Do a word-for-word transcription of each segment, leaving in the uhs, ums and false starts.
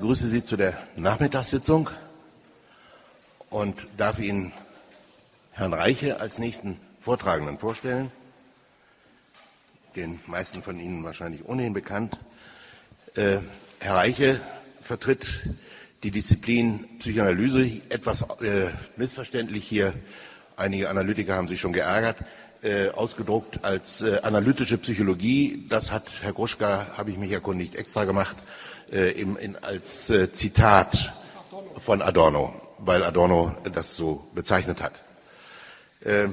begrüße Sie zu der Nachmittagssitzung und darf Ihnen Herrn Reiche als nächsten Vortragenden vorstellen. Den meisten von Ihnen wahrscheinlich ohnehin bekannt. Äh, Herr Reiche vertritt die Disziplin Psychoanalyse, etwas äh, missverständlich hier, einige Analytiker haben sich schon geärgert, äh, ausgedruckt als äh, analytische Psychologie. Das hat Herr Gruschka, habe ich mich erkundigt, extra gemacht, äh, im, in, als äh, Zitat von Adorno, weil Adorno das so bezeichnet hat. Äh,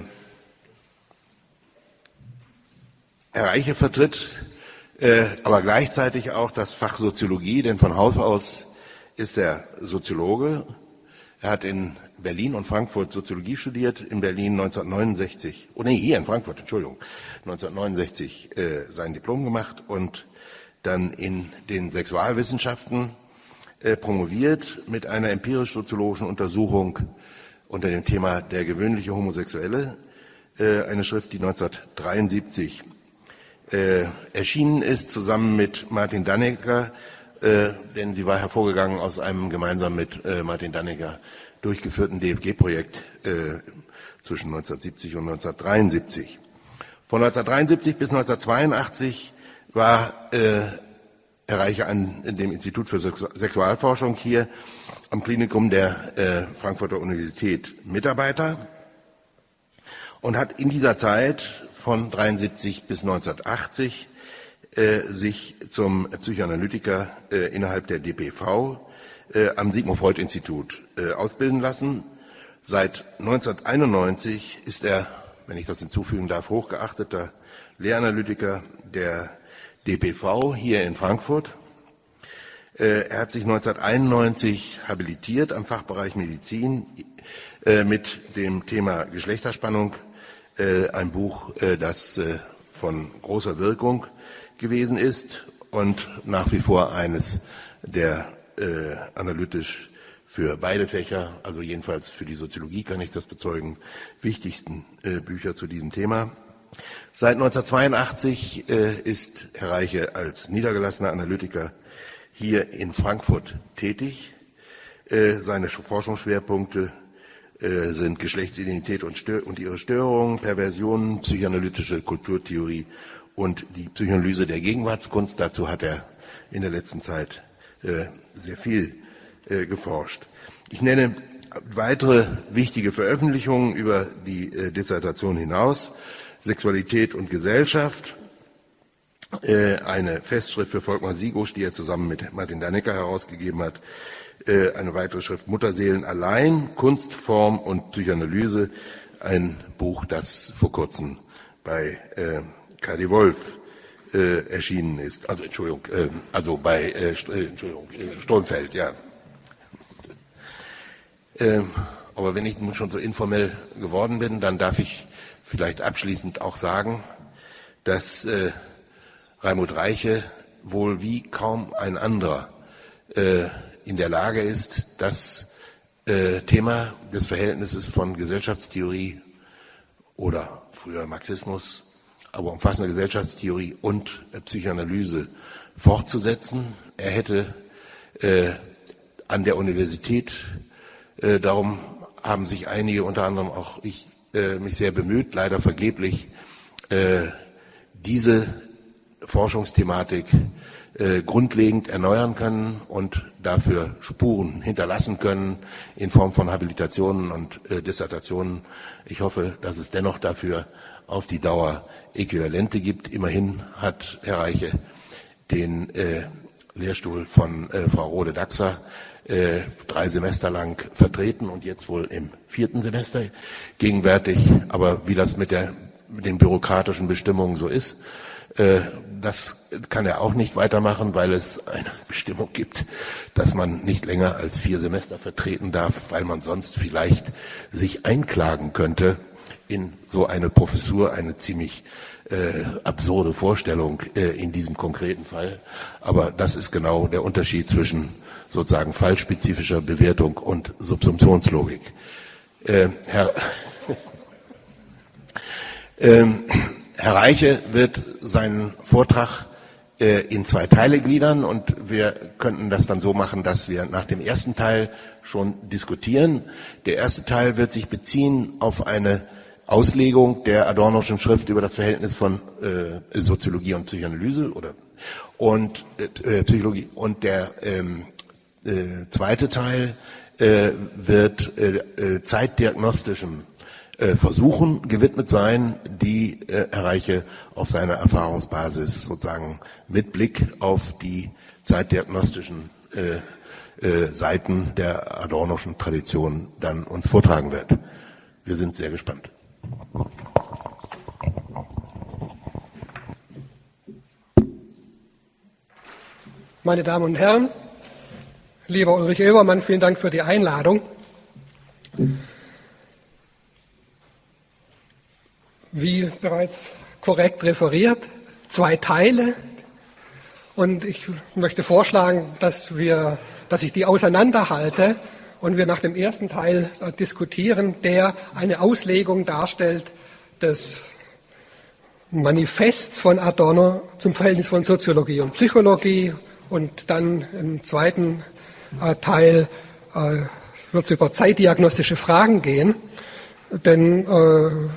Herr Reiche vertritt äh, aber gleichzeitig auch das Fach Soziologie, denn von Haus aus ist er Soziologe. Er hat in Berlin und Frankfurt Soziologie studiert, in Berlin neunzehnhundertneunundsechzig, oh nee, hier in Frankfurt, Entschuldigung, neunzehnhundertneunundsechzig äh, sein Diplom gemacht und dann in den Sexualwissenschaften äh, promoviert mit einer empirisch-soziologischen Untersuchung unter dem Thema Der gewöhnliche Homosexuelle, äh, eine Schrift, die neunzehnhundertdreiundsiebzig äh, erschienen ist, zusammen mit Martin Dannecker, äh, denn sie war hervorgegangen aus einem gemeinsam mit äh, Martin Dannecker durchgeführten D F G-Projekt äh, zwischen neunzehnhundertsiebzig und neunzehnhundertdreiundsiebzig. Von neunzehnhundertdreiundsiebzig bis neunzehnhundertzweiundachtzig war äh, Herr Reiche an dem Institut für Sexualforschung hier am Klinikum der äh, Frankfurter Universität Mitarbeiter und hat in dieser Zeit von dreiundsiebzig bis neunzehnhundertachtzig äh, sich zum Psychoanalytiker äh, innerhalb der D P V äh, am Sigmund Freud Institut äh, ausbilden lassen. Seit neunzehnhunderteinundneunzig ist er, wenn ich das hinzufügen darf, hochgeachteter Lehranalytiker der D P V hier in Frankfurt. Äh, er hat sich neunzehnhunderteinundneunzig habilitiert am Fachbereich Medizin äh, mit dem Thema Geschlechterspannung. Ein Buch, das von großer Wirkung gewesen ist und nach wie vor eines der äh, analytisch für beide Fächer, also jedenfalls für die Soziologie kann ich das bezeugen, wichtigsten äh, Bücher zu diesem Thema. Seit neunzehnhundertzweiundachtzig äh, ist Herr Reiche als niedergelassener Analytiker hier in Frankfurt tätig. Äh, seine Forschungsschwerpunkte sind Geschlechtsidentität und, Stör- und ihre Störungen, Perversionen, psychoanalytische Kulturtheorie und die Psychoanalyse der Gegenwartskunst. Dazu hat er in der letzten Zeit äh, sehr viel äh, geforscht. Ich nenne weitere wichtige Veröffentlichungen über die äh, Dissertation hinaus. Sexualität und Gesellschaft, äh, eine Festschrift für Volkmar Siegusch, die er zusammen mit Martin Dannecker herausgegeben hat. Eine weitere Schrift Mutterseelen allein, Kunst, Form und Psychoanalyse, ein Buch, das vor kurzem bei äh, K D Wolf äh, erschienen ist. Also Entschuldigung, äh, also bei äh, St äh, Entschuldigung, äh, Sturmfeld, ja. Äh, aber wenn ich nun schon so informell geworden bin, dann darf ich vielleicht abschließend auch sagen, dass äh, Raimund Reiche wohl wie kaum ein anderer äh, in der Lage ist, das äh, Thema des Verhältnisses von Gesellschaftstheorie oder früher Marxismus, aber umfassender Gesellschaftstheorie und äh, Psychoanalyse fortzusetzen. Er hätte äh, an der Universität, äh, darum haben sich einige, unter anderem auch ich, äh, mich sehr bemüht, leider vergeblich, äh, diese Forschungsthematik äh, grundlegend erneuern können und dafür Spuren hinterlassen können in Form von Habilitationen und äh, Dissertationen. Ich hoffe, dass es dennoch dafür auf die Dauer Äquivalente gibt. Immerhin hat Herr Reiche den äh, Lehrstuhl von äh, Frau Rode-Daxer äh, drei Semester lang vertreten und jetzt wohl im vierten Semester gegenwärtig. Aber wie das mit, der, mit den bürokratischen Bestimmungen so ist, das kann er auch nicht weitermachen, weil es eine Bestimmung gibt, dass man nicht länger als vier Semester vertreten darf, weil man sonst vielleicht sich einklagen könnte in so eine Professur, eine ziemlich äh, absurde Vorstellung äh, in diesem konkreten Fall. Aber das ist genau der Unterschied zwischen sozusagen fallspezifischer Bewertung und Subsumptionslogik. Äh, Herr, ähm, Herr Reiche wird seinen Vortrag äh, in zwei Teile gliedern und wir könnten das dann so machen, dass wir nach dem ersten Teil schon diskutieren. Der erste Teil wird sich beziehen auf eine Auslegung der Adornoschen Schrift über das Verhältnis von äh, Soziologie und Psychoanalyse oder und äh, Psychologie und der ähm, äh, zweite Teil äh, wird äh, äh, zeitdiagnostischen äh, Versuchen gewidmet sein, die äh, Herr Reiche auf seiner Erfahrungsbasis sozusagen mit Blick auf die zeitdiagnostischen äh, äh, Seiten der Adornoschen Tradition dann uns vortragen wird. Wir sind sehr gespannt. Meine Damen und Herren, lieber Ulrich Oevermann, vielen Dank für die Einladung. Wie bereits korrekt referiert, zwei Teile. Und ich möchte vorschlagen, dass, wir, dass ich die auseinanderhalte und wir nach dem ersten Teil äh, diskutieren, der eine Auslegung darstellt des Manifests von Adorno zum Verhältnis von Soziologie und Psychologie. Und dann im zweiten äh, Teil äh, wird es über zeitdiagnostische Fragen gehen. Denn äh,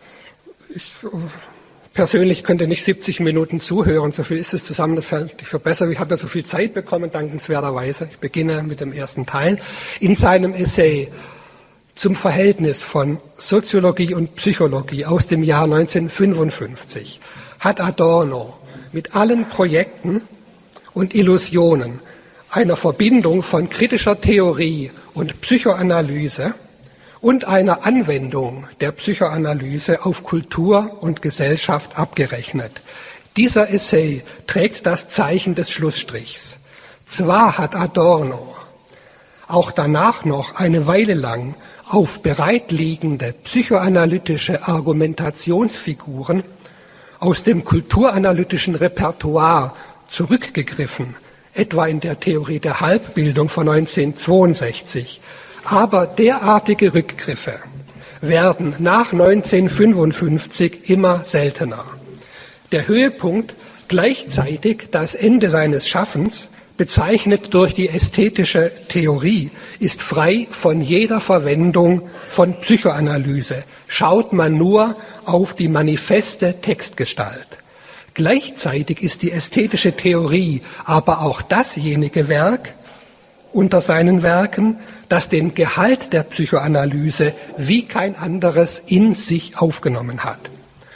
ich äh, persönlich könnte nicht siebzig Minuten zuhören, so viel ist es zusammen, das halte ich für besser. Ich habe ja so viel Zeit bekommen, dankenswerterweise. Ich beginne mit dem ersten Teil. In seinem Essay zum Verhältnis von Soziologie und Psychologie aus dem Jahr neunzehnhundertfünfundfünfzig hat Adorno mit allen Projekten und Illusionen einer Verbindung von kritischer Theorie und Psychoanalyse und einer Anwendung der Psychoanalyse auf Kultur und Gesellschaft abgerechnet. Dieser Essay trägt das Zeichen des Schlussstrichs. Zwar hat Adorno auch danach noch eine Weile lang auf bereitliegende psychoanalytische Argumentationsfiguren aus dem kulturanalytischen Repertoire zurückgegriffen, etwa in der Theorie der Halbbildung von neunzehnhundertzweiundsechzig. Aber derartige Rückgriffe werden nach neunzehnhundertfünfundfünfzig immer seltener. Der Höhepunkt, gleichzeitig das Ende seines Schaffens, bezeichnet durch die ästhetische Theorie, ist frei von jeder Verwendung von Psychoanalyse. Schaut man nur auf die manifeste Textgestalt. Gleichzeitig ist die ästhetische Theorie aber auch dasjenige Werk unter seinen Werken, das den Gehalt der Psychoanalyse wie kein anderes in sich aufgenommen hat.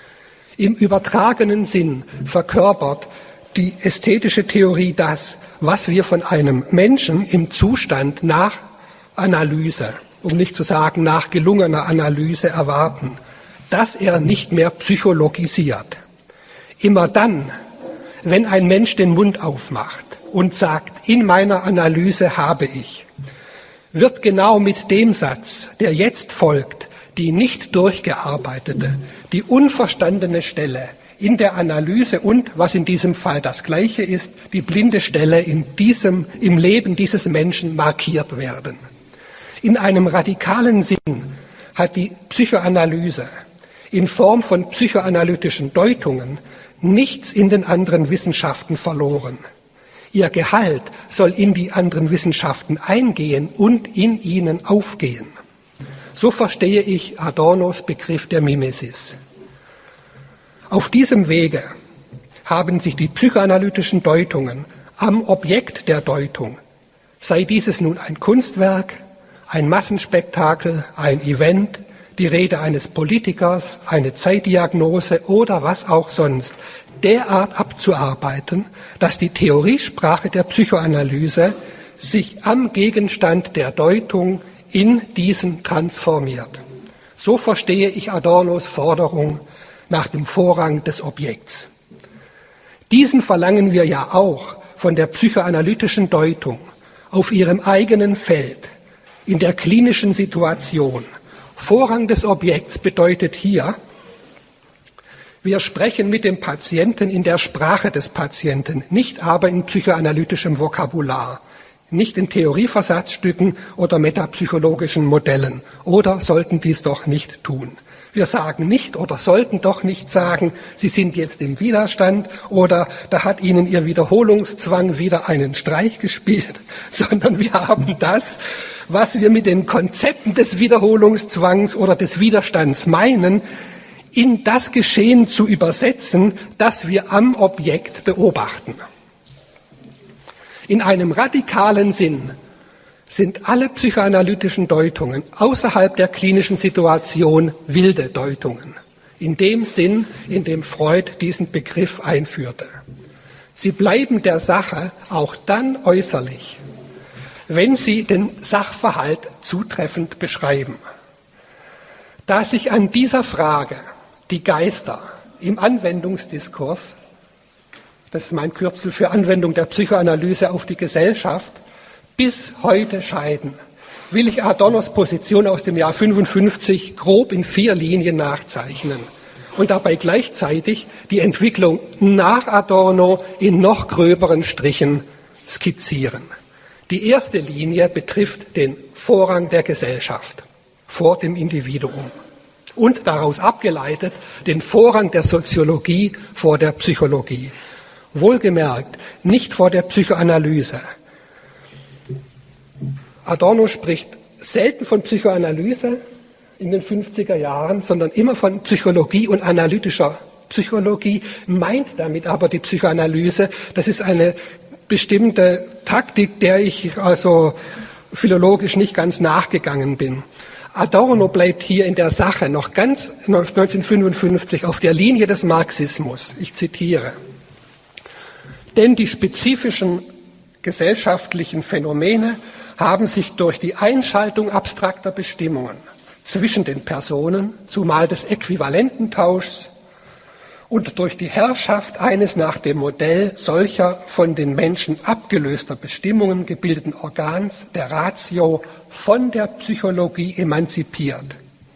Im übertragenen Sinn verkörpert die ästhetische Theorie das, was wir von einem Menschen im Zustand nach Analyse, um nicht zu sagen nach gelungener Analyse erwarten, dass er nicht mehr psychologisiert. Immer dann, wenn ein Mensch den Mund aufmacht und sagt, in meiner Analyse habe ich, wird genau mit dem Satz, der jetzt folgt, die nicht durchgearbeitete, die unverstandene Stelle in der Analyse und, was in diesem Fall das Gleiche ist, die blinde Stelle in diesem, im Leben dieses Menschen markiert werden. In einem radikalen Sinn hat die Psychoanalyse in Form von psychoanalytischen Deutungen nichts in den anderen Wissenschaften verloren. Ihr Gehalt soll in die anderen Wissenschaften eingehen und in ihnen aufgehen. So verstehe ich Adornos Begriff der Mimesis. Auf diesem Wege haben sich die psychoanalytischen Deutungen am Objekt der Deutung, sei dieses nun ein Kunstwerk, ein Massenspektakel, ein Event, die Rede eines Politikers, eine Zeitdiagnose oder was auch sonst, derart abzuarbeiten, dass die Theoriesprache der Psychoanalyse sich am Gegenstand der Deutung in diesen transformiert. So verstehe ich Adornos Forderung nach dem Vorrang des Objekts. Diesen verlangen wir ja auch von der psychoanalytischen Deutung auf ihrem eigenen Feld, in der klinischen Situation. Vorrang des Objekts bedeutet hier, wir sprechen mit dem Patienten in der Sprache des Patienten, nicht aber in psychoanalytischem Vokabular, nicht in Theorieversatzstücken oder metapsychologischen Modellen, oder sollten dies doch nicht tun. Wir sagen nicht oder sollten doch nicht sagen, Sie sind jetzt im Widerstand oder da hat Ihnen Ihr Wiederholungszwang wieder einen Streich gespielt, sondern wir haben das, was wir mit den Konzepten des Wiederholungszwangs oder des Widerstands meinen, in das Geschehen zu übersetzen, das wir am Objekt beobachten. In einem radikalen Sinn sind alle psychoanalytischen Deutungen außerhalb der klinischen Situation wilde Deutungen. In dem Sinn, in dem Freud diesen Begriff einführte. Sie bleiben der Sache auch dann äußerlich, wenn sie den Sachverhalt zutreffend beschreiben. Da sich an dieser Frage die Geister im Anwendungsdiskurs, das ist mein Kürzel für Anwendung der Psychoanalyse auf die Gesellschaft, bis heute scheiden, will ich Adornos Position aus dem Jahr fünfundfünfzig grob in vier Linien nachzeichnen und dabei gleichzeitig die Entwicklung nach Adorno in noch gröberen Strichen skizzieren. Die erste Linie betrifft den Vorrang der Gesellschaft vor dem Individuum und daraus abgeleitet den Vorrang der Soziologie vor der Psychologie. Wohlgemerkt, nicht vor der Psychoanalyse. Adorno spricht selten von Psychoanalyse in den fünfziger Jahren, sondern immer von Psychologie und analytischer Psychologie, meint damit aber die Psychoanalyse. Das ist eine bestimmte Taktik, der ich also philologisch nicht ganz nachgegangen bin. Adorno bleibt hier in der Sache noch ganz neunzehnhundertfünfundfünfzig auf der Linie des Marxismus. Ich zitiere. Denn die spezifischen gesellschaftlichen Phänomene haben sich durch die Einschaltung abstrakter Bestimmungen zwischen den Personen, zumal des Äquivalententauschs, und durch die Herrschaft eines nach dem Modell solcher von den Menschen abgelöster Bestimmungen gebildeten Organs, der Ratio, von der Psychologie emanzipiert.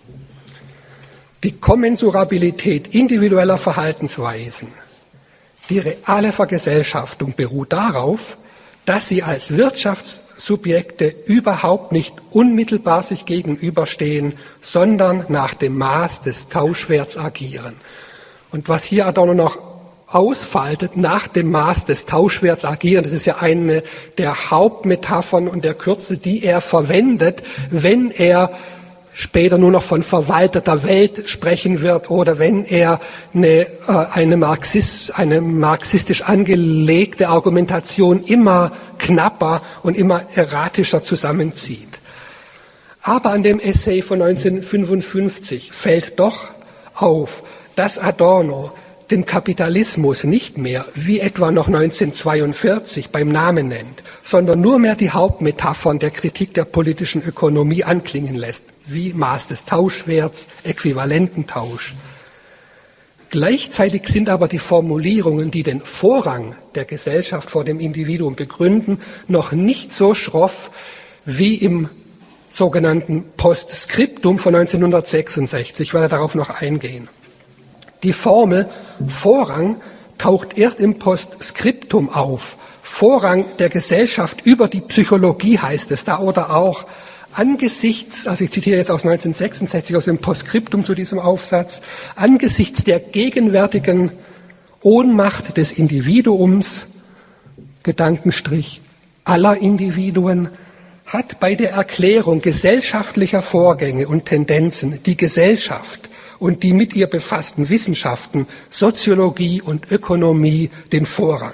Die Kommensurabilität individueller Verhaltensweisen, die reale Vergesellschaftung beruht darauf, dass sie als Wirtschaftssubjekte überhaupt nicht unmittelbar sich gegenüberstehen, sondern nach dem Maß des Tauschwerts agieren. Und was hier Adorno noch ausfaltet, nach dem Maß des Tauschwerts agieren, das ist ja eine der Hauptmetaphern und der Kürze, die er verwendet, wenn er später nur noch von verwalteter Welt sprechen wird oder wenn er eine, eine, Marxist, eine marxistisch angelegte Argumentation immer knapper und immer erratischer zusammenzieht. Aber an dem Essay von neunzehnhundertfünfundfünfzig fällt doch auf, dass Adorno den Kapitalismus nicht mehr, wie etwa noch neunzehnhundertzweiundvierzig, beim Namen nennt, sondern nur mehr die Hauptmetaphern der Kritik der politischen Ökonomie anklingen lässt, wie Maß des Tauschwerts, Äquivalententausch. Gleichzeitig sind aber die Formulierungen, die den Vorrang der Gesellschaft vor dem Individuum begründen, noch nicht so schroff wie im sogenannten Postskriptum von neunzehnhundertsechsundsechzig. Ich werde darauf noch eingehen. Die Formel Vorrang taucht erst im Postskriptum auf. Vorrang der Gesellschaft über die Psychologie heißt es da oder auch angesichts, also ich zitiere jetzt aus neunzehnhundertsechsundsechzig aus dem Postskriptum zu diesem Aufsatz, angesichts der gegenwärtigen Ohnmacht des Individuums, Gedankenstrich aller Individuen, hat bei der Erklärung gesellschaftlicher Vorgänge und Tendenzen die Gesellschaft und die mit ihr befassten Wissenschaften, Soziologie und Ökonomie, den Vorrang.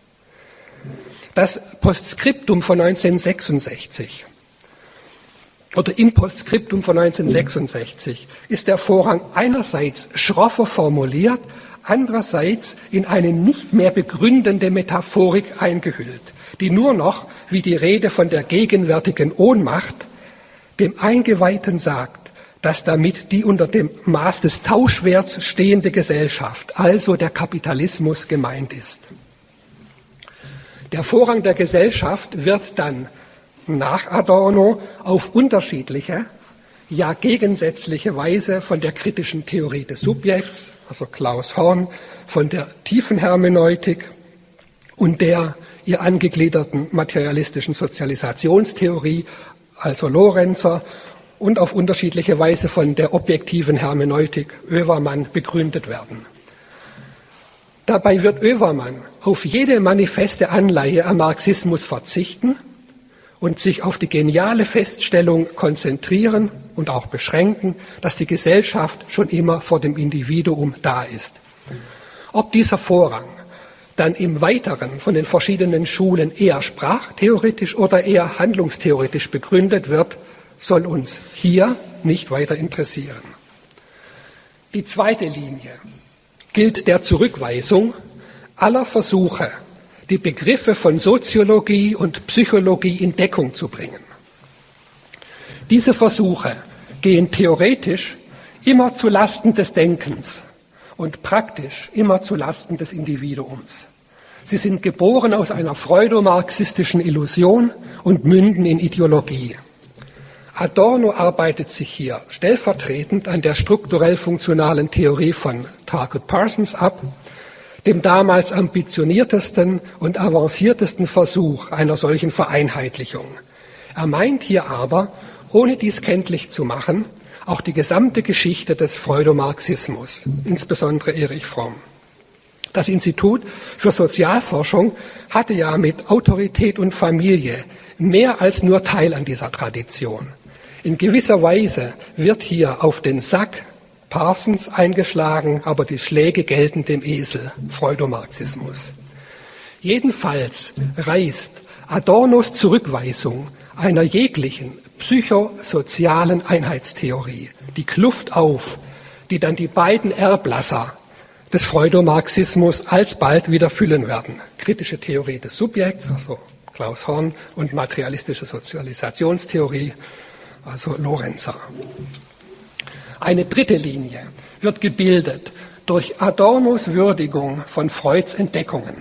Das Postskriptum von neunzehnhundertsechsundsechzig oder im Postskriptum von neunzehnhundertsechsundsechzig ist der Vorrang einerseits schroffer formuliert, andererseits in eine nicht mehr begründende Metaphorik eingehüllt, die nur noch, wie die Rede von der gegenwärtigen Ohnmacht, dem Eingeweihten sagt, dass damit die unter dem Maß des Tauschwerts stehende Gesellschaft, also der Kapitalismus, gemeint ist. Der Vorrang der Gesellschaft wird dann nach Adorno auf unterschiedliche, ja gegensätzliche Weise von der kritischen Theorie des Subjekts, also Klaus Horn, von der tiefen Hermeneutik und der ihr angegliederten materialistischen Sozialisationstheorie, also Lorenzer, und auf unterschiedliche Weise von der objektiven Hermeneutik Oevermann begründet werden. Dabei wird Oevermann auf jede manifeste Anleihe am Marxismus verzichten und sich auf die geniale Feststellung konzentrieren und auch beschränken, dass die Gesellschaft schon immer vor dem Individuum da ist. Ob dieser Vorrang dann im Weiteren von den verschiedenen Schulen eher sprachtheoretisch oder eher handlungstheoretisch begründet wird, soll uns hier nicht weiter interessieren. Die zweite Linie gilt der Zurückweisung aller Versuche, die Begriffe von Soziologie und Psychologie in Deckung zu bringen. Diese Versuche gehen theoretisch immer zu Lasten des Denkens und praktisch immer zu Lasten des Individuums. Sie sind geboren aus einer freudomarxistischen Illusion und münden in Ideologie. Adorno arbeitet sich hier stellvertretend an der strukturell funktionalen Theorie von Talcott Parsons ab, dem damals ambitioniertesten und avanciertesten Versuch einer solchen Vereinheitlichung. Er meint hier aber, ohne dies kenntlich zu machen, auch die gesamte Geschichte des Freudomarxismus, insbesondere Erich Fromm. Das Institut für Sozialforschung hatte ja mit Autorität und Familie mehr als nur Teil an dieser Tradition. In gewisser Weise wird hier auf den Sack Parsons eingeschlagen, aber die Schläge gelten dem Esel, Freudomarxismus. Jedenfalls reißt Adornos Zurückweisung einer jeglichen psychosozialen Einheitstheorie die Kluft auf, die dann die beiden Erblasser des Freudomarxismus alsbald wieder füllen werden. Kritische Theorie des Subjekts, also Klaus Horn, und materialistische Sozialisationstheorie, also Lorenzer. Eine dritte Linie wird gebildet durch Adornos Würdigung von Freuds Entdeckungen.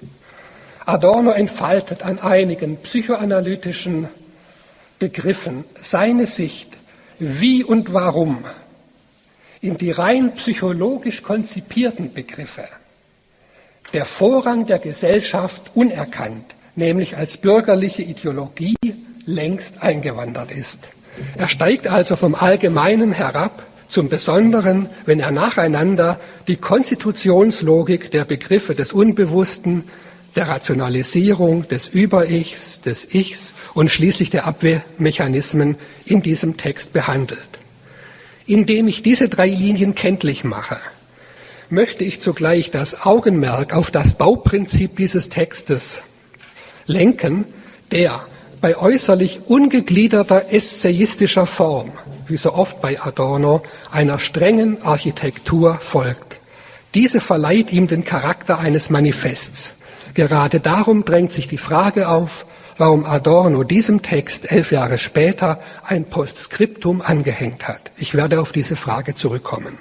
Adorno entfaltet an einigen psychoanalytischen Begriffen seine Sicht, wie und warum in die rein psychologisch konzipierten Begriffe der Vorrang der Gesellschaft unerkannt, nämlich als bürgerliche Ideologie, längst eingewandert ist. Er steigt also vom Allgemeinen herab zum Besonderen, wenn er nacheinander die Konstitutionslogik der Begriffe des Unbewussten, der Rationalisierung, des Über-Ichs, des Ichs und schließlich der Abwehrmechanismen in diesem Text behandelt. Indem ich diese drei Linien kenntlich mache, möchte ich zugleich das Augenmerk auf das Bauprinzip dieses Textes lenken, der bei äußerlich ungegliederter essayistischer Form, wie so oft bei Adorno, einer strengen Architektur folgt. Diese verleiht ihm den Charakter eines Manifests. Gerade darum drängt sich die Frage auf, warum Adorno diesem Text elf Jahre später ein Postskriptum angehängt hat. Ich werde auf diese Frage zurückkommen.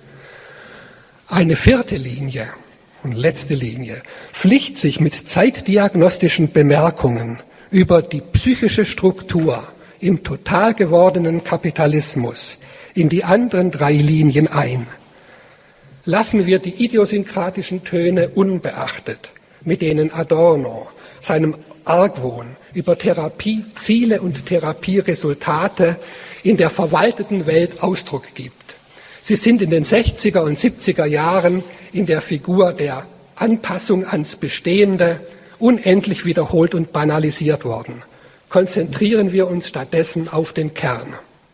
Eine vierte Linie und letzte Linie pflicht sich mit zeitdiagnostischen Bemerkungen über die psychische Struktur im total gewordenen Kapitalismus in die anderen drei Linien ein. Lassen wir die idiosynkratischen Töne unbeachtet, mit denen Adorno seinem Argwohn über Therapieziele und Therapieresultate in der verwalteten Welt Ausdruck gibt. Sie sind in den sechziger und siebziger Jahren in der Figur der Anpassung ans Bestehende unendlich wiederholt und banalisiert worden. Konzentrieren wir uns stattdessen auf den Kern.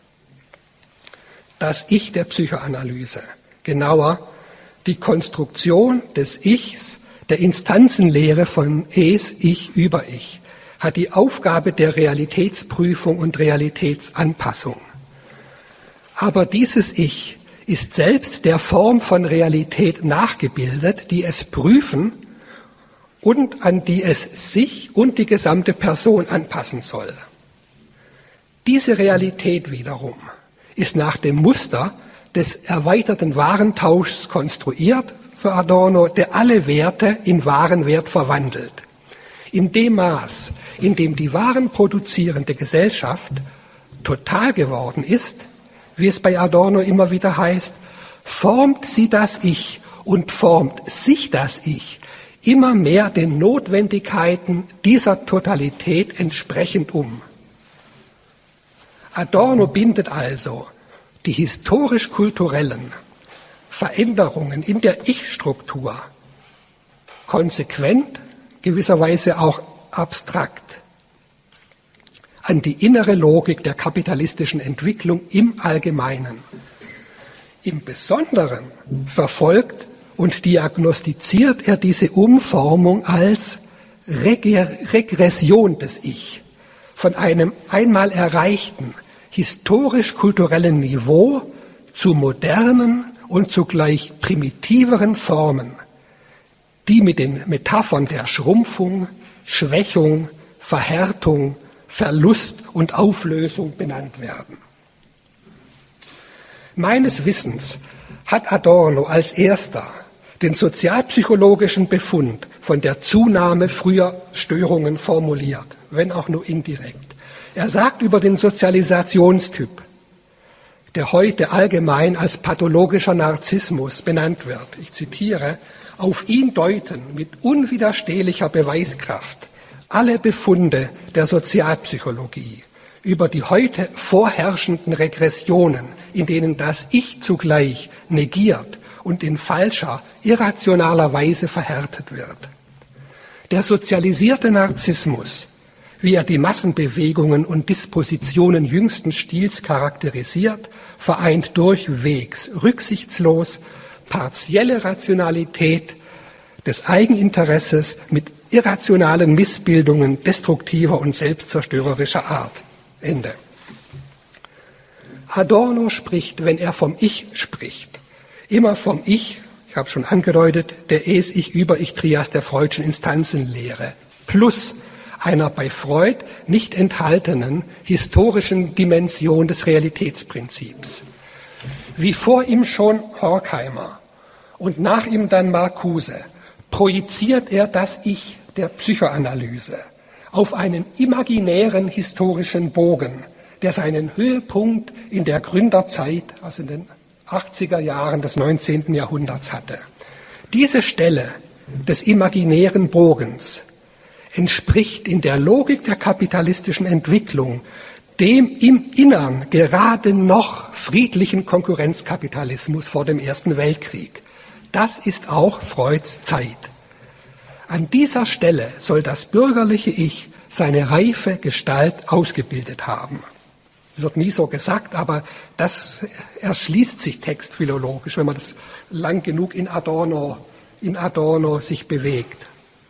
Das Ich der Psychoanalyse, genauer die Konstruktion des Ichs, der Instanzenlehre von Es, Ich, über Ich, hat die Aufgabe der Realitätsprüfung und Realitätsanpassung. Aber dieses Ich ist selbst der Form von Realität nachgebildet, die es prüfen und an die es sich und die gesamte Person anpassen soll. Diese Realität wiederum ist nach dem Muster des erweiterten Warentauschs konstruiert, so Adorno, der alle Werte in Warenwert verwandelt. In dem Maß, in dem die warenproduzierende Gesellschaft total geworden ist, wie es bei Adorno immer wieder heißt, formt sie das Ich und formt sich das Ich immer mehr den Notwendigkeiten dieser Totalität entsprechend um. Adorno bindet also die historisch-kulturellen Veränderungen in der Ich-Struktur konsequent, gewisserweise auch abstrakt, an die innere Logik der kapitalistischen Entwicklung im Allgemeinen. Im Besonderen verfolgt und diagnostiziert er diese Umformung als Reg- Regression des Ich von einem einmal erreichten historisch-kulturellen Niveau zu modernen und zugleich primitiveren Formen, die mit den Metaphern der Schrumpfung, Schwächung, Verhärtung, Verlust und Auflösung benannt werden. Meines Wissens hat Adorno als erster den sozialpsychologischen Befund von der Zunahme früher Störungen formuliert, wenn auch nur indirekt. Er sagt über den Sozialisationstyp, der heute allgemein als pathologischer Narzissmus benannt wird, ich zitiere, auf ihn deuten mit unwiderstehlicher Beweiskraft alle Befunde der Sozialpsychologie über die heute vorherrschenden Regressionen, in denen das Ich zugleich negiert und in falscher, irrationaler Weise verhärtet wird. Der sozialisierte Narzissmus, wie er die Massenbewegungen und Dispositionen jüngsten Stils charakterisiert, vereint durchwegs rücksichtslos partielle Rationalität des Eigeninteresses mit irrationalen Missbildungen destruktiver und selbstzerstörerischer Art. Ende. Adorno spricht, wenn er vom Ich spricht, immer vom Ich, ich habe schon angedeutet, der Es-Ich-Über-Ich-Trias der Freudschen Instanzenlehre, plus einer bei Freud nicht enthaltenen historischen Dimension des Realitätsprinzips. Wie vor ihm schon Horkheimer und nach ihm dann Marcuse, projiziert er das Ich der Psychoanalyse auf einen imaginären historischen Bogen, der seinen Höhepunkt in der Gründerzeit, also in den achtziger Jahren des neunzehnten Jahrhunderts hatte. Diese Stelle des imaginären Bogens entspricht in der Logik der kapitalistischen Entwicklung dem im Innern gerade noch friedlichen Konkurrenzkapitalismus vor dem Ersten Weltkrieg. Das ist auch Freuds Zeit. An dieser Stelle soll das bürgerliche Ich seine reife Gestalt ausgebildet haben. Wird nie so gesagt, aber das erschließt sich textphilologisch, wenn man das lang genug in Adorno, in Adorno sich bewegt.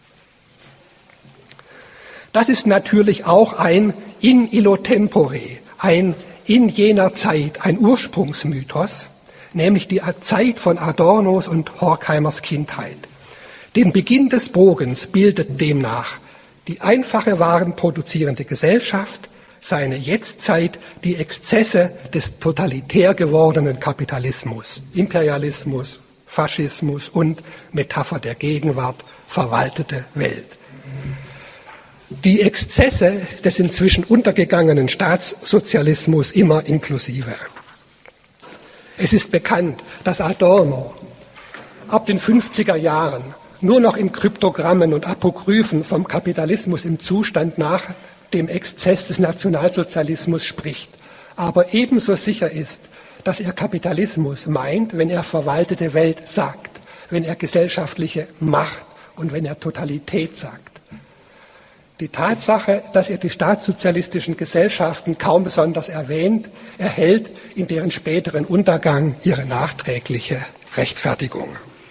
Das ist natürlich auch ein in illo tempore, ein in jener Zeit, ein Ursprungsmythos, nämlich die Zeit von Adornos und Horkheimers Kindheit. Den Beginn des Bogens bildet demnach die einfache warenproduzierende Gesellschaft, seine Jetztzeit die Exzesse des totalitär gewordenen Kapitalismus, Imperialismus, Faschismus und Metapher der Gegenwart, verwaltete Welt. Die Exzesse des inzwischen untergegangenen Staatssozialismus immer inklusive. Es ist bekannt, dass Adorno ab den fünfziger Jahren nur noch in Kryptogrammen und Apokryphen vom Kapitalismus im Zustand nach dem Exzess des Nationalsozialismus spricht, aber ebenso sicher ist, dass er Kapitalismus meint, wenn er verwaltete Welt sagt, wenn er gesellschaftliche Macht und wenn er Totalität sagt. Die Tatsache, dass er die staatssozialistischen Gesellschaften kaum besonders erwähnt, erhält in deren späteren Untergang ihre nachträgliche Rechtfertigung.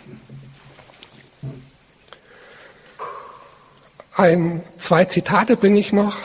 Ein, zwei Zitate bringe ich noch,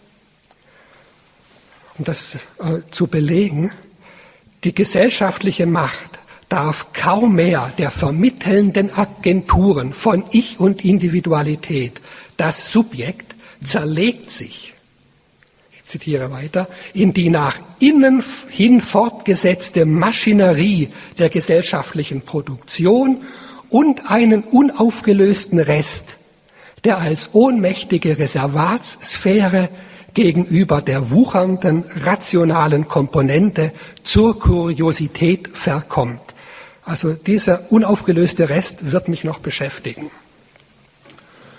um das äh, zu belegen. Die gesellschaftliche Macht darf kaum mehr der vermittelnden Agenturen von Ich und Individualität, das Subjekt, zerlegt sich, ich zitiere weiter, in die nach innen hin fortgesetzte Maschinerie der gesellschaftlichen Produktion und einen unaufgelösten Rest, der als ohnmächtige Reservatssphäre gegenüber der wuchernden, rationalen Komponente zur Kuriosität verkommt. Also dieser unaufgelöste Rest wird mich noch beschäftigen.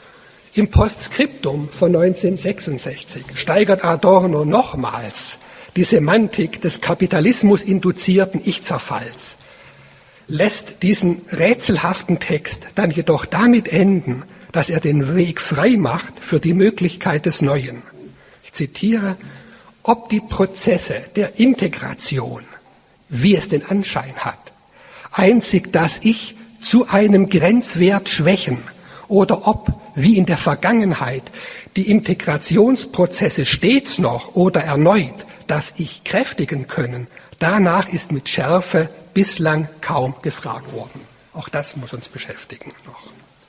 Im Postskriptum von neunzehnhundertsechsundsechzig steigert Adorno nochmals die Semantik des kapitalismusinduzierten Ich-Zerfalls, lässt diesen rätselhaften Text dann jedoch damit enden, dass er den Weg frei macht für die Möglichkeit des Neuen. Ich zitiere: Ob die Prozesse der Integration, wie es den Anschein hat, einzig das Ich zu einem Grenzwert schwächen oder ob, wie in der Vergangenheit, die Integrationsprozesse stets noch oder erneut das Ich kräftigen können, danach ist mit Schärfe bislang kaum gefragt worden. Auch das muss uns beschäftigen noch.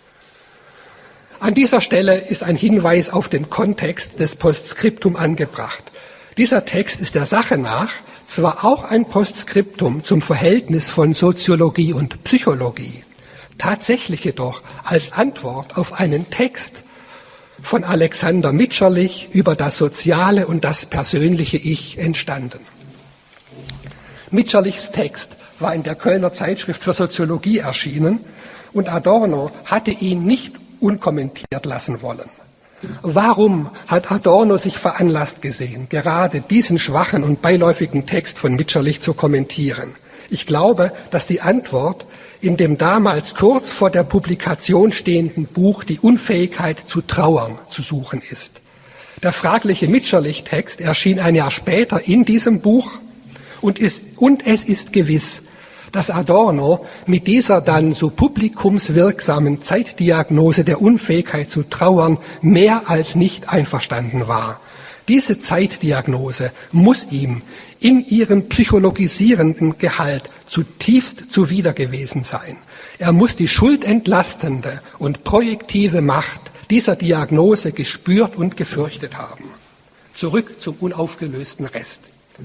An dieser Stelle ist ein Hinweis auf den Kontext des Postskriptum angebracht. Dieser Text ist der Sache nach zwar auch ein Postskriptum zum Verhältnis von Soziologie und Psychologie, tatsächlich jedoch als Antwort auf einen Text von Alexander Mitscherlich über das soziale und das persönliche Ich entstanden. Mitscherlichs Text war in der Kölner Zeitschrift für Soziologie erschienen und Adorno hatte ihn nicht unkommentiert lassen wollen. Warum hat Adorno sich veranlasst gesehen, gerade diesen schwachen und beiläufigen Text von Mitscherlich zu kommentieren? Ich glaube, dass die Antwort in dem damals kurz vor der Publikation stehenden Buch Die Unfähigkeit zu trauern zu suchen ist. Der fragliche Mitscherlich-Text erschien ein Jahr später in diesem Buch und, ist, und es ist gewiss, dass Adorno mit dieser dann so publikumswirksamen Zeitdiagnose der Unfähigkeit zu trauern mehr als nicht einverstanden war. Diese Zeitdiagnose muss ihm in ihrem psychologisierenden Gehalt zutiefst zuwider gewesen sein. Er muss die schuldentlastende und projektive Macht dieser Diagnose gespürt und gefürchtet haben. Zurück zum unaufgelösten Rest.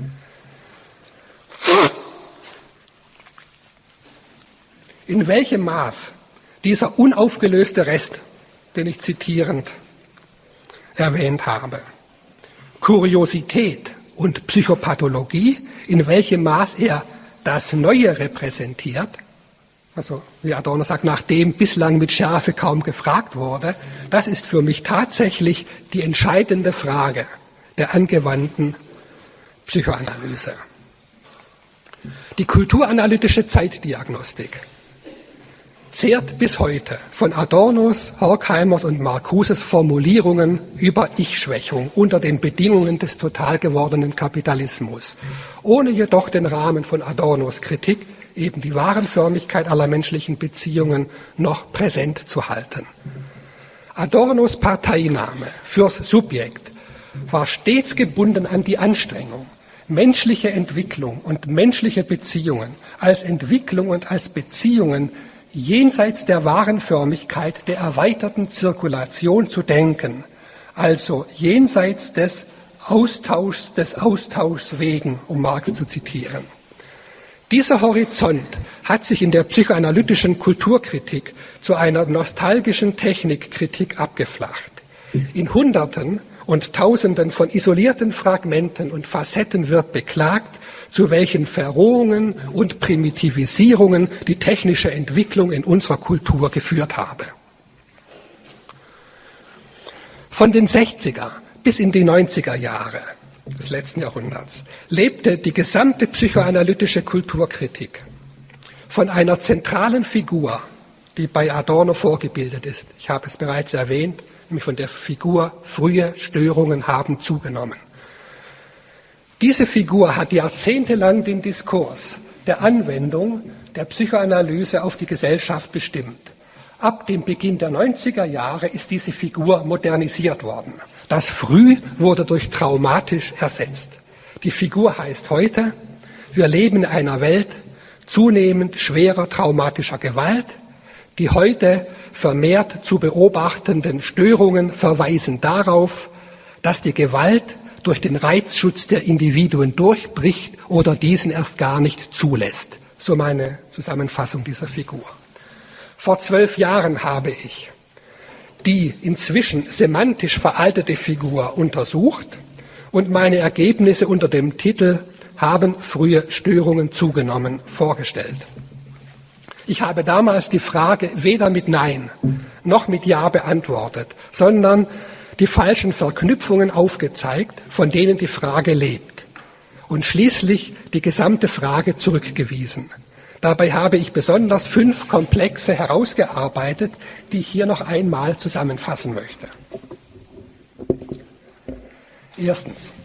In welchem Maß dieser unaufgelöste Rest, den ich zitierend erwähnt habe, Kuriosität und Psychopathologie, in welchem Maß er das Neue repräsentiert, also wie Adorno sagt, nachdem bislang mit Schärfe kaum gefragt wurde, das ist für mich tatsächlich die entscheidende Frage der angewandten Psychoanalyse. Die kulturanalytische Zeitdiagnostik zehrt bis heute von Adornos, Horkheimers und Marcuses Formulierungen über Ich-Schwächung unter den Bedingungen des total gewordenen Kapitalismus, ohne jedoch den Rahmen von Adornos Kritik, eben die Warenförmigkeit aller menschlichen Beziehungen, noch präsent zu halten. Adornos Parteinahme fürs Subjekt war stets gebunden an die Anstrengung, menschliche Entwicklung und menschliche Beziehungen als Entwicklung und als Beziehungen jenseits der Warenförmigkeit der erweiterten Zirkulation zu denken, also jenseits des Austauschs des Austauschs wegen, um Marx zu zitieren. Dieser Horizont hat sich in der psychoanalytischen Kulturkritik zu einer nostalgischen Technikkritik abgeflacht. In Hunderten und Tausenden von isolierten Fragmenten und Facetten wird beklagt, zu welchen Verrohungen und Primitivisierungen die technische Entwicklung in unserer Kultur geführt habe. Von den sechziger bis in die neunziger Jahre des letzten Jahrhunderts lebte die gesamte psychoanalytische Kulturkritik von einer zentralen Figur, die bei Adorno vorgebildet ist. Ich habe es bereits erwähnt, nämlich von der Figur frühe Störungen haben zugenommen. Diese Figur hat jahrzehntelang den Diskurs der Anwendung der Psychoanalyse auf die Gesellschaft bestimmt. Ab dem Beginn der neunziger Jahre ist diese Figur modernisiert worden. Das Früh wurde durch traumatisch ersetzt. Die Figur heißt heute, wir leben in einer Welt zunehmend schwerer traumatischer Gewalt. Die heute vermehrt zu beobachtenden Störungen verweisen darauf, dass die Gewalt durch den Reizschutz der Individuen durchbricht oder diesen erst gar nicht zulässt. So meine Zusammenfassung dieser Figur. Vor zwölf Jahren habe ich die inzwischen semantisch veraltete Figur untersucht und meine Ergebnisse unter dem Titel »Haben frühe Störungen zugenommen« vorgestellt. Ich habe damals die Frage weder mit Nein noch mit Ja beantwortet, sondern die falschen Verknüpfungen aufgezeigt, von denen die Frage lebt. und schließlich die gesamte Frage zurückgewiesen. Dabei habe ich besonders fünf Komplexe herausgearbeitet, die ich hier noch einmal zusammenfassen möchte. Erstens,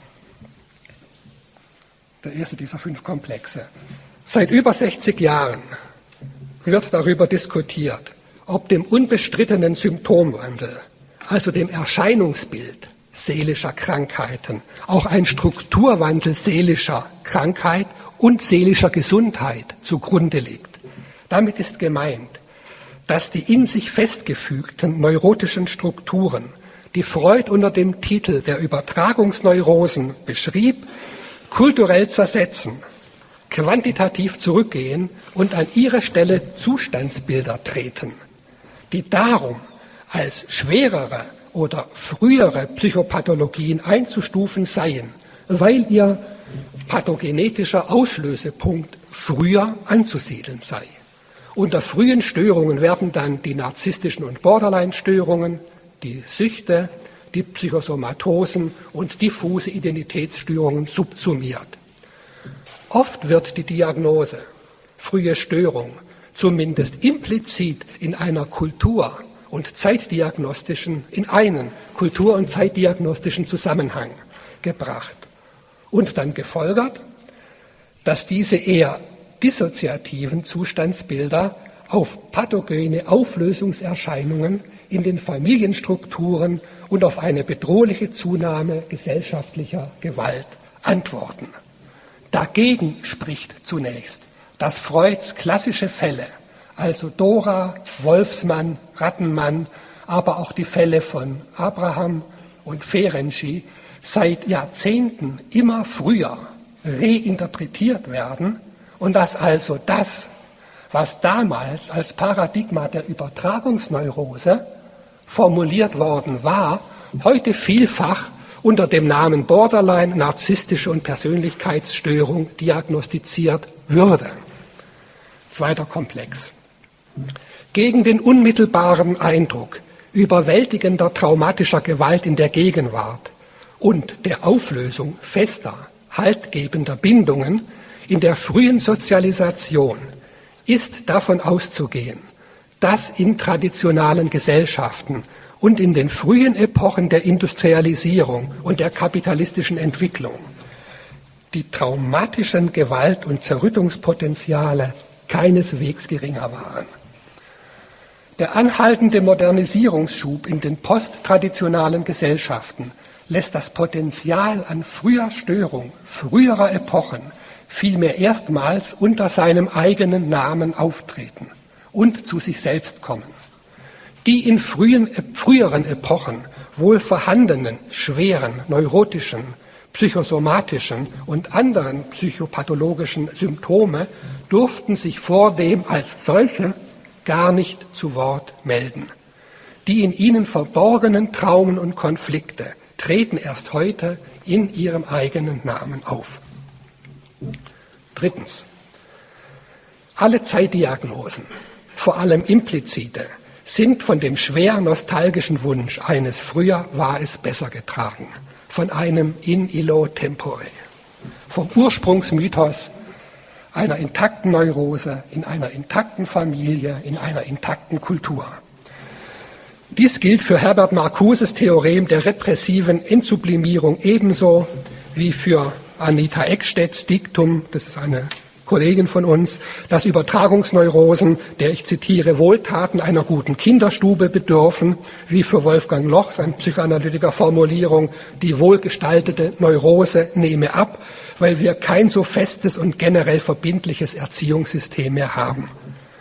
der erste dieser fünf Komplexe. Seit über sechzig Jahren wird darüber diskutiert, ob dem unbestrittenen Symptomwandel, also dem Erscheinungsbild seelischer Krankheiten, auch ein Strukturwandel seelischer Krankheit und seelischer Gesundheit zugrunde liegt. Damit ist gemeint, dass die in sich festgefügten neurotischen Strukturen, die Freud unter dem Titel der Übertragungsneurosen beschrieb, kulturell zersetzen, quantitativ zurückgehen und an ihre Stelle Zustandsbilder treten, die darum als schwerere oder frühere Psychopathologien einzustufen seien, weil ihr pathogenetischer Auslösepunkt früher anzusiedeln sei. Unter frühen Störungen werden dann die narzisstischen und Borderline-Störungen, die Süchte, die Psychosomatosen und diffuse Identitätsstörungen subsumiert. Oft wird die Diagnose frühe Störung zumindest implizit in einer Kultur- und zeitdiagnostischen, in einen kultur- und zeitdiagnostischen Zusammenhang gebracht und dann gefolgert, dass diese eher dissoziativen Zustandsbilder auf pathogene Auflösungserscheinungen in den Familienstrukturen und auf eine bedrohliche Zunahme gesellschaftlicher Gewalt antworten. Dagegen spricht zunächst, dass Freuds klassische Fälle, also Dora, Wolfsmann, Rattenmann, aber auch die Fälle von Abraham und Ferenczi seit Jahrzehnten immer früher reinterpretiert werden und dass also das, was damals als Paradigma der Übertragungsneurose formuliert worden war, heute vielfach unter dem Namen Borderline, narzisstische und Persönlichkeitsstörung diagnostiziert würde. Zweiter Komplex. Gegen den unmittelbaren Eindruck überwältigender traumatischer Gewalt in der Gegenwart und der Auflösung fester, haltgebender Bindungen in der frühen Sozialisation ist davon auszugehen, dass in traditionalen Gesellschaften und in den frühen Epochen der Industrialisierung und der kapitalistischen Entwicklung die traumatischen Gewalt- und Zerrüttungspotenziale keineswegs geringer waren. Der anhaltende Modernisierungsschub in den posttraditionalen Gesellschaften lässt das Potenzial an früher Störung, früherer Epochen vielmehr erstmals unter seinem eigenen Namen auftreten und zu sich selbst kommen. Die in frühen, früheren Epochen wohl vorhandenen schweren neurotischen, psychosomatischen und anderen psychopathologischen Symptome durften sich vordem als solche gar nicht zu Wort melden. Die in ihnen verborgenen Traumen und Konflikte treten erst heute in ihrem eigenen Namen auf. Drittens. Alle Zeitdiagnosen, vor allem implizite, sind von dem schwer nostalgischen Wunsch eines früher war es besser getragen, von einem in illo tempore, vom Ursprungsmythos einer intakten Neurose, in einer intakten Familie, in einer intakten Kultur. Dies gilt für Herbert Marcuses Theorem der repressiven Entsublimierung ebenso wie für Anita Eckstedts Diktum, das ist eine Kollegin von uns, dass Übertragungsneurosen, der ich zitiere, Wohltaten einer guten Kinderstube bedürfen, wie für Wolfgang Lochs, ein Psychoanalytiker, Formulierung, die wohlgestaltete Neurose nehme ab, weil wir kein so festes und generell verbindliches Erziehungssystem mehr haben.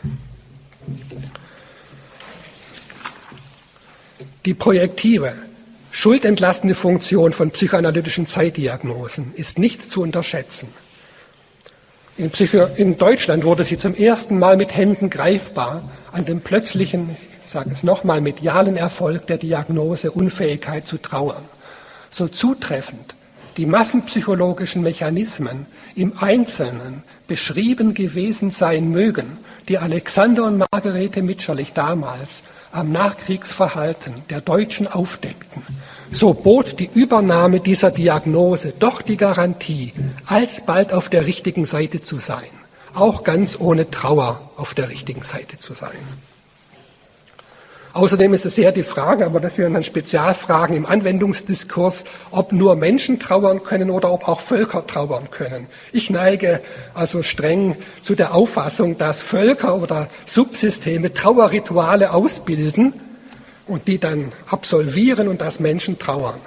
Die projektive, schuldentlastende Funktion von psychoanalytischen Zeitdiagnosen ist nicht zu unterschätzen. In, Psycho in Deutschland wurde sie zum ersten Mal mit Händen greifbar an dem plötzlichen, ich sage es nochmal, medialen Erfolg der Diagnose Unfähigkeit zu trauern. So zutreffend die massenpsychologischen Mechanismen im Einzelnen beschrieben gewesen sein mögen, die Alexander und Margarete Mitscherlich damals am Nachkriegsverhalten der Deutschen aufdeckten, so bot die Übernahme dieser Diagnose doch die Garantie, alsbald auf der richtigen Seite zu sein, auch ganz ohne Trauer auf der richtigen Seite zu sein. Außerdem ist es sehr die Frage, aber das wären dann Spezialfragen im Anwendungsdiskurs, ob nur Menschen trauern können oder ob auch Völker trauern können. Ich neige also streng zu der Auffassung, dass Völker oder Subsysteme Trauerrituale ausbilden und die dann absolvieren und dass Menschen trauern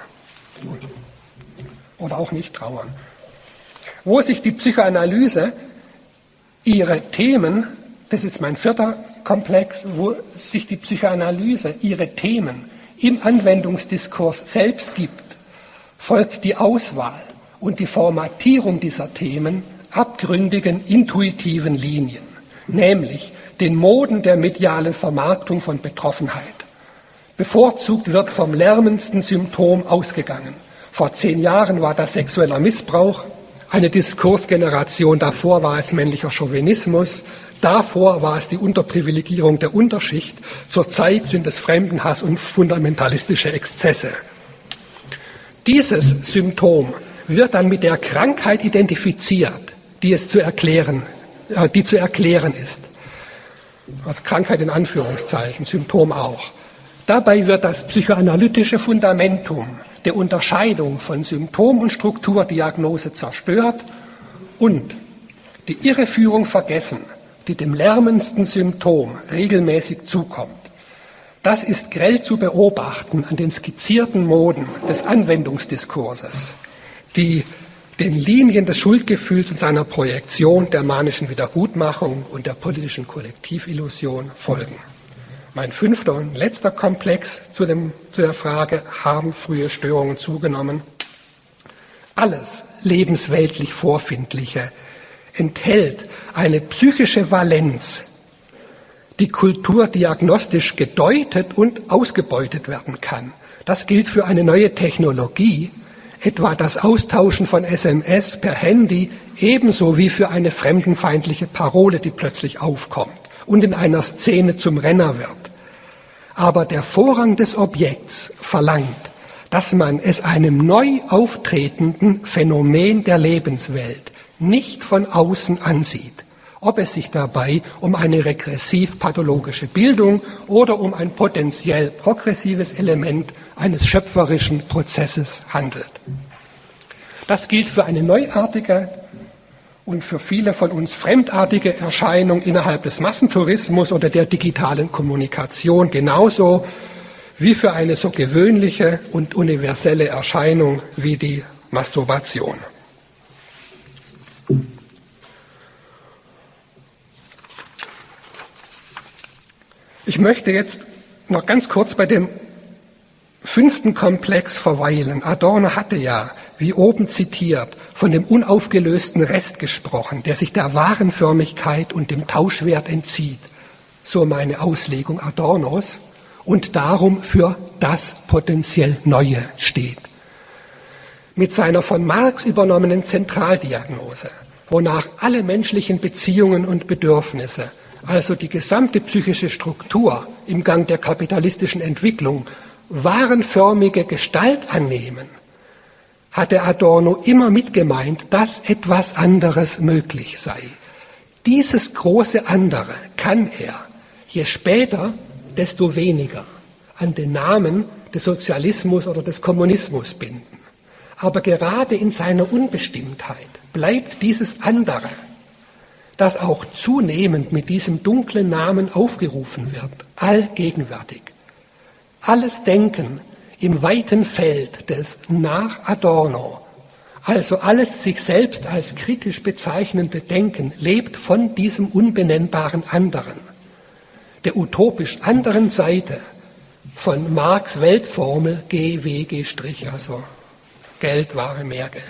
oder auch nicht trauern. Wo sich die Psychoanalyse ihre Themen, das ist mein vierter Komplex, wo sich die Psychoanalyse ihre Themen im Anwendungsdiskurs selbst gibt, folgt die Auswahl und die Formatierung dieser Themen abgründigen intuitiven Linien, nämlich den Moden der medialen Vermarktung von Betroffenheit. Bevorzugt wird vom lärmendsten Symptom ausgegangen. Vor zehn Jahren war das sexueller Missbrauch, eine Diskursgeneration davor war es männlicher Chauvinismus, davor war es die Unterprivilegierung der Unterschicht, zurzeit sind es Fremdenhass und fundamentalistische Exzesse. Dieses Symptom wird dann mit der Krankheit identifiziert, die es zu erklären, äh, die zu erklären ist. Also Krankheit in Anführungszeichen, Symptom auch. Dabei wird das psychoanalytische Fundamentum der Unterscheidung von Symptom- und Strukturdiagnose zerstört und die Irreführung vergessen, die dem lärmendsten Symptom regelmäßig zukommt. Das ist grell zu beobachten an den skizzierten Moden des Anwendungsdiskurses, die den Linien des Schuldgefühls und seiner Projektion, der manischen Wiedergutmachung und der politischen Kollektivillusion folgen. Mein fünfter und letzter Komplex zu, dem, zu der Frage, haben frühe Störungen zugenommen? Alles lebensweltlich Vorfindliche enthält eine psychische Valenz, die kulturdiagnostisch gedeutet und ausgebeutet werden kann. Das gilt für eine neue Technologie, etwa das Austauschen von S M S per Handy, ebenso wie für eine fremdenfeindliche Parole, die plötzlich aufkommt und in einer Szene zum Renner wird. Aber der Vorrang des Objekts verlangt, dass man es einem neu auftretenden Phänomen der Lebenswelt nicht von außen ansieht, ob es sich dabei um eine regressiv-pathologische Bildung oder um ein potenziell progressives Element eines schöpferischen Prozesses handelt. Das gilt für eine neuartige und für viele von uns fremdartige Erscheinung innerhalb des Massentourismus oder der digitalen Kommunikation genauso wie für eine so gewöhnliche und universelle Erscheinung wie die Masturbation. Ich möchte jetzt noch ganz kurz bei dem fünften Komplex verweilen. Adorno hatte ja, wie oben zitiert, von dem unaufgelösten Rest gesprochen, der sich der Warenförmigkeit und dem Tauschwert entzieht. So meine Auslegung Adornos und darum für das potenziell Neue steht. Mit seiner von Marx übernommenen Zentraldiagnose, wonach alle menschlichen Beziehungen und Bedürfnisse, also die gesamte psychische Struktur im Gang der kapitalistischen Entwicklung, warenförmige Gestalt annehmen, hatte Adorno immer mitgemeint, dass etwas anderes möglich sei. Dieses große Andere kann er, je später, desto weniger, an den Namen des Sozialismus oder des Kommunismus binden. Aber gerade in seiner Unbestimmtheit bleibt dieses Andere, das auch zunehmend mit diesem dunklen Namen aufgerufen wird, allgegenwärtig. Alles Denken im weiten Feld des nach Adorno, also alles sich selbst als kritisch bezeichnende Denken, lebt von diesem unbenennbaren Anderen, der utopisch anderen Seite von Marx' Weltformel G, W, G', also Geld, Ware, mehr Geld.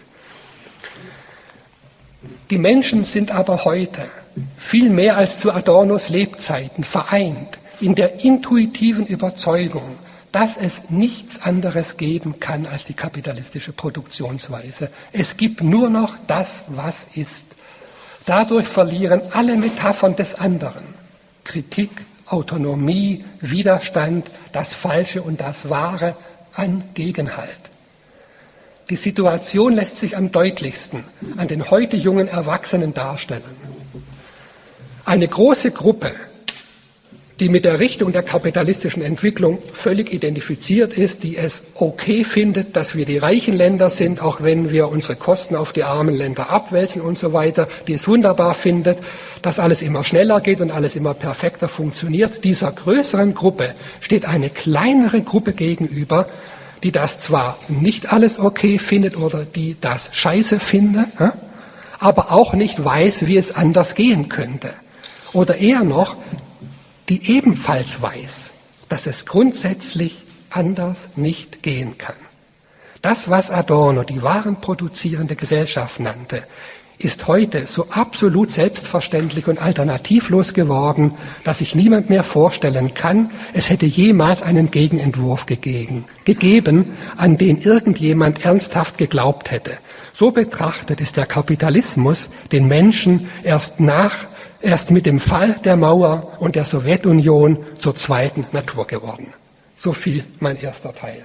Die Menschen sind aber heute viel mehr als zu Adornos Lebzeiten vereint in der intuitiven Überzeugung, dass es nichts anderes geben kann als die kapitalistische Produktionsweise. Es gibt nur noch das, was ist. Dadurch verlieren alle Metaphern des anderen, Kritik, Autonomie, Widerstand, das Falsche und das Wahre, an Gegenhalt. Die Situation lässt sich am deutlichsten an den heute jungen Erwachsenen darstellen. Eine große Gruppe, die mit der Richtung der kapitalistischen Entwicklung völlig identifiziert ist, die es okay findet, dass wir die reichen Länder sind, auch wenn wir unsere Kosten auf die armen Länder abwälzen und so weiter, die es wunderbar findet, dass alles immer schneller geht und alles immer perfekter funktioniert. Dieser größeren Gruppe steht eine kleinere Gruppe gegenüber, die das zwar nicht alles okay findet oder die das scheiße findet, aber auch nicht weiß, wie es anders gehen könnte. Oder eher noch, die ebenfalls weiß, dass es grundsätzlich anders nicht gehen kann. Das, was Adorno die warenproduzierende Gesellschaft nannte, ist heute so absolut selbstverständlich und alternativlos geworden, dass sich niemand mehr vorstellen kann, es hätte jemals einen Gegenentwurf gegeben, gegeben, an den irgendjemand ernsthaft geglaubt hätte. So betrachtet ist der Kapitalismus den Menschen erst nach erst mit dem Fall der Mauer und der Sowjetunion zur zweiten Natur geworden. So viel mein erster Teil.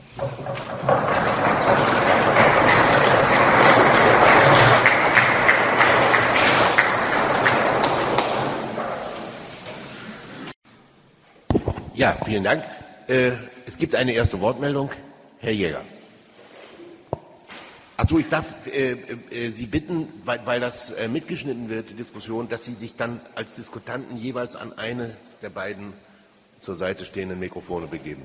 Ja, vielen Dank. Äh, es gibt eine erste Wortmeldung. Herr Jäger. Achso, ich darf äh, äh, Sie bitten, weil, weil das äh, mitgeschnitten wird, die Diskussion, dass Sie sich dann als Diskutanten jeweils an eines der beiden zur Seite stehenden Mikrofone begeben.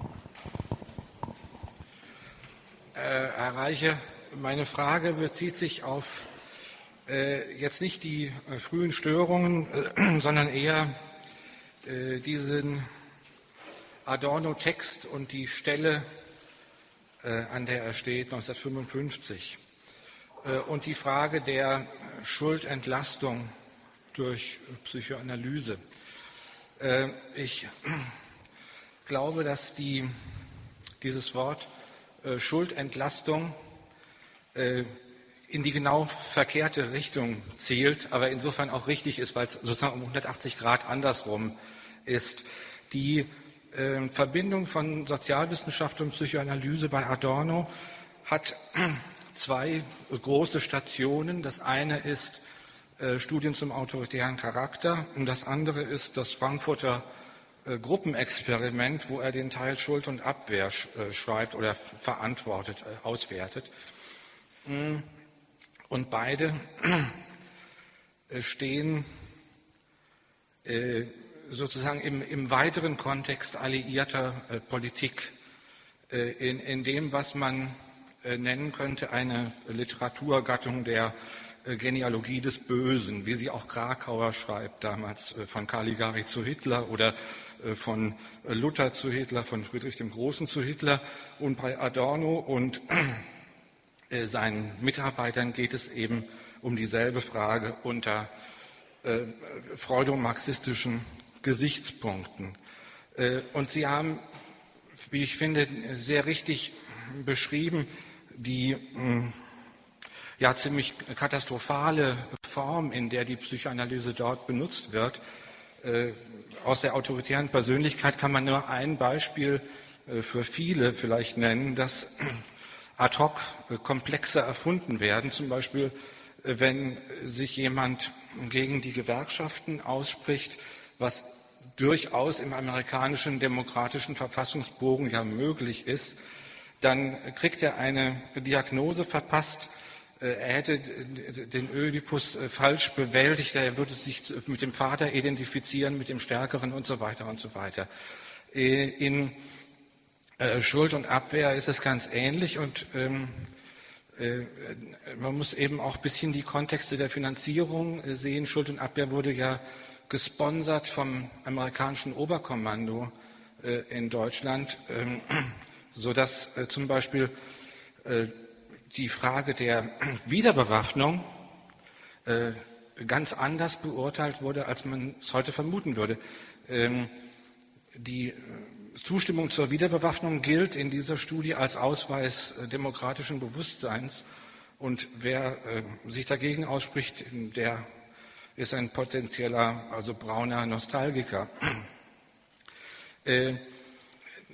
Äh, Herr Reiche, meine Frage bezieht sich auf äh, jetzt nicht die äh, frühen Störungen, äh, sondern eher äh, diesen Adorno-Text und die Stelle, an der er steht, neunzehnhundertfünfundfünfzig. Und die Frage der Schuldentlastung durch Psychoanalyse. Ich glaube, dass die, dieses Wort Schuldentlastung in die genau verkehrte Richtung zielt, aber insofern auch richtig ist, weil es sozusagen um hundertachtzig Grad andersrum ist. Die Verbindung von Sozialwissenschaft und Psychoanalyse bei Adorno hat zwei große Stationen. Das eine ist äh, Studien zum autoritären Charakter und das andere ist das Frankfurter äh, Gruppenexperiment, wo er den Teil Schuld und Abwehr sch äh, schreibt oder verantwortet, äh, auswertet. Und beide äh, stehen äh, sozusagen im, im weiteren Kontext alliierter äh, Politik, äh, in, in dem, was man äh, nennen könnte, eine Literaturgattung der äh, Genealogie des Bösen, wie sie auch Krakauer schreibt, damals äh, von Caligari zu Hitler oder äh, von äh, Luther zu Hitler, von Friedrich dem Großen zu Hitler. Und bei Adorno und äh, seinen Mitarbeitern geht es eben um dieselbe Frage unter äh, freudomarxistischen Gesichtspunkten. Und Sie haben, wie ich finde, sehr richtig beschrieben, die ja ziemlich katastrophale Form, in der die Psychoanalyse dort benutzt wird. Aus der autoritären Persönlichkeit kann man nur ein Beispiel für viele vielleicht nennen, dass ad hoc Komplexe erfunden werden, zum Beispiel wenn sich jemand gegen die Gewerkschaften ausspricht, was durchaus im amerikanischen demokratischen Verfassungsbogen ja möglich ist, dann kriegt er eine Diagnose verpasst, er hätte den Ödipus falsch bewältigt, er würde sich mit dem Vater identifizieren, mit dem Stärkeren und so weiter und so weiter. In Schuld und Abwehr ist es ganz ähnlich und ähm, äh, man muss eben auch ein bisschen die Kontexte der Finanzierung sehen. Schuld und Abwehr wurde ja gesponsert vom amerikanischen Oberkommando äh, in Deutschland, äh, sodass äh, zum Beispiel äh, die Frage der Wiederbewaffnung äh, ganz anders beurteilt wurde, als man es heute vermuten würde. Ähm, die Zustimmung zur Wiederbewaffnung gilt in dieser Studie als Ausweis äh, demokratischen Bewusstseins. Und wer äh, sich dagegen ausspricht, der ist ein potenzieller, also brauner Nostalgiker. Äh,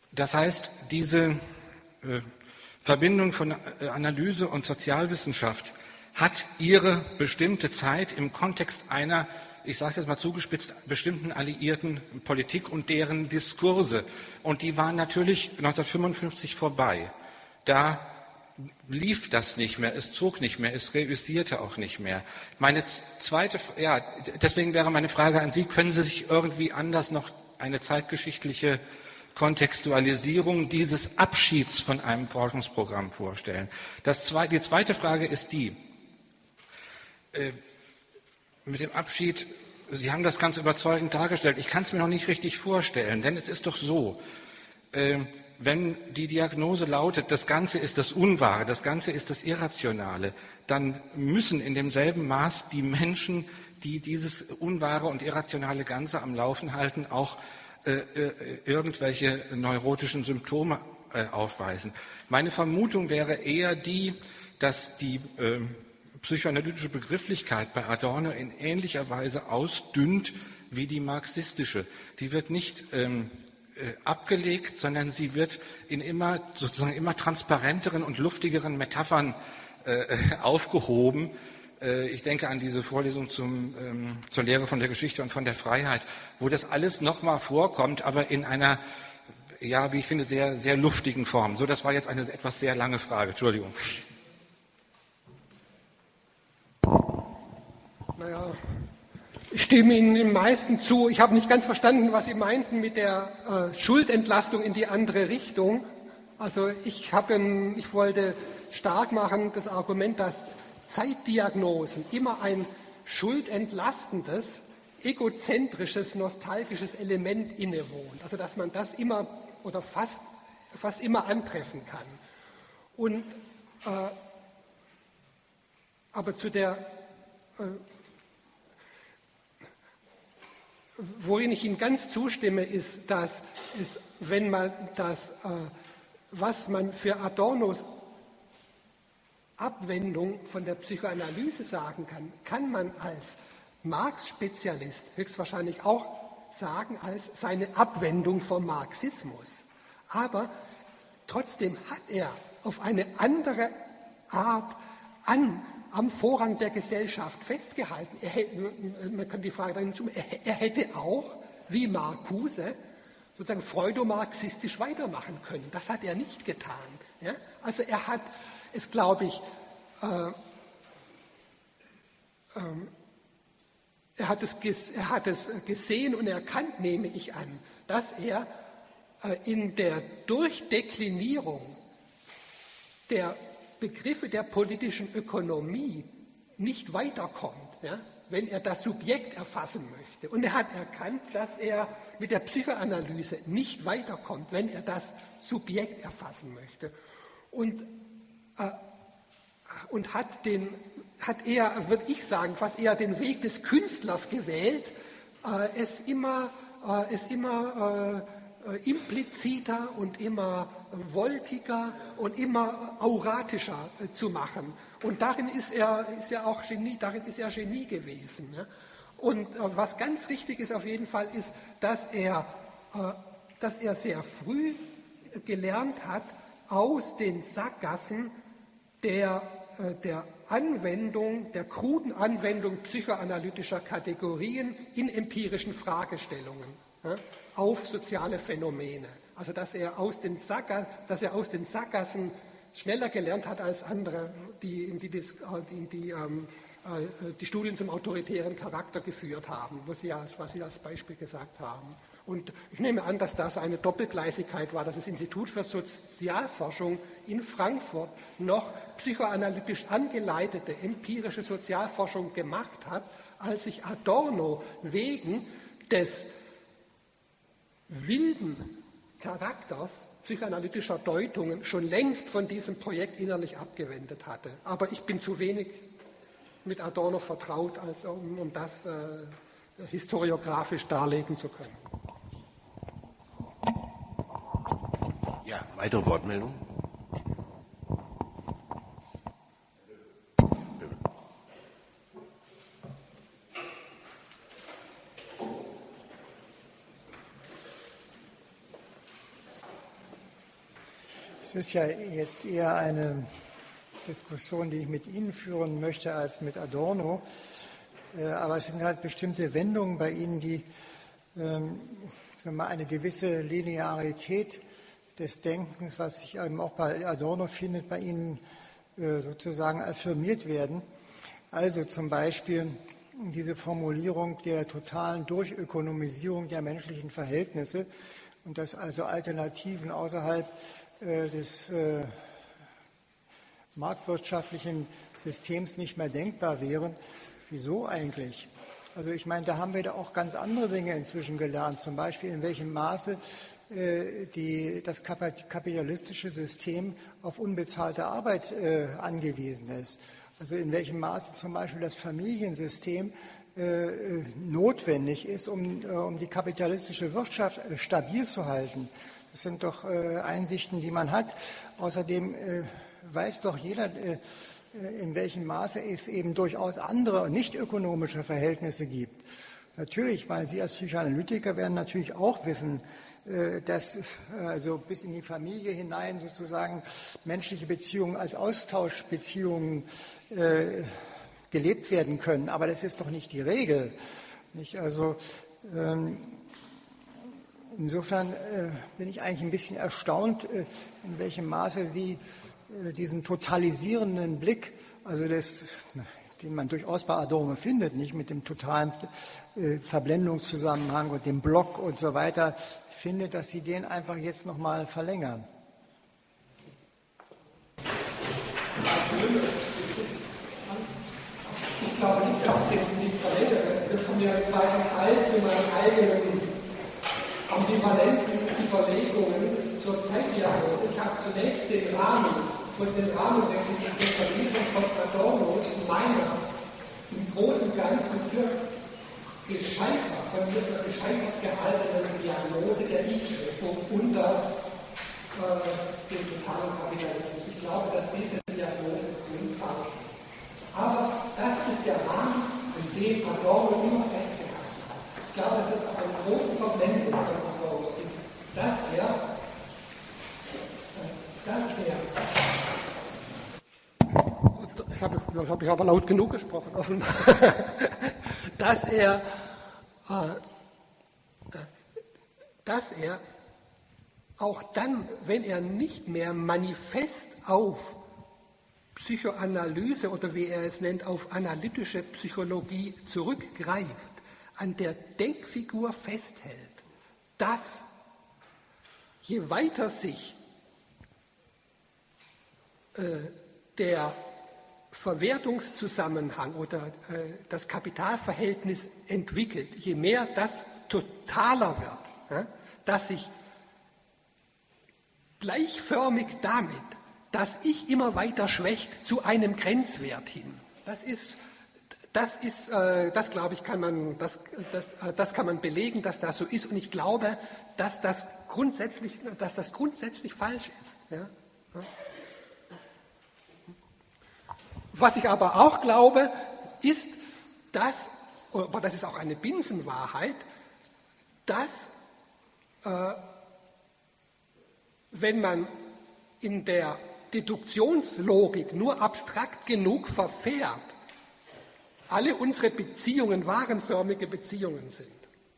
Das heißt, diese äh, Verbindung von äh, Analyse und Sozialwissenschaft hat ihre bestimmte Zeit im Kontext einer, ich sage es jetzt mal zugespitzt, bestimmten alliierten Politik und deren Diskurse. Und die waren natürlich neunzehnhundertfünfundfünfzig vorbei. Da lief das nicht mehr, es zog nicht mehr, es reüssierte auch nicht mehr. Meine zweite, ja, deswegen wäre meine Frage an Sie, können Sie sich irgendwie anders noch eine zeitgeschichtliche Kontextualisierung dieses Abschieds von einem Forschungsprogramm vorstellen? Das zweite, die zweite Frage ist die, äh, mit dem Abschied, Sie haben das ganz überzeugend dargestellt, ich kann es mir noch nicht richtig vorstellen, denn es ist doch so, äh, wenn die Diagnose lautet, das Ganze ist das Unwahre, das Ganze ist das Irrationale, dann müssen in demselben Maß die Menschen, die dieses unwahre und irrationale Ganze am Laufen halten, auch äh, äh, irgendwelche neurotischen Symptome äh, aufweisen. Meine Vermutung wäre eher die, dass die äh, psychoanalytische Begrifflichkeit bei Adorno in ähnlicher Weise ausdünnt wie die marxistische. Die wird nicht ähm, abgelegt, sondern sie wird in immer sozusagen immer transparenteren und luftigeren Metaphern äh, aufgehoben. Äh, ich denke an diese Vorlesung zum, ähm, zur Lehre von der Geschichte und von der Freiheit, wo das alles nochmal vorkommt, aber in einer, ja, wie ich finde, sehr, sehr luftigen Form. So, das war jetzt eine etwas sehr lange Frage. Entschuldigung. Naja, ich stimme Ihnen im meisten zu. Ich habe nicht ganz verstanden, was Sie meinten mit der äh, Schuldentlastung in die andere Richtung. Also ich, habe, ich wollte stark machen das Argument, dass Zeitdiagnosen immer ein schuldentlastendes, egozentrisches, nostalgisches Element innewohnt. Also dass man das immer oder fast, fast immer antreffen kann. Und, äh, aber zu der äh, Worin ich Ihnen ganz zustimme, ist, dass es, wenn man das, äh, was man für Adornos Abwendung von der Psychoanalyse sagen kann, kann man als Marx-Spezialist höchstwahrscheinlich auch sagen als seine Abwendung vom Marxismus. Aber trotzdem hat er auf eine andere Art an am Vorrang der Gesellschaft festgehalten. Er hätte, man kann die Frage dahin tun, er hätte auch, wie Marcuse, sozusagen freudomarxistisch weitermachen können. Das hat er nicht getan. Ja? Also er hat es, glaube ich, äh, äh, er, hat es er hat es gesehen und erkannt, nehme ich an, dass er äh, in der Durchdeklinierung der Begriffe der politischen Ökonomie nicht weiterkommt, ja, wenn er das Subjekt erfassen möchte. Und er hat erkannt, dass er mit der Psychoanalyse nicht weiterkommt, wenn er das Subjekt erfassen möchte. Und, äh, und hat, den, hat eher, würde ich sagen, fast eher den Weg des Künstlers gewählt, äh, es immer, äh, es immer äh, impliziter und immer wolkiger und immer auratischer zu machen. Und darin ist er, ist er auch Genie, darin ist er Genie gewesen. Und was ganz wichtig ist auf jeden Fall, ist, dass er, dass er sehr früh gelernt hat, aus den Sackgassen der, der Anwendung, der kruden Anwendung psychoanalytischer Kategorien in empirischen Fragestellungen auf soziale Phänomene. Also dass er aus den, Sackgassen, dass er aus den Sackgassen schneller gelernt hat als andere, die, die, die, die, ähm, die Studien zum autoritären Charakter geführt haben, was Sie, als, was Sie als Beispiel gesagt haben. Und ich nehme an, dass das eine Doppelgleisigkeit war, dass das Institut für Sozialforschung in Frankfurt noch psychoanalytisch angeleitete empirische Sozialforschung gemacht hat, als sich Adorno wegen des wilden Charakters psychoanalytischer Deutungen schon längst von diesem Projekt innerlich abgewendet hatte. Aber ich bin zu wenig mit Adorno vertraut, als um, um das äh, historiografisch darlegen zu können. Ja, weitere Wortmeldungen? Es ist ja jetzt eher eine Diskussion, die ich mit Ihnen führen möchte, als mit Adorno. Aber es sind halt bestimmte Wendungen bei Ihnen, die ähm, sagen wir mal, eine gewisse Linearität des Denkens, was sich eben auch bei Adorno findet, bei Ihnen äh, sozusagen affirmiert werden. Also zum Beispiel diese Formulierung der totalen Durchökonomisierung der menschlichen Verhältnisse und dass also Alternativen außerhalb äh, des äh, marktwirtschaftlichen Systems nicht mehr denkbar wären. Wieso eigentlich? Also ich meine, da haben wir da auch ganz andere Dinge inzwischen gelernt, zum Beispiel in welchem Maße äh, die, das kapitalistische System auf unbezahlte Arbeit äh, angewiesen ist. Also in welchem Maße zum Beispiel das Familiensystem äh, notwendig ist, um, äh, um die kapitalistische Wirtschaft äh, stabil zu halten. Das sind doch äh, Einsichten, die man hat. Außerdem äh, weiß doch jeder, äh, in welchem Maße es eben durchaus andere, nicht ökonomische Verhältnisse gibt. Natürlich, weil Sie als Psychoanalytiker werden natürlich auch wissen, dass es also bis in die Familie hinein sozusagen menschliche Beziehungen als Austauschbeziehungen äh, gelebt werden können. Aber das ist doch nicht die Regel. Nicht? Also ähm, insofern äh, bin ich eigentlich ein bisschen erstaunt, äh, in welchem Maße Sie diesen totalisierenden Blick, also das, den man durchaus bei Adorno findet, nicht mit dem totalen äh, Verblendungszusammenhang und dem Block und so weiter, findet, dass Sie den einfach jetzt noch mal verlängern. Ich glaube nicht, dass ich den nicht verlängere. Wir kommen ja im zweiten Teil zu meinen eigenen ambivalenten Überlegungen zur Zeitdiagnose. Ich habe zunächst den Rahmen von den Rahmenwechseln der Verlesung von Adorno zu meiner im Großen und Ganzen für gescheitert, von mir für gescheitert gehaltenen Diagnose der Ich-Schöpfung unter äh, dem totalen Kapitalismus. Ich glaube, dass diese Diagnose falsch ist. Aber das ist der Rahmen, an dem Adorno immer festgehalten hat. Ich glaube, dass es auch eine große Verblendung von Adorno ist, dass er, dass er Ich habe, habe ich aber laut genug gesprochen, offenbar, dass er, äh, dass er auch dann, wenn er nicht mehr manifest auf Psychoanalyse oder wie er es nennt, auf analytische Psychologie zurückgreift, an der Denkfigur festhält, dass je weiter sich äh, der Verwertungszusammenhang oder äh, das Kapitalverhältnis entwickelt, je mehr das totaler wird, ja, dass sich gleichförmig damit, dass Ich immer weiter schwächt, zu einem Grenzwert hin. Das ist, das ist, äh, das glaube ich, kann man, das, das, äh, das kann man belegen, dass das so ist. Und ich glaube, dass das grundsätzlich, dass das grundsätzlich falsch ist. Ja. Ja. Was ich aber auch glaube, ist, dass, aber das ist auch eine Binsenwahrheit, dass äh, wenn man in der Deduktionslogik nur abstrakt genug verfährt, alle unsere Beziehungen warenförmige Beziehungen sind.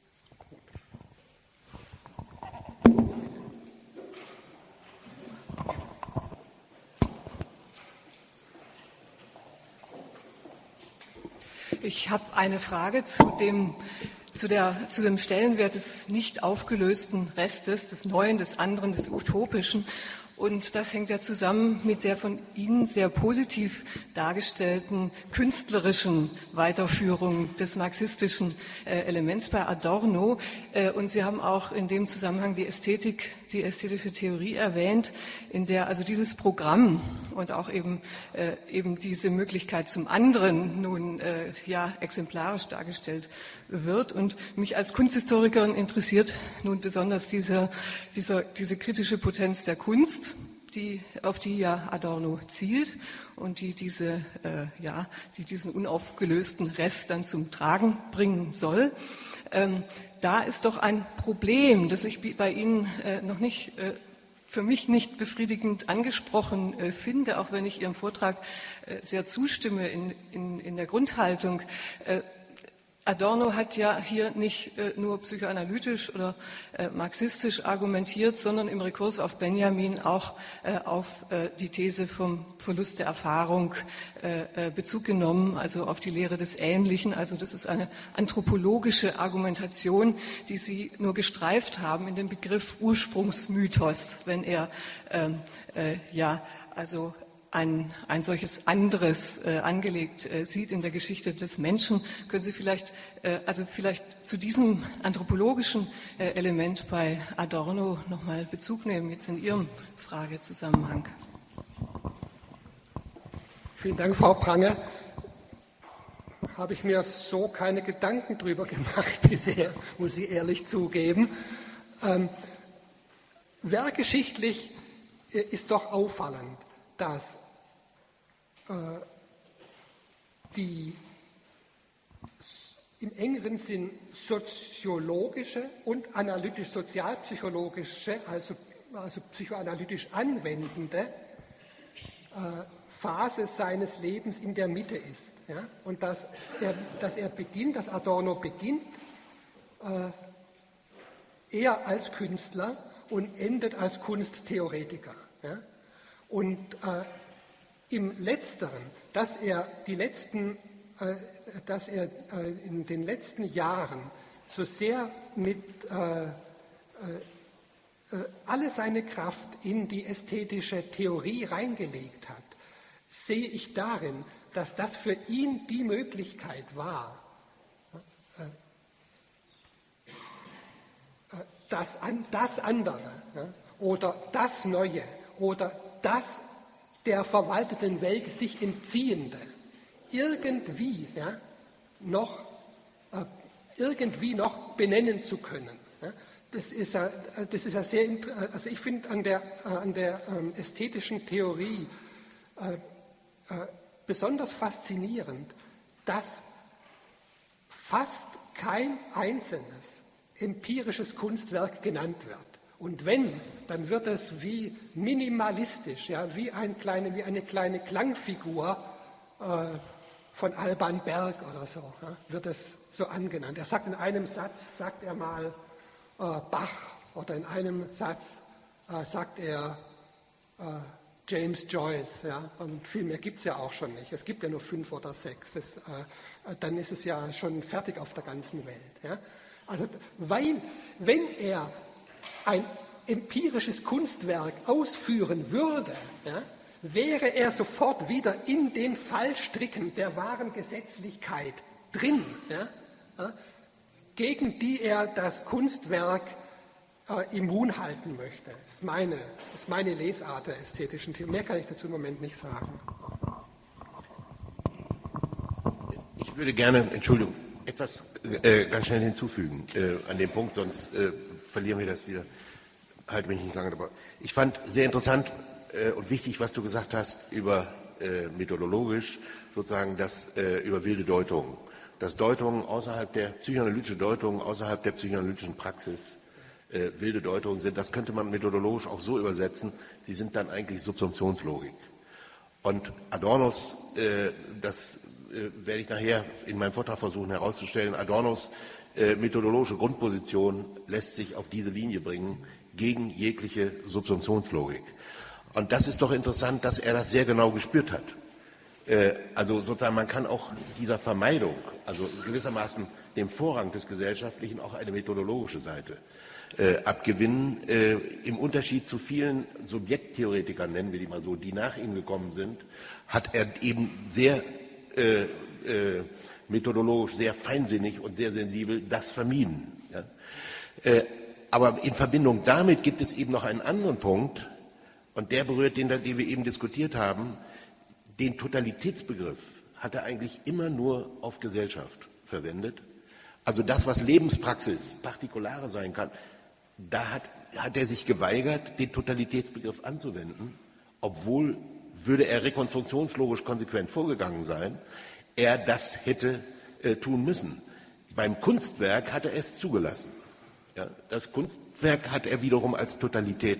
Ich habe eine Frage zu dem, zu, der, zu dem Stellenwert des nicht aufgelösten Restes, des Neuen, des anderen, des Utopischen. Und das hängt ja zusammen mit der von Ihnen sehr positiv dargestellten künstlerischen Weiterführung des marxistischen äh, Elements bei Adorno. Äh, und Sie haben auch in dem Zusammenhang die Ästhetik, die ästhetische Theorie erwähnt, in der also dieses Programm und auch eben, äh, eben diese Möglichkeit zum anderen nun äh, ja exemplarisch dargestellt wird. Und mich als Kunsthistorikerin interessiert nun besonders diese, dieser, diese kritische Potenz der Kunst, die, auf die ja Adorno zielt und die, diese, äh, ja, die diesen unaufgelösten Rest dann zum Tragen bringen soll. Ähm, da ist doch ein Problem, das ich bei Ihnen äh, noch nicht äh, für mich nicht befriedigend angesprochen äh, finde, auch wenn ich Ihrem Vortrag äh, sehr zustimme in, in, in der Grundhaltung. Äh, Adorno hat ja hier nicht äh, nur psychoanalytisch oder äh, marxistisch argumentiert, sondern im Rekurs auf Benjamin auch äh, auf äh, die These vom Verlust der Erfahrung äh, Bezug genommen, also auf die Lehre des Ähnlichen. Also das ist eine anthropologische Argumentation, die Sie nur gestreift haben in dem Begriff Ursprungsmythos, wenn er ähm, äh, ja also Ein, ein solches anderes äh, angelegt äh, sieht in der Geschichte des Menschen. Können Sie vielleicht, äh, also vielleicht zu diesem anthropologischen äh, Element bei Adorno nochmal Bezug nehmen, jetzt in Ihrem Fragezusammenhang? Vielen Dank, Frau Prange. Habe ich mir so keine Gedanken drüber gemacht bisher, muss ich ehrlich zugeben. Ähm, werkgeschichtlich äh, ist doch auffallend, dass die im engeren Sinn soziologische und analytisch-sozialpsychologische, also, also psychoanalytisch anwendende äh, Phase seines Lebens in der Mitte ist. Ja? Und dass er, dass er beginnt, dass Adorno beginnt, äh, eher als Künstler und endet als Kunsttheoretiker. Ja? Und äh, im Letzteren, dass er, die letzten, äh, dass er äh, in den letzten Jahren so sehr mit äh, äh, alle seine Kraft in die ästhetische Theorie reingelegt hat, sehe ich darin, dass das für ihn die Möglichkeit war, äh, äh, das, an, das andere ja, oder das Neue oder das der verwalteten Welt sich entziehende, irgendwie, ja, noch, äh, irgendwie noch benennen zu können. Ja. Das ist ja, das ist ja sehr, also ich finde an der, äh, an der ähm, ästhetischen Theorie äh, äh, besonders faszinierend, dass fast kein einzelnes empirisches Kunstwerk genannt wird. Und wenn, dann wird es wie minimalistisch, ja, wie, ein kleine, wie eine kleine Klangfigur äh, von Alban Berg oder so, ja, wird es so angenannt. Er sagt in einem Satz, sagt er mal äh, Bach, oder in einem Satz äh, sagt er äh, James Joyce, ja, und viel mehr gibt es ja auch schon nicht. Es gibt ja nur fünf oder sechs. Das, äh, dann ist es ja schon fertig auf der ganzen Welt. Ja. Also, weil, wenn er ein empirisches Kunstwerk ausführen würde, ja, wäre er sofort wieder in den Fallstricken der wahren Gesetzlichkeit drin, ja, ja, gegen die er das Kunstwerk äh, immun halten möchte. Das ist meine, das ist meine Lesart der ästhetischen Theorie. Mehr kann ich dazu im Moment nicht sagen. Ich würde gerne, Entschuldigung, etwas äh, ganz schnell hinzufügen äh, an dem Punkt, sonst äh, verlieren wir das wieder. Halte mich nicht lange dabei. Ich fand sehr interessant äh, und wichtig, was du gesagt hast über äh, methodologisch, sozusagen das äh, über wilde Deutungen. Dass Deutungen außerhalb der psychoanalytischen Deutungen, außerhalb der psychoanalytischen Praxis äh, wilde Deutungen sind. Das könnte man methodologisch auch so übersetzen, sie sind dann eigentlich Subsumptionslogik. Und Adornos, äh, das äh, werde ich nachher in meinem Vortrag versuchen herauszustellen, Adornos äh, methodologische Grundposition lässt sich auf diese Linie bringen, gegen jegliche Subsumptionslogik. Und das ist doch interessant, dass er das sehr genau gespürt hat. Äh, also sozusagen, man kann auch dieser Vermeidung, also gewissermaßen dem Vorrang des Gesellschaftlichen auch eine methodologische Seite äh, abgewinnen. Äh, im Unterschied zu vielen Subjekttheoretikern, nennen wir die mal so, die nach ihm gekommen sind, hat er eben sehr äh, äh, methodologisch, sehr feinsinnig und sehr sensibel das vermieden. Ja? Äh, Aber in Verbindung damit gibt es eben noch einen anderen Punkt, und der berührt den, den wir eben diskutiert haben. Den Totalitätsbegriff hat er eigentlich immer nur auf Gesellschaft verwendet. Also das, was Lebenspraxis, Partikulare sein kann, da hat, hat er sich geweigert, den Totalitätsbegriff anzuwenden, obwohl, würde er rekonstruktionslogisch konsequent vorgegangen sein, er das hätte äh, tun müssen. Beim Kunstwerk hat er es zugelassen. Ja, das Kunstwerk hat er wiederum als Totalität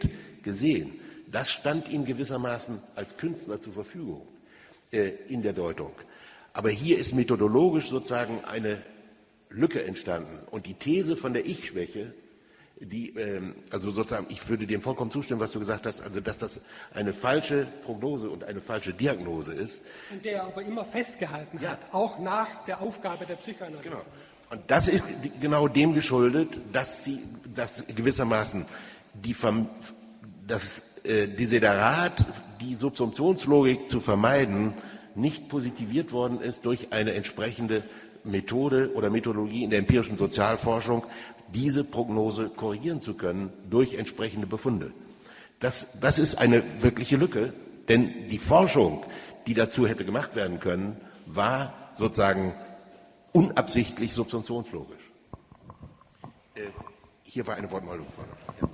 gesehen. Das stand ihm gewissermaßen als Künstler zur Verfügung äh, in der Deutung. Aber hier ist methodologisch sozusagen eine Lücke entstanden. Und die These von der Ich-Schwäche, die, ähm, also sozusagen, ich würde dem vollkommen zustimmen, was du gesagt hast, also dass das eine falsche Prognose und eine falsche Diagnose ist. Und der aber immer festgehalten ja. hat, auch nach der Aufgabe der Psychoanalyse. Genau. Und das ist genau dem geschuldet, dass sie, dass gewissermaßen die, das äh, Desiderat, die Subsumptionslogik zu vermeiden, nicht positiviert worden ist durch eine entsprechende Methode oder Methodologie in der empirischen Sozialforschung, diese Prognose korrigieren zu können durch entsprechende Befunde. Das, das ist eine wirkliche Lücke, denn die Forschung, die dazu hätte gemacht werden können, war sozusagen unabsichtlich subsumptionslogisch. Äh, hier war eine Wortmeldung gefordert. Ja.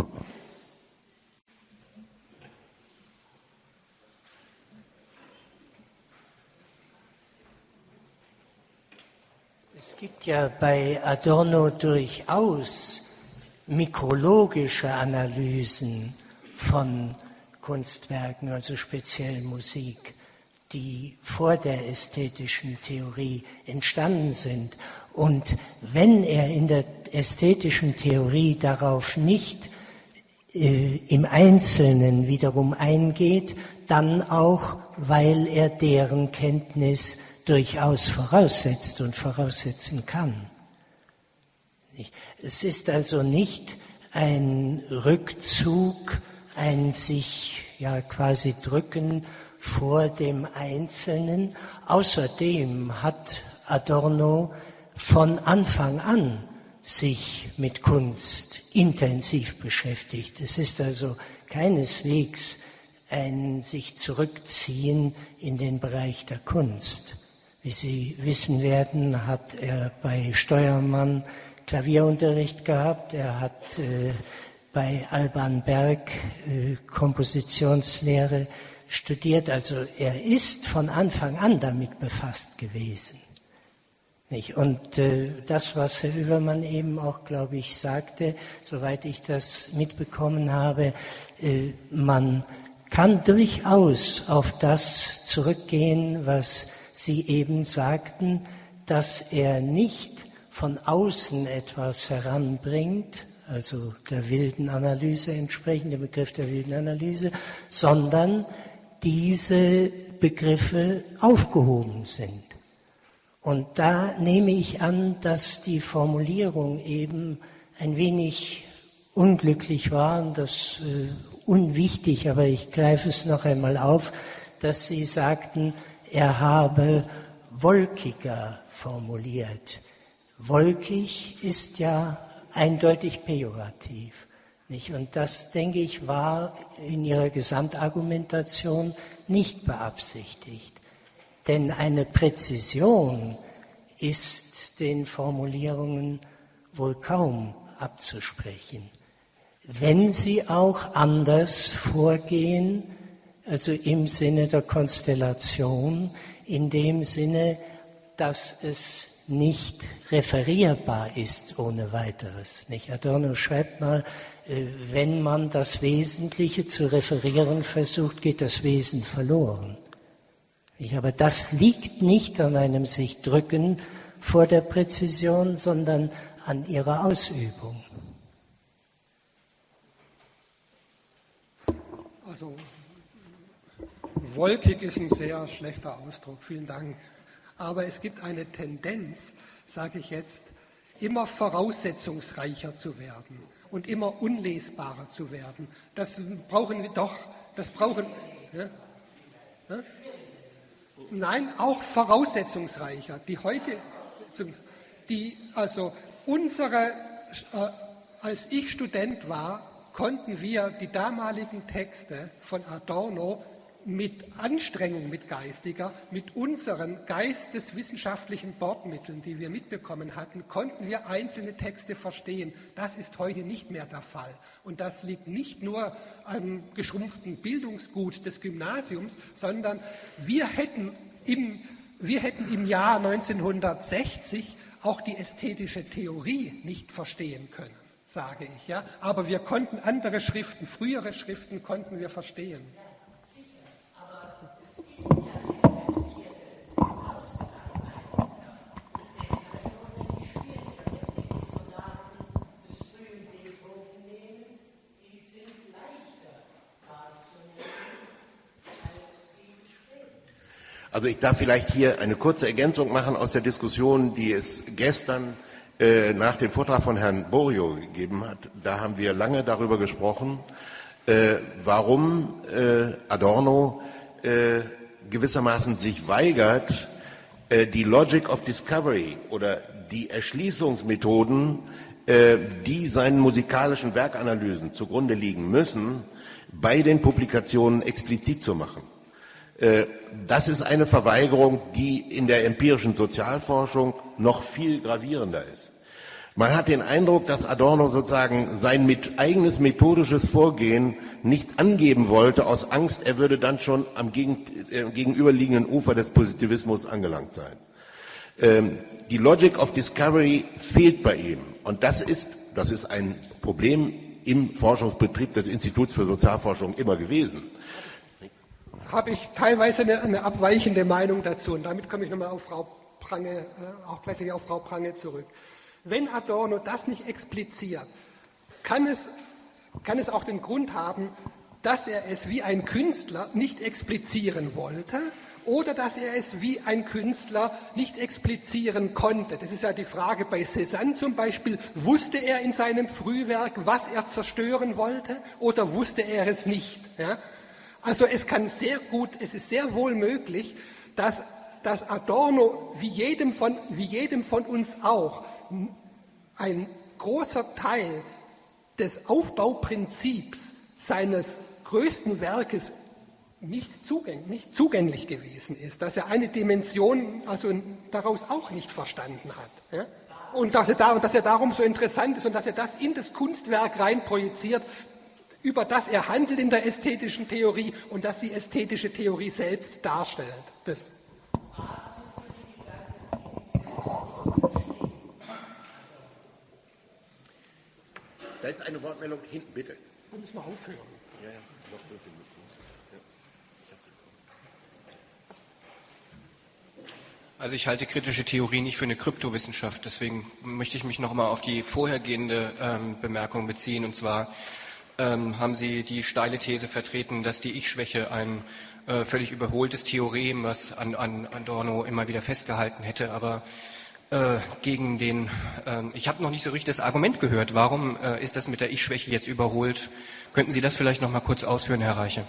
Es gibt ja bei Adorno durchaus mikrologische Analysen von Kunstwerken, also speziell Musik, die vor der ästhetischen Theorie entstanden sind. Und wenn er in der ästhetischen Theorie darauf nicht äh, im Einzelnen wiederum eingeht, dann auch, weil er deren Kenntnis durchaus voraussetzt und voraussetzen kann. Es ist also nicht ein Rückzug, ein sich ja quasi drücken vor dem Einzelnen. Außerdem hat Adorno von Anfang an sich mit Kunst intensiv beschäftigt. Es ist also keineswegs ein sich zurückziehen in den Bereich der Kunst. Wie Sie wissen werden, hat er bei Steuermann Klavierunterricht gehabt. Er hat äh, bei Alban Berg äh, Kompositionslehre studiert. Also er ist von Anfang an damit befasst gewesen. Nicht? Und äh, das, was Herr Übermann eben auch, glaube ich, sagte, soweit ich das mitbekommen habe, äh, man kann durchaus auf das zurückgehen, was Sie eben sagten, dass er nicht von außen etwas heranbringt, also der wilden Analyse entsprechend, der Begriff der wilden Analyse, sondern diese Begriffe aufgehoben sind. Und da nehme ich an, dass die Formulierung eben ein wenig unglücklich war und das äh, unwichtig, aber ich greife es noch einmal auf, dass Sie sagten, er habe wolkiger formuliert. Wolkig ist ja eindeutig pejorativ. Nicht? Und das, denke ich, war in Ihrer Gesamtargumentation nicht beabsichtigt. Denn eine Präzision ist den Formulierungen wohl kaum abzusprechen. Wenn sie auch anders vorgehen, also im Sinne der Konstellation, in dem Sinne, dass es nicht referierbar ist ohne weiteres. Nicht? Adorno schreibt mal, wenn man das Wesentliche zu referieren versucht, geht das Wesen verloren. Nicht? Aber das liegt nicht an einem sich drücken vor der Präzision, sondern an ihrer Ausübung. Also wolkig ist ein sehr schlechter Ausdruck, vielen Dank. Aber es gibt eine Tendenz, sage ich jetzt, immer voraussetzungsreicher zu werden und immer unlesbarer zu werden. Das brauchen wir doch, das brauchen ja? Ja? Nein, auch voraussetzungsreicher. Die heute, die, also unsere, äh, als ich Student war, konnten wir die damaligen Texte von Adorno mit Anstrengung, mit geistiger, mit unseren geisteswissenschaftlichen Bordmitteln, die wir mitbekommen hatten, konnten wir einzelne Texte verstehen. Das ist heute nicht mehr der Fall. Und das liegt nicht nur am geschrumpften Bildungsgut des Gymnasiums, sondern wir hätten im, wir hätten im Jahr neunzehnhundertsechzig auch die ästhetische Theorie nicht verstehen können. sage ich. Ja? Aber wir konnten andere Schriften, frühere Schriften konnten wir verstehen. Also ich darf vielleicht hier eine kurze Ergänzung machen aus der Diskussion, die es gestern äh, nach dem Vortrag von Herrn Borio gegeben hat. Da haben wir lange darüber gesprochen, äh, warum äh, Adorno äh, gewissermaßen sich weigert, äh, die Logic of Discovery oder die Erschließungsmethoden, äh, die seinen musikalischen Werkanalysen zugrunde liegen müssen, bei den Publikationen explizit zu machen. Das ist eine Verweigerung, die in der empirischen Sozialforschung noch viel gravierender ist. Man hat den Eindruck, dass Adorno sozusagen sein mit eigenes methodisches Vorgehen nicht angeben wollte, aus Angst, er würde dann schon am gegen, äh, gegenüberliegenden Ufer des Positivismus angelangt sein. Ähm, die Logic of Discovery fehlt bei ihm. Und das ist, das ist ein Problem im Forschungsbetrieb des Instituts für Sozialforschung immer gewesen. Habe ich teilweise eine, eine abweichende Meinung dazu. Und damit komme ich nochmal auf Frau Prange, äh, auch gleichzeitig auf Frau Prange zurück. Wenn Adorno das nicht expliziert, kann es, kann es auch den Grund haben, dass er es wie ein Künstler nicht explizieren wollte oder dass er es wie ein Künstler nicht explizieren konnte. Das ist ja die Frage bei Cézanne zum Beispiel. Wusste er in seinem Frühwerk, was er zerstören wollte, oder wusste er es nicht? Ja? Also es kann sehr gut, es ist sehr wohl möglich, dass, dass Adorno wie jedem, von, wie jedem von uns auch ein großer Teil des Aufbauprinzips seines größten Werkes nicht zugänglich, nicht zugänglich gewesen ist, dass er eine Dimension also daraus auch nicht verstanden hat. Ja? Und dass er, da, dass er darum so interessant ist und dass er das in das Kunstwerk rein projiziert, über das er handelt in der ästhetischen Theorie und das die ästhetische Theorie selbst darstellt. Das Da ist eine Wortmeldung hinten, bitte. Da müssen wir aufhören. Ja, ja, noch fünf Minuten. Ja, ich hab's bekommen. Also ich halte kritische Theorie nicht für eine Kryptowissenschaft, deswegen möchte ich mich noch mal auf die vorhergehende ähm, Bemerkung beziehen, und zwar ähm, haben Sie die steile These vertreten, dass die Ich-Schwäche ein äh, völlig überholtes Theorem, was an, an Adorno immer wieder festgehalten hätte, aber äh, gegen den, äh, ich habe noch nicht so richtig das Argument gehört, warum äh, ist das mit der Ich-Schwäche jetzt überholt? Könnten Sie das vielleicht noch mal kurz ausführen, Herr Reiche?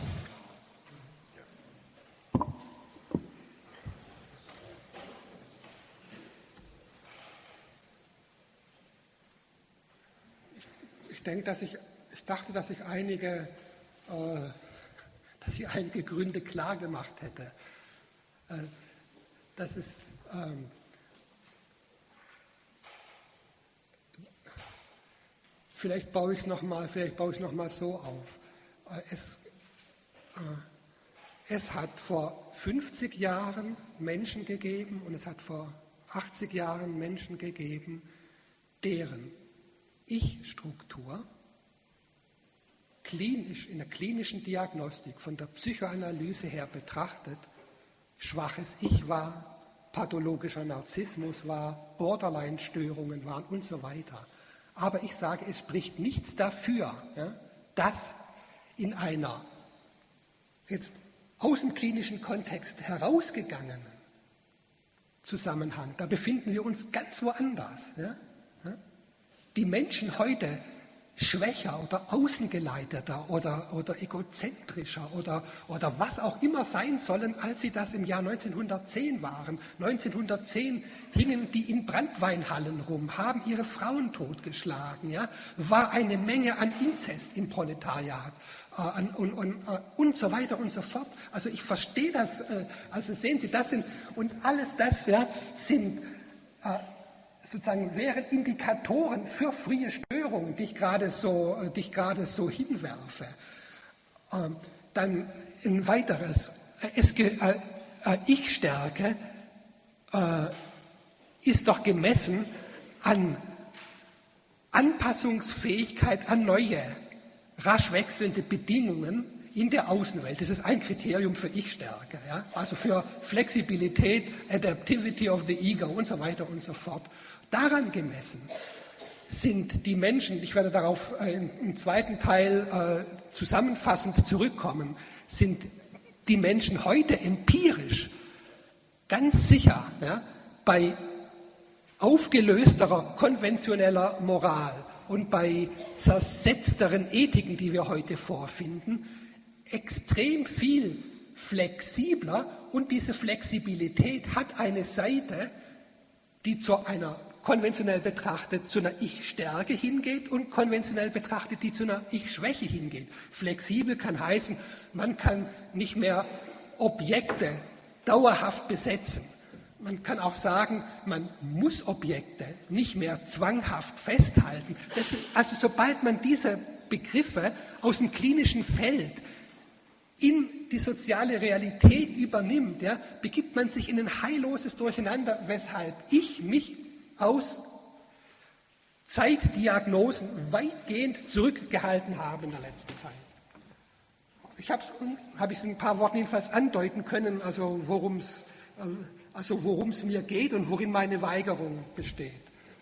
Ich denke, dass ich, ich dachte, dass ich einige, äh, dass ich einige Gründe klar gemacht hätte. Äh, das ist, ähm, vielleicht baue ich es noch mal, vielleicht baue ich es noch mal so auf. Äh, es, äh, es hat vor fünfzig Jahren Menschen gegeben und es hat vor achtzig Jahren Menschen gegeben, deren Ich-Struktur klinisch, in der klinischen Diagnostik von der Psychoanalyse her betrachtet schwaches Ich war, pathologischer Narzissmus war, Borderline-Störungen waren und so weiter. Aber ich sage, es spricht nichts dafür, ja, dass in einer jetzt außenklinischen Kontext herausgegangenen Zusammenhang, da befinden wir uns ganz woanders, ja, ja, die Menschen heute schwächer oder außengeleiteter oder, oder egozentrischer oder, oder was auch immer sein sollen, als sie das im Jahr neunzehnhundertzehn waren. neunzehnhundertzehn hingen die in Branntweinhallen rum, haben ihre Frauen totgeschlagen, ja? War eine Menge an Inzest im Proletariat äh, an, und, und, äh, und so weiter und so fort. Also ich verstehe das, äh, also sehen Sie, das sind, und alles das ja, sind äh, sozusagen wären Indikatoren für frühe Störungen, die ich gerade so, die ich gerade so hinwerfe. Ähm, dann ein weiteres, es, äh, äh, Ich-Stärke äh, ist doch gemessen an Anpassungsfähigkeit an neue, rasch wechselnde Bedingungen in der Außenwelt. Das ist ein Kriterium für Ich-Stärke, ja? Also für Flexibilität, Adaptivity of the Ego und so weiter und so fort. Daran gemessen sind die Menschen, ich werde darauf im zweiten Teil äh, zusammenfassend zurückkommen, sind die Menschen heute empirisch ganz sicher, ja, bei aufgelösterer konventioneller Moral und bei zersetzteren Ethiken, die wir heute vorfinden, extrem viel flexibler, und diese Flexibilität hat eine Seite, die zu einer konventionell betrachtet zu einer Ich-Stärke hingeht und konventionell betrachtet, die zu einer Ich-Schwäche hingeht. Flexibel kann heißen, man kann nicht mehr Objekte dauerhaft besetzen. Man kann auch sagen, man muss Objekte nicht mehr zwanghaft festhalten. Das, also sobald man diese Begriffe aus dem klinischen Feld in die soziale Realität übernimmt, ja, begibt man sich in ein heilloses Durcheinander, weshalb ich mich aus Zeitdiagnosen weitgehend zurückgehalten habe in der letzten Zeit. Ich habe es hab in ein paar Worten jedenfalls andeuten können, also worum es also worum's mir geht und worin meine Weigerung besteht.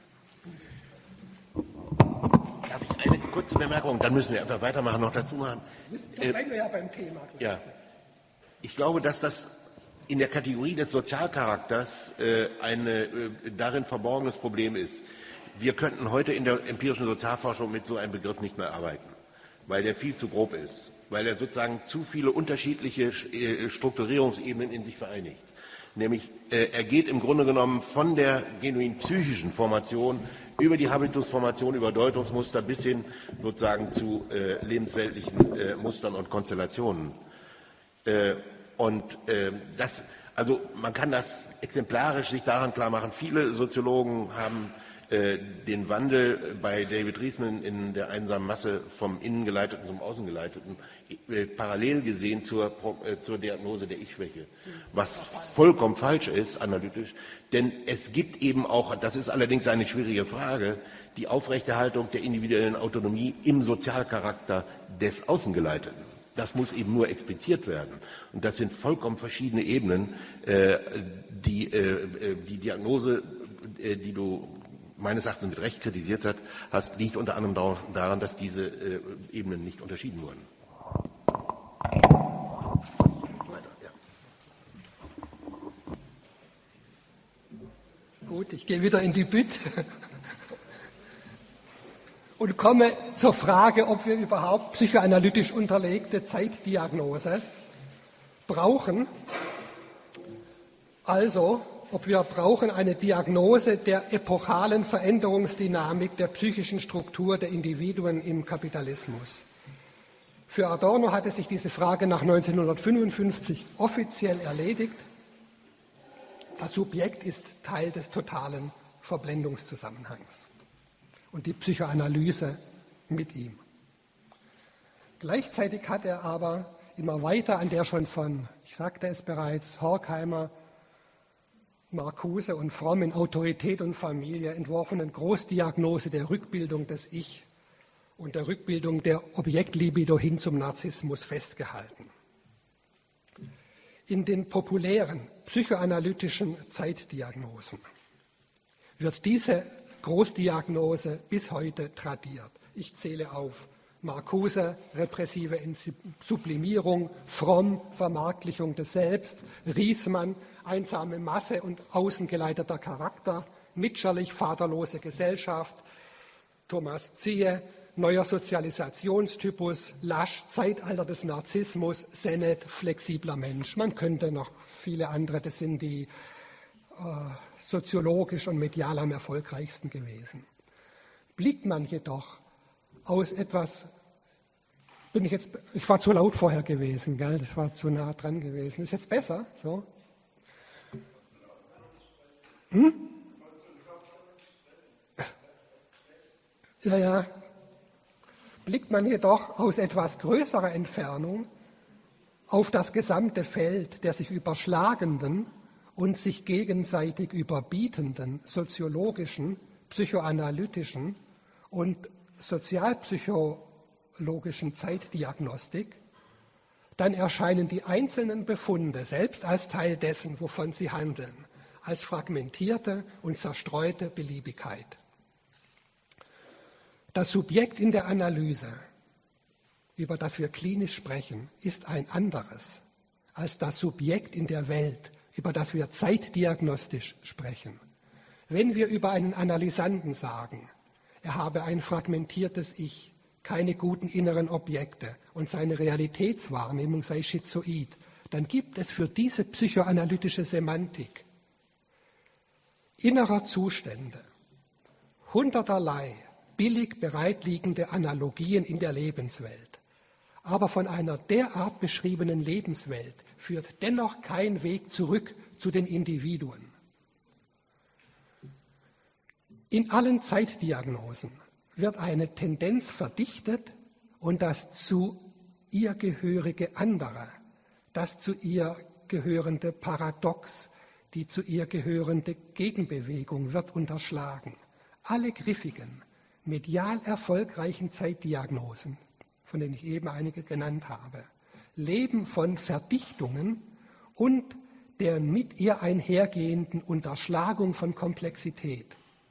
Darf ich eine kurze Bemerkung, dann müssen wir einfach weitermachen, noch dazu machen. Da bleiben wir ja beim Thema. Ja. Ich glaube, dass das in der Kategorie des Sozialcharakters äh, ein äh, darin verborgenes Problem ist. Wir könnten heute in der empirischen Sozialforschung mit so einem Begriff nicht mehr arbeiten, weil der viel zu grob ist, weil er sozusagen zu viele unterschiedliche äh, Strukturierungsebenen in sich vereinigt. Nämlich, äh, er geht im Grunde genommen von der genuin psychischen Formation über die Habitusformation, über Deutungsmuster bis hin sozusagen zu äh, lebensweltlichen äh, Mustern und Konstellationen. Äh, und äh, das, also man kann das exemplarisch sich daran klar machen. Viele Soziologen haben äh, den Wandel bei David Riesman in der einsamen Masse vom Innengeleiteten zum Außengeleiteten äh, parallel gesehen zur, äh, zur Diagnose der Ich-Schwäche, was vollkommen falsch ist, analytisch, denn es gibt eben auch, das ist allerdings eine schwierige Frage, die Aufrechterhaltung der individuellen Autonomie im Sozialcharakter des Außengeleiteten. Das muss eben nur expliziert werden. Und das sind vollkommen verschiedene Ebenen. Äh, die, äh, die Diagnose, äh, die du meines Erachtens mit Recht kritisiert hat, hast, liegt unter anderem daran, dass diese äh, Ebenen nicht unterschieden wurden. Gut, ich gehe wieder in die Bütt und komme zur Frage, ob wir überhaupt psychoanalytisch unterlegte Zeitdiagnose brauchen. Also, ob wir brauchen eine Diagnose der epochalen Veränderungsdynamik der psychischen Struktur der Individuen im Kapitalismus. Für Adorno hatte sich diese Frage nach neunzehnhundertfünfundfünfzig offiziell erledigt. Das Subjekt ist Teil des totalen Verblendungszusammenhangs und die Psychoanalyse mit ihm. Gleichzeitig hat er aber immer weiter an der schon von, ich sagte es bereits, Horkheimer, Marcuse und Fromm in Autorität und Familie entworfenen Großdiagnose der Rückbildung des Ich und der Rückbildung der Objektlibido hin zum Narzissmus festgehalten. In den populären psychoanalytischen Zeitdiagnosen wird diese Großdiagnose bis heute tradiert. Ich zähle auf: Marcuse, repressive Sublimierung; Fromm, Vermarktlichung des Selbst; Riesmann, einsame Masse und außengeleiteter Charakter; Mitscherlich, vaterlose Gesellschaft; Thomas Ziehe, neuer Sozialisationstypus; Lasch, Zeitalter des Narzissmus; Sennett, flexibler Mensch. Man könnte noch viele andere, das sind die äh, soziologisch und medial am erfolgreichsten gewesen. Blickt man jedoch aus etwas, bin ich jetzt, ich war zu laut vorher gewesen, gell? Das war zu nah dran gewesen. Ist jetzt besser? So? Hm? Ja, ja. Blickt man jedoch aus etwas größerer Entfernung auf das gesamte Feld der sich überschlagenden und sich gegenseitig überbietenden soziologischen, psychoanalytischen und sozialpsychologischen Zeitdiagnostik, dann erscheinen die einzelnen Befunde selbst als Teil dessen, wovon sie handeln, als fragmentierte und zerstreute Beliebigkeit. Das Subjekt in der Analyse, über das wir klinisch sprechen, ist ein anderes als das Subjekt in der Welt, über das wir zeitdiagnostisch sprechen. Wenn wir über einen Analysanten sagen, er habe ein fragmentiertes Ich, keine guten inneren Objekte und seine Realitätswahrnehmung sei schizoid, dann gibt es für diese psychoanalytische Semantik innerer Zustände hunderterlei billig bereitliegende Analogien in der Lebenswelt. Aber von einer derart beschriebenen Lebenswelt führt dennoch kein Weg zurück zu den Individuen. In allen Zeitdiagnosen wird eine Tendenz verdichtet und das zu ihr gehörige andere, das zu ihr gehörende Paradox, die zu ihr gehörende Gegenbewegung wird unterschlagen. Alle griffigen, medial erfolgreichen Zeitdiagnosen, von denen ich eben einige genannt habe, leben von Verdichtungen und der mit ihr einhergehenden Unterschlagung von Komplexität.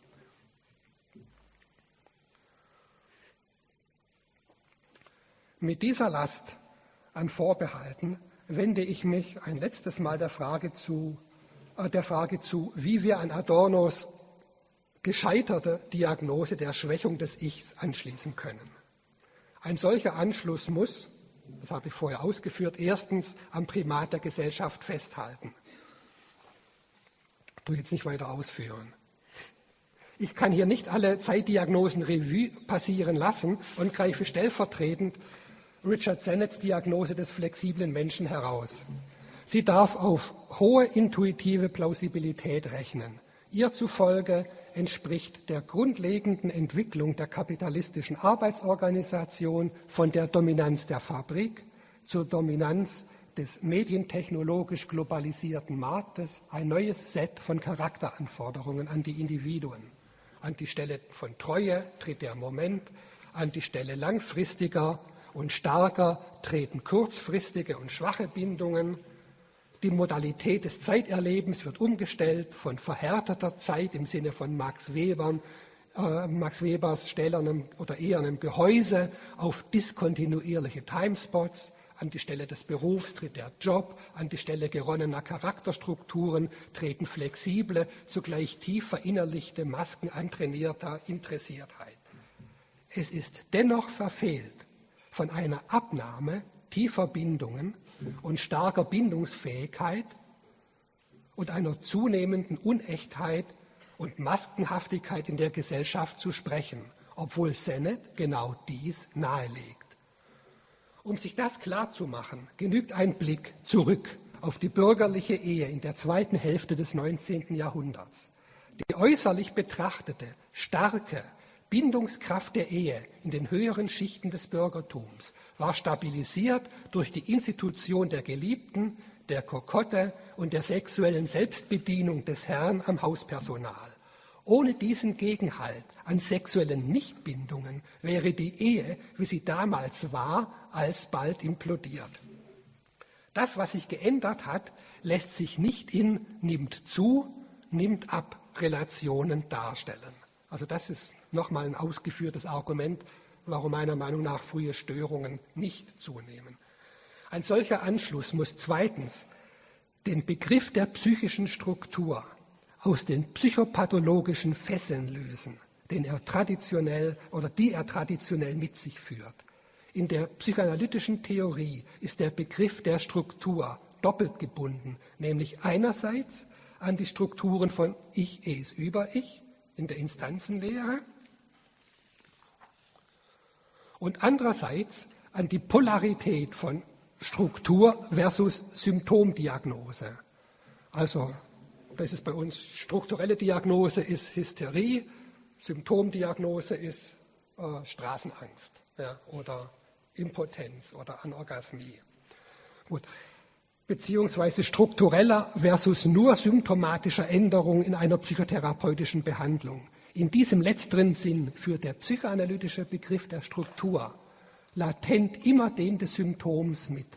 Mit dieser Last an Vorbehalten wende ich mich ein letztes Mal der Frage zu, äh, der Frage zu, wie wir an Adornos gescheiterte Diagnose der Schwächung des Ichs anschließen können. Ein solcher Anschluss muss, das habe ich vorher ausgeführt, erstens am Primat der Gesellschaft festhalten. Ich tue jetzt nicht weiter ausführen. Ich kann hier nicht alle Zeitdiagnosen Revue passieren lassen und greife stellvertretend Richard Sennett's Diagnose des flexiblen Menschen heraus. Sie darf auf hohe intuitive Plausibilität rechnen. Ihr zufolge entspricht der grundlegenden Entwicklung der kapitalistischen Arbeitsorganisation von der Dominanz der Fabrik zur Dominanz des medientechnologisch globalisierten Marktes ein neues Set von Charakteranforderungen an die Individuen. An die Stelle von Treue tritt der Moment, an die Stelle langfristiger und starker treten kurzfristige und schwache Bindungen. Die Modalität des Zeiterlebens wird umgestellt von verhärteter Zeit im Sinne von Max Weber, äh, Max Webers stählernem oder ehernem Gehäuse auf diskontinuierliche Timespots. An die Stelle des Berufs tritt der Job, an die Stelle geronnener Charakterstrukturen treten flexible, zugleich tief verinnerlichte Masken antrainierter Interessiertheit. Es ist dennoch verfehlt, von einer Abnahme tiefer Bindungen und starker Bindungsfähigkeit und einer zunehmenden Unechtheit und Maskenhaftigkeit in der Gesellschaft zu sprechen, obwohl Sennett genau dies nahelegt. Um sich das klarzumachen, genügt ein Blick zurück auf die bürgerliche Ehe in der zweiten Hälfte des neunzehnten Jahrhunderts. Die äußerlich betrachtete, starke Bindungskraft der Ehe in den höheren Schichten des Bürgertums war stabilisiert durch die Institution der Geliebten, der Kokotte und der sexuellen Selbstbedienung des Herrn am Hauspersonal. Ohne diesen Gegenhalt an sexuellen Nichtbindungen wäre die Ehe, wie sie damals war, alsbald implodiert. Das, was sich geändert hat, lässt sich nicht in nimmt zu, nimmt ab Relationen darstellen. Also das ist nochmal ein ausgeführtes Argument, warum meiner Meinung nach frühe Störungen nicht zunehmen. Ein solcher Anschluss muss zweitens den Begriff der psychischen Struktur aus den psychopathologischen Fesseln lösen, den er traditionell oder die er traditionell mit sich führt. In der psychoanalytischen Theorie ist der Begriff der Struktur doppelt gebunden, nämlich einerseits an die Strukturen von Ich, Es, Über-Ich in der Instanzenlehre und andererseits an die Polarität von Struktur versus Symptomdiagnose. Also das ist bei uns strukturelle Diagnose ist Hysterie, Symptomdiagnose ist äh, Straßenangst, ja, oder Impotenz oder Anorgasmie. Gut. Beziehungsweise struktureller versus nur symptomatischer Änderung in einer psychotherapeutischen Behandlung. In diesem letzteren Sinn führt der psychoanalytische Begriff der Struktur latent immer den des Symptoms mit.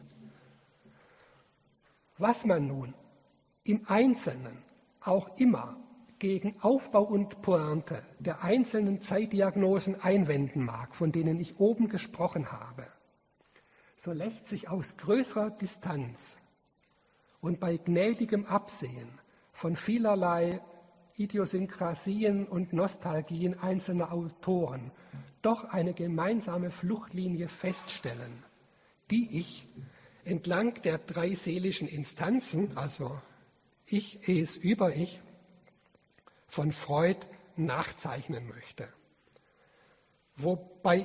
Was man nun im Einzelnen auch immer gegen Aufbau und Pointe der einzelnen Zeitdiagnosen einwenden mag, von denen ich oben gesprochen habe, so lässt sich aus größerer Distanz und bei gnädigem Absehen von vielerlei Idiosynkrasien und Nostalgien einzelner Autoren doch eine gemeinsame Fluchtlinie feststellen, die ich entlang der drei seelischen Instanzen, also Ich, Es, Über-Ich, von Freud nachzeichnen möchte. Wobei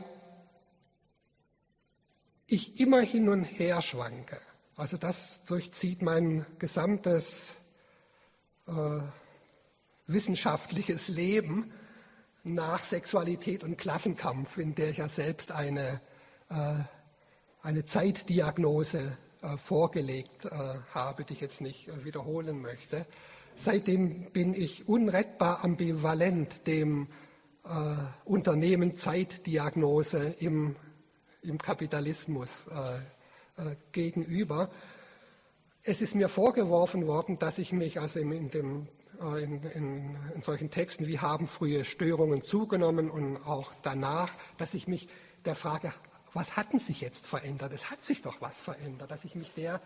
ich immer hin und her schwanke. Also das durchzieht mein gesamtes äh, wissenschaftliches Leben nach Sexualität und Klassenkampf, in der ich ja selbst eine, äh, eine Zeitdiagnose äh, vorgelegt äh, habe, die ich jetzt nicht äh, wiederholen möchte. Seitdem bin ich unrettbar ambivalent dem äh, Unternehmen Zeitdiagnose im, im Kapitalismus äh, äh, gegenüber. Es ist mir vorgeworfen worden, dass ich mich also in, in, dem, äh, in, in, in solchen Texten wie haben frühe Störungen zugenommen und auch danach, dass ich mich der Frage, was hat denn sich jetzt verändert? Es hat sich doch was verändert, dass ich mich der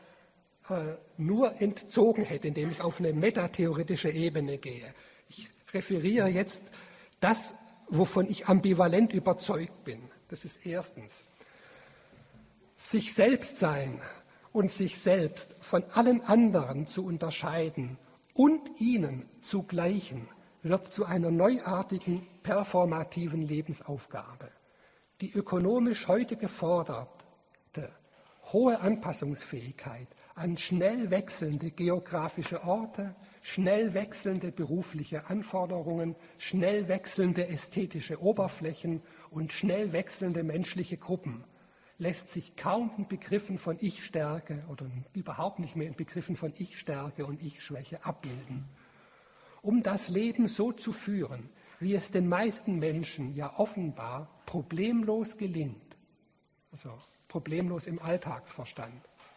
nur entzogen hätte, indem ich auf eine metatheoretische Ebene gehe. Ich referiere jetzt das, wovon ich ambivalent überzeugt bin. Das ist erstens, sich selbst sein und sich selbst von allen anderen zu unterscheiden und ihnen zu gleichen, wird zu einer neuartigen performativen Lebensaufgabe. Die ökonomisch heute geforderte hohe Anpassungsfähigkeit an schnell wechselnde geografische Orte, schnell wechselnde berufliche Anforderungen, schnell wechselnde ästhetische Oberflächen und schnell wechselnde menschliche Gruppen lässt sich kaum in Begriffen von Ich-Stärke oder überhaupt nicht mehr in Begriffen von Ich-Stärke und Ich-Schwäche abbilden. Um das Leben so zu führen, wie es den meisten Menschen ja offenbar problemlos gelingt, also problemlos im Alltagsverstand,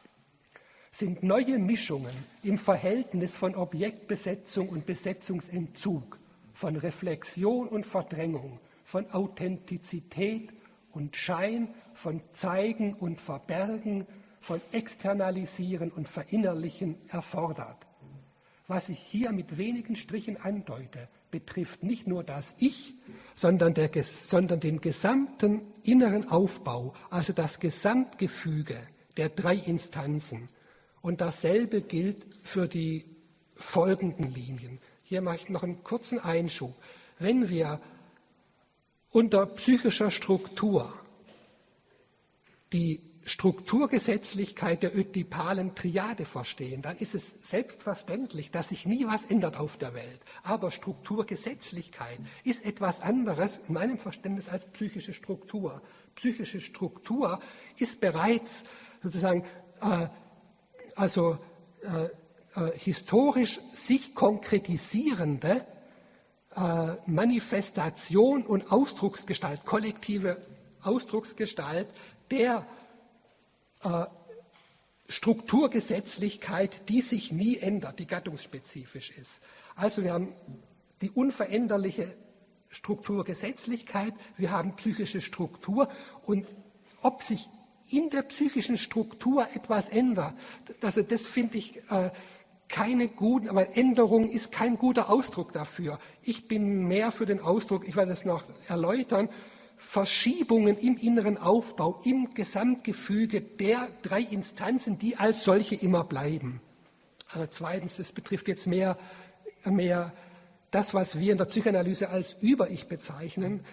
sind neue Mischungen im Verhältnis von Objektbesetzung und Besetzungsentzug, von Reflexion und Verdrängung, von Authentizität und Schein, von Zeigen und Verbergen, von Externalisieren und Verinnerlichen erfordert. Was ich hier mit wenigen Strichen andeute, betrifft nicht nur das Ich, sondern, der, sondern den gesamten inneren Aufbau, also das Gesamtgefüge der drei Instanzen. Und dasselbe gilt für die folgenden Linien. Hier mache ich noch einen kurzen Einschub. Wenn wir unter psychischer Struktur die Strukturgesetzlichkeit der ödipalen Triade verstehen, dann ist es selbstverständlich, dass sich nie was ändert auf der Welt. Aber Strukturgesetzlichkeit ist etwas anderes in meinem Verständnis als psychische Struktur. Psychische Struktur ist bereits sozusagen äh, also äh, äh, historisch sich konkretisierende äh, Manifestation und Ausdrucksgestalt, kollektive Ausdrucksgestalt der äh, Strukturgesetzlichkeit, die sich nie ändert, die gattungsspezifisch ist. Also wir haben die unveränderliche Strukturgesetzlichkeit, wir haben psychische Struktur und ob sich in der psychischen Struktur etwas ändert. Also das finde ich äh, keine guten, aber Änderung ist kein guter Ausdruck dafür. Ich bin mehr für den Ausdruck, ich werde es noch erläutern, Verschiebungen im inneren Aufbau, im Gesamtgefüge der drei Instanzen, die als solche immer bleiben. Also zweitens, das betrifft jetzt mehr, mehr das, was wir in der Psychoanalyse als Über-Ich bezeichnen,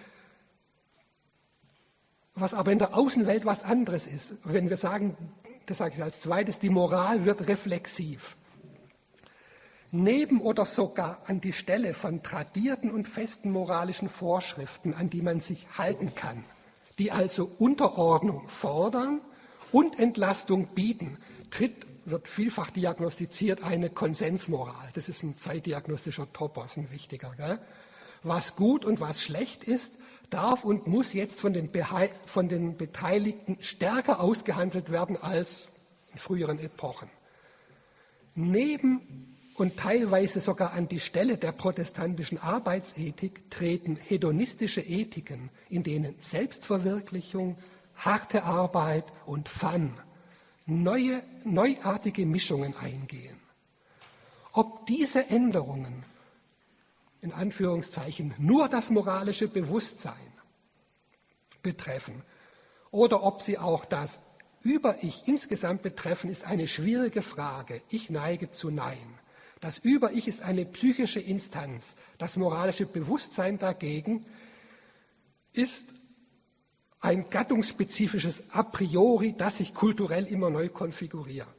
was aber in der Außenwelt was anderes ist. Wenn wir sagen, das sage ich als zweites, die Moral wird reflexiv. Neben oder sogar an die Stelle von tradierten und festen moralischen Vorschriften, an die man sich halten kann, die also Unterordnung fordern und Entlastung bieten, tritt, wird vielfach diagnostiziert, eine Konsensmoral. Das ist ein zeitdiagnostischer Topos, ein wichtiger. Gell? Was gut und was schlecht ist, darf und muss jetzt von den, Behe- von den Beteiligten stärker ausgehandelt werden als in früheren Epochen. Neben und teilweise sogar an die Stelle der protestantischen Arbeitsethik treten hedonistische Ethiken, in denen Selbstverwirklichung, harte Arbeit und Fun neue, neuartige Mischungen eingehen. Ob diese Änderungen, in Anführungszeichen, nur das moralische Bewusstsein betreffen oder ob sie auch das Über-Ich insgesamt betreffen, ist eine schwierige Frage. Ich neige zu Nein. Das Über-Ich ist eine psychische Instanz. Das moralische Bewusstsein dagegen ist ein gattungsspezifisches A priori, das sich kulturell immer neu konfiguriert.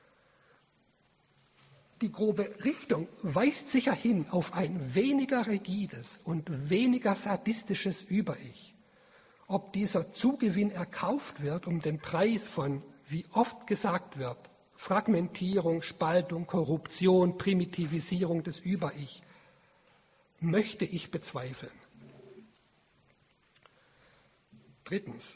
Die grobe Richtung weist sicher hin auf ein weniger rigides und weniger sadistisches Über-Ich. Ob dieser Zugewinn erkauft wird um den Preis von, wie oft gesagt wird, Fragmentierung, Spaltung, Korruption, Primitivisierung des Über-Ich, möchte ich bezweifeln. Drittens,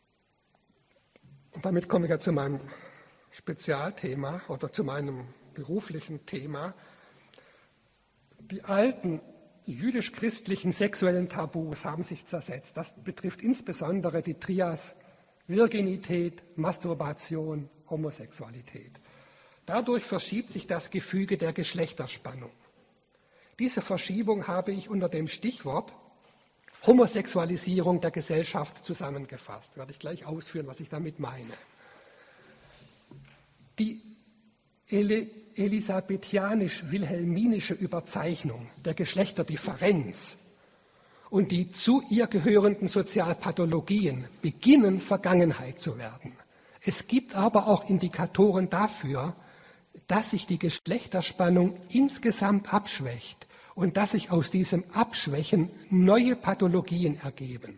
und damit komme ich ja zu meinem Spezialthema oder zu meinem beruflichen Thema, die alten jüdisch-christlichen sexuellen Tabus haben sich zersetzt. Das betrifft insbesondere die Trias Virginität, Masturbation, Homosexualität. Dadurch verschiebt sich das Gefüge der Geschlechterspannung. Diese Verschiebung habe ich unter dem Stichwort Homosexualisierung der Gesellschaft zusammengefasst. Werde ich gleich ausführen, was ich damit meine. Die elisabethianisch-wilhelminische Überzeichnung der Geschlechterdifferenz und die zu ihr gehörenden Sozialpathologien beginnen Vergangenheit zu werden. Es gibt aber auch Indikatoren dafür, dass sich die Geschlechterspannung insgesamt abschwächt und dass sich aus diesem Abschwächen neue Pathologien ergeben.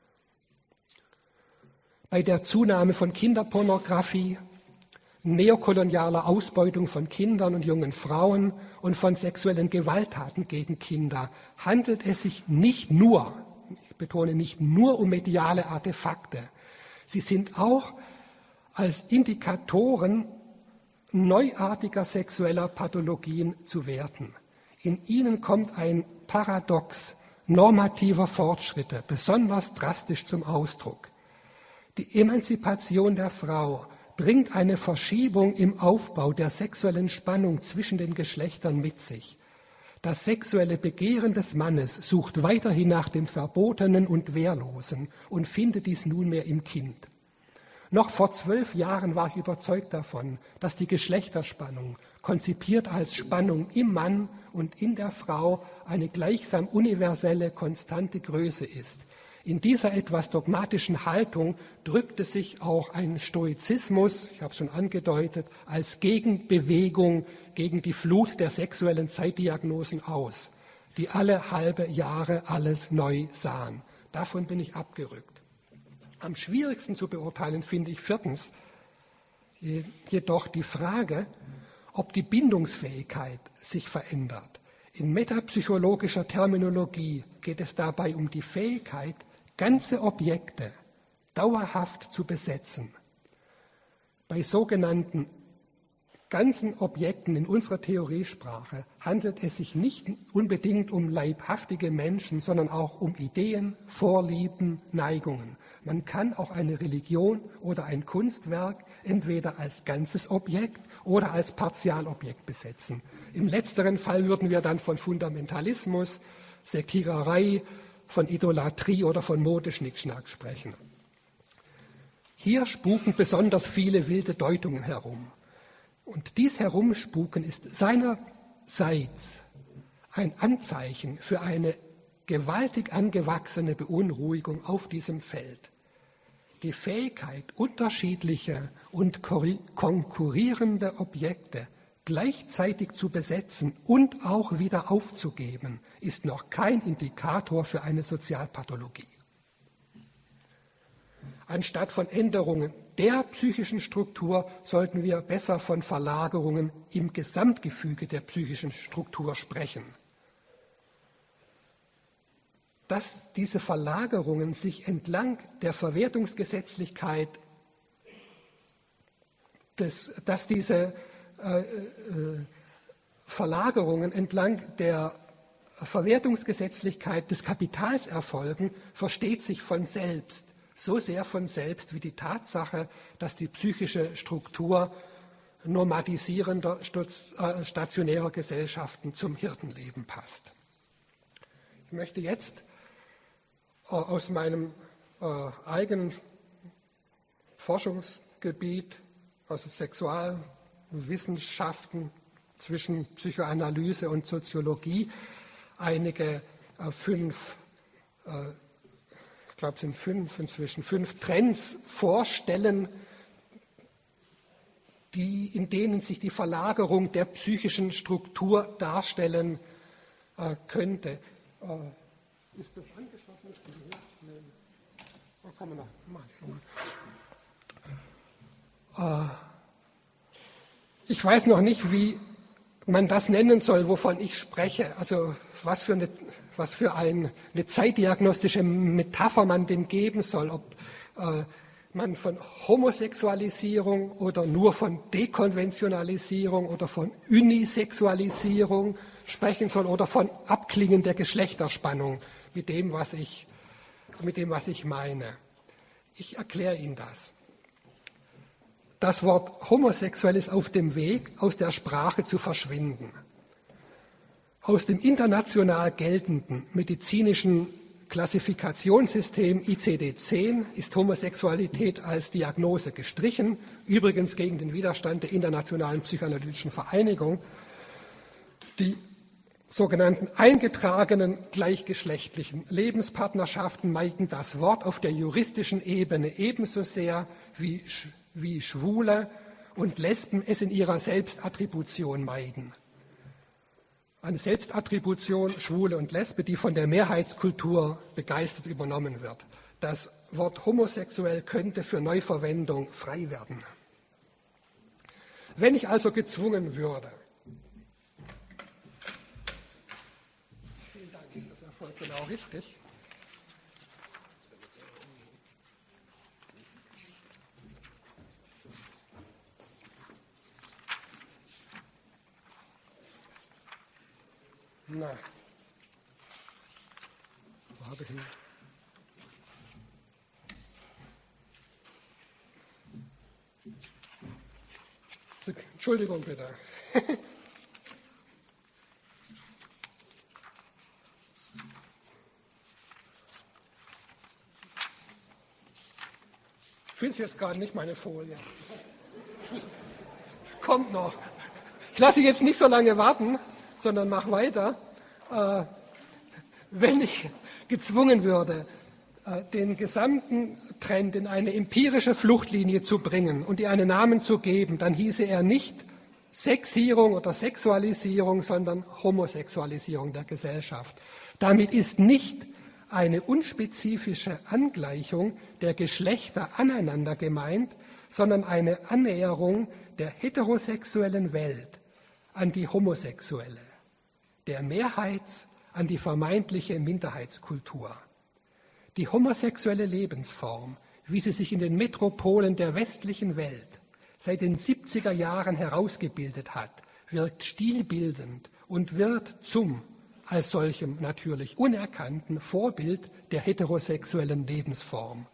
Bei der Zunahme von Kinderpornografie, neokolonialer Ausbeutung von Kindern und jungen Frauen und von sexuellen Gewalttaten gegen Kinder handelt es sich nicht nur, ich betone nicht nur, um mediale Artefakte. Sie sind auch als Indikatoren neuartiger sexueller Pathologien zu werten. In ihnen kommt ein Paradox normativer Fortschritte besonders drastisch zum Ausdruck. Die Emanzipation der Frau bringt eine Verschiebung im Aufbau der sexuellen Spannung zwischen den Geschlechtern mit sich. Das sexuelle Begehren des Mannes sucht weiterhin nach dem Verbotenen und Wehrlosen und findet dies nunmehr im Kind. Noch vor zwölf Jahren war ich überzeugt davon, dass die Geschlechterspannung, konzipiert als Spannung im Mann und in der Frau, eine gleichsam universelle, konstante Größe ist. In dieser etwas dogmatischen Haltung drückte sich auch ein Stoizismus, ich habe es schon angedeutet, als Gegenbewegung gegen die Flut der sexuellen Zeitdiagnosen aus, die alle halbe Jahre alles neu sahen. Davon bin ich abgerückt. Am schwierigsten zu beurteilen finde ich viertens jedoch die Frage, ob die Bindungsfähigkeit sich verändert. In metapsychologischer Terminologie geht es dabei um die Fähigkeit, ganze Objekte dauerhaft zu besetzen. Bei sogenannten ganzen Objekten in unserer Theoriesprache handelt es sich nicht unbedingt um leibhaftige Menschen, sondern auch um Ideen, Vorlieben, Neigungen. Man kann auch eine Religion oder ein Kunstwerk entweder als ganzes Objekt oder als Partialobjekt besetzen. Im letzteren Fall würden wir dann von Fundamentalismus, Sekiererei, von Idolatrie oder von Modeschnickschnack sprechen. Hier spuken besonders viele wilde Deutungen herum. Und dies Herumspuken ist seinerseits ein Anzeichen für eine gewaltig angewachsene Beunruhigung auf diesem Feld. Die Fähigkeit, unterschiedliche und konkurrierende Objekte gleichzeitig zu besetzen und auch wieder aufzugeben, ist noch kein Indikator für eine Sozialpathologie. Anstatt von Änderungen der psychischen Struktur sollten wir besser von Verlagerungen im Gesamtgefüge der psychischen Struktur sprechen. dass diese Verlagerungen sich entlang der Verwertungsgesetzlichkeit, des, dass diese äh, äh, Verlagerungen entlang der Verwertungsgesetzlichkeit des Kapitals erfolgen, versteht sich von selbst, so sehr von selbst wie die Tatsache, dass die psychische Struktur nomadisierender stationärer Gesellschaften zum Hirtenleben passt. Ich möchte jetzt aus meinem eigenen Forschungsgebiet, also Sexualwissenschaften zwischen Psychoanalyse und Soziologie, einige äh, fünf, äh, ich glaube es sind fünf inzwischen, fünf Trends vorstellen, die, in denen sich die Verlagerung der psychischen Struktur darstellen äh, könnte. Äh, ist das angeschlossen? Oh, kann man noch mal. Äh, ich weiß noch nicht, wie man das nennen soll, wovon ich spreche, also was für eine, was für ein, eine zeitdiagnostische Metapher man dem geben soll, ob äh, man von Homosexualisierung oder nur von Dekonventionalisierung oder von Unisexualisierung sprechen soll oder von Abklingen der Geschlechterspannung mit dem, was ich, mit dem, was ich meine. Ich erkläre Ihnen das. Das Wort homosexuell ist auf dem Weg, aus der Sprache zu verschwinden. Aus dem international geltenden medizinischen Klassifikationssystem I C D zehn ist Homosexualität als Diagnose gestrichen, übrigens gegen den Widerstand der Internationalen Psychoanalytischen Vereinigung. Die sogenannten eingetragenen gleichgeschlechtlichen Lebenspartnerschaften meiden das Wort auf der juristischen Ebene ebenso sehr wie wie Schwule und Lesben es in ihrer Selbstattribution meiden. Eine Selbstattribution, Schwule und Lesbe, die von der Mehrheitskultur begeistert übernommen wird. Das Wort homosexuell könnte für Neuverwendung frei werden. Wenn ich also gezwungen würde, vielen Dank, das erfolgt genau richtig, Na, wo habe ich ihn? Entschuldigung bitte. Ich finde es jetzt gerade nicht, meine Folie. Kommt noch. Ich lasse Sie jetzt nicht so lange warten, sondern mach weiter. Äh, wenn ich gezwungen würde, äh, den gesamten Trend in eine empirische Fluchtlinie zu bringen und ihr einen Namen zu geben, dann hieße er nicht Sexierung oder Sexualisierung, sondern Homosexualisierung der Gesellschaft. Damit ist nicht eine unspezifische Angleichung der Geschlechter aneinander gemeint, sondern eine Annäherung der heterosexuellen Welt an die homosexuelle, der Mehrheits- an die vermeintliche Minderheitskultur. Die homosexuelle Lebensform, wie sie sich in den Metropolen der westlichen Welt seit den siebziger Jahren herausgebildet hat, wirkt stilbildend und wird zum, als solchem natürlich unerkannten Vorbild der heterosexuellen Lebensform.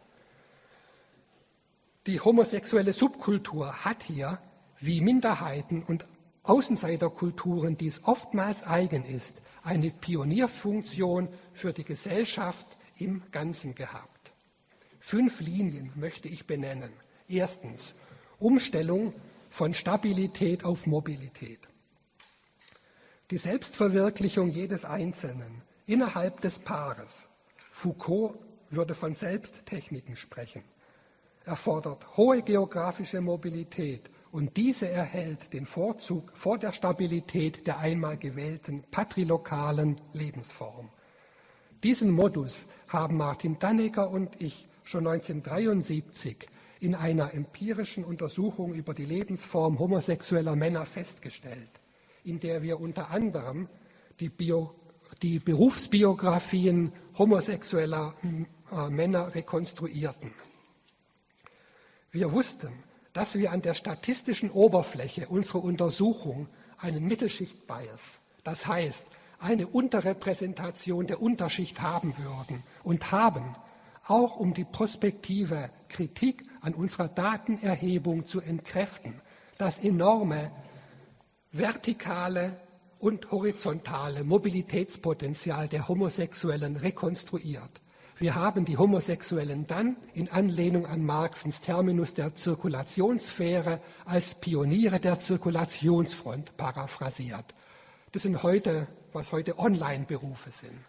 Die homosexuelle Subkultur hat hier, wie Minderheiten und Außenseiterkulturen dies oftmals eigen ist, eine Pionierfunktion für die Gesellschaft im Ganzen gehabt. Fünf Linien möchte ich benennen. Erstens, Umstellung von Stabilität auf Mobilität. Die Selbstverwirklichung jedes Einzelnen innerhalb des Paares, Foucault würde von Selbsttechniken sprechen, erfordert hohe geografische Mobilität und diese erhält den Vorzug vor der Stabilität der einmal gewählten patrilokalen Lebensform. Diesen Modus haben Martin Dannecker und ich schon neunzehnhundertdreiundsiebzig in einer empirischen Untersuchung über die Lebensform homosexueller Männer festgestellt, in der wir unter anderem die Bio, die Berufsbiografien homosexueller äh, Männer rekonstruierten. Wir wussten, dass wir an der statistischen Oberfläche unserer Untersuchung einen Mittelschicht-Bias, das heißt eine Unterrepräsentation der Unterschicht haben würden und haben, auch um die prospektive Kritik an unserer Datenerhebung zu entkräften, das enorme vertikale und horizontale Mobilitätspotenzial der Homosexuellen rekonstruiert. Wir haben die Homosexuellen dann in Anlehnung an Marxens Terminus der Zirkulationssphäre als Pioniere der Zirkulationsfront paraphrasiert. Das sind heute, was heute Online-Berufe sind.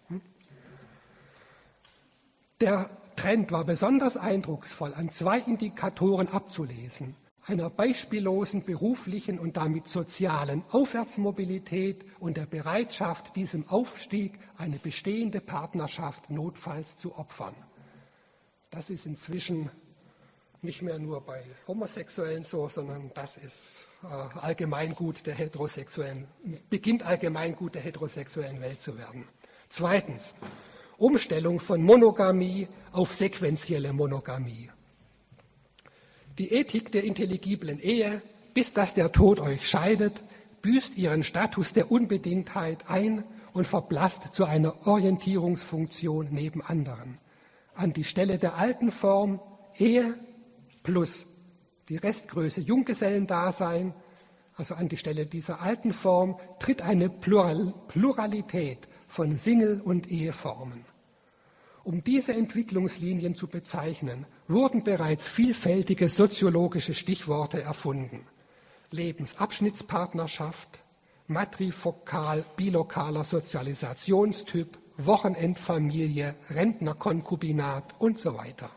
Der Trend war besonders eindrucksvoll an zwei Indikatoren abzulesen: einer beispiellosen beruflichen und damit sozialen Aufwärtsmobilität und der Bereitschaft, diesem Aufstieg eine bestehende Partnerschaft notfalls zu opfern. Das ist inzwischen nicht mehr nur bei Homosexuellen so, sondern das ist äh, Allgemeingut der heterosexuellen, beginnt Allgemeingut der heterosexuellen Welt zu werden. Zweitens, Umstellung von Monogamie auf sequentielle Monogamie. Die Ethik der intelligiblen Ehe, bis dass der Tod euch scheidet, büßt ihren Status der Unbedingtheit ein und verblasst zu einer Orientierungsfunktion neben anderen. An die Stelle der alten Form Ehe plus die Restgröße Junggesellendasein, also an die Stelle dieser alten Form, tritt eine Plural- Pluralität von Single- und Eheformen. Um diese Entwicklungslinien zu bezeichnen, wurden bereits vielfältige soziologische Stichworte erfunden. Lebensabschnittspartnerschaft, matrifokal-bilokaler Sozialisationstyp, Wochenendfamilie, Rentnerkonkubinat und so weiter.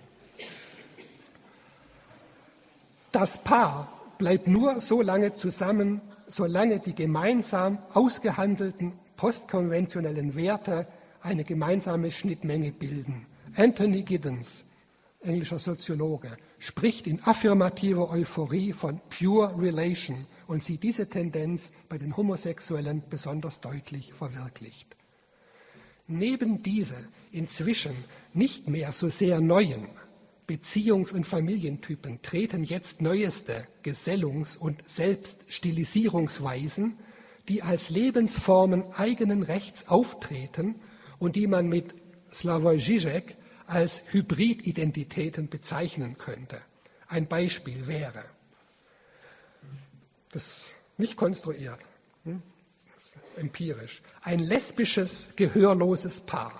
Das Paar bleibt nur so lange zusammen, solange die gemeinsam ausgehandelten postkonventionellen Werte eine gemeinsame Schnittmenge bilden. Anthony Giddens, englischer Soziologe, spricht in affirmativer Euphorie von Pure Relation und sieht diese Tendenz bei den Homosexuellen besonders deutlich verwirklicht. Neben diese inzwischen nicht mehr so sehr neuen Beziehungs- und Familientypen treten jetzt neueste Gesellungs- und Selbststilisierungsweisen, die als Lebensformen eigenen Rechts auftreten und die man mit Slavoj Žižek als Hybrididentitäten bezeichnen könnte. Ein Beispiel wäre, das ist nicht konstruiert, das ist empirisch, ein lesbisches, gehörloses Paar,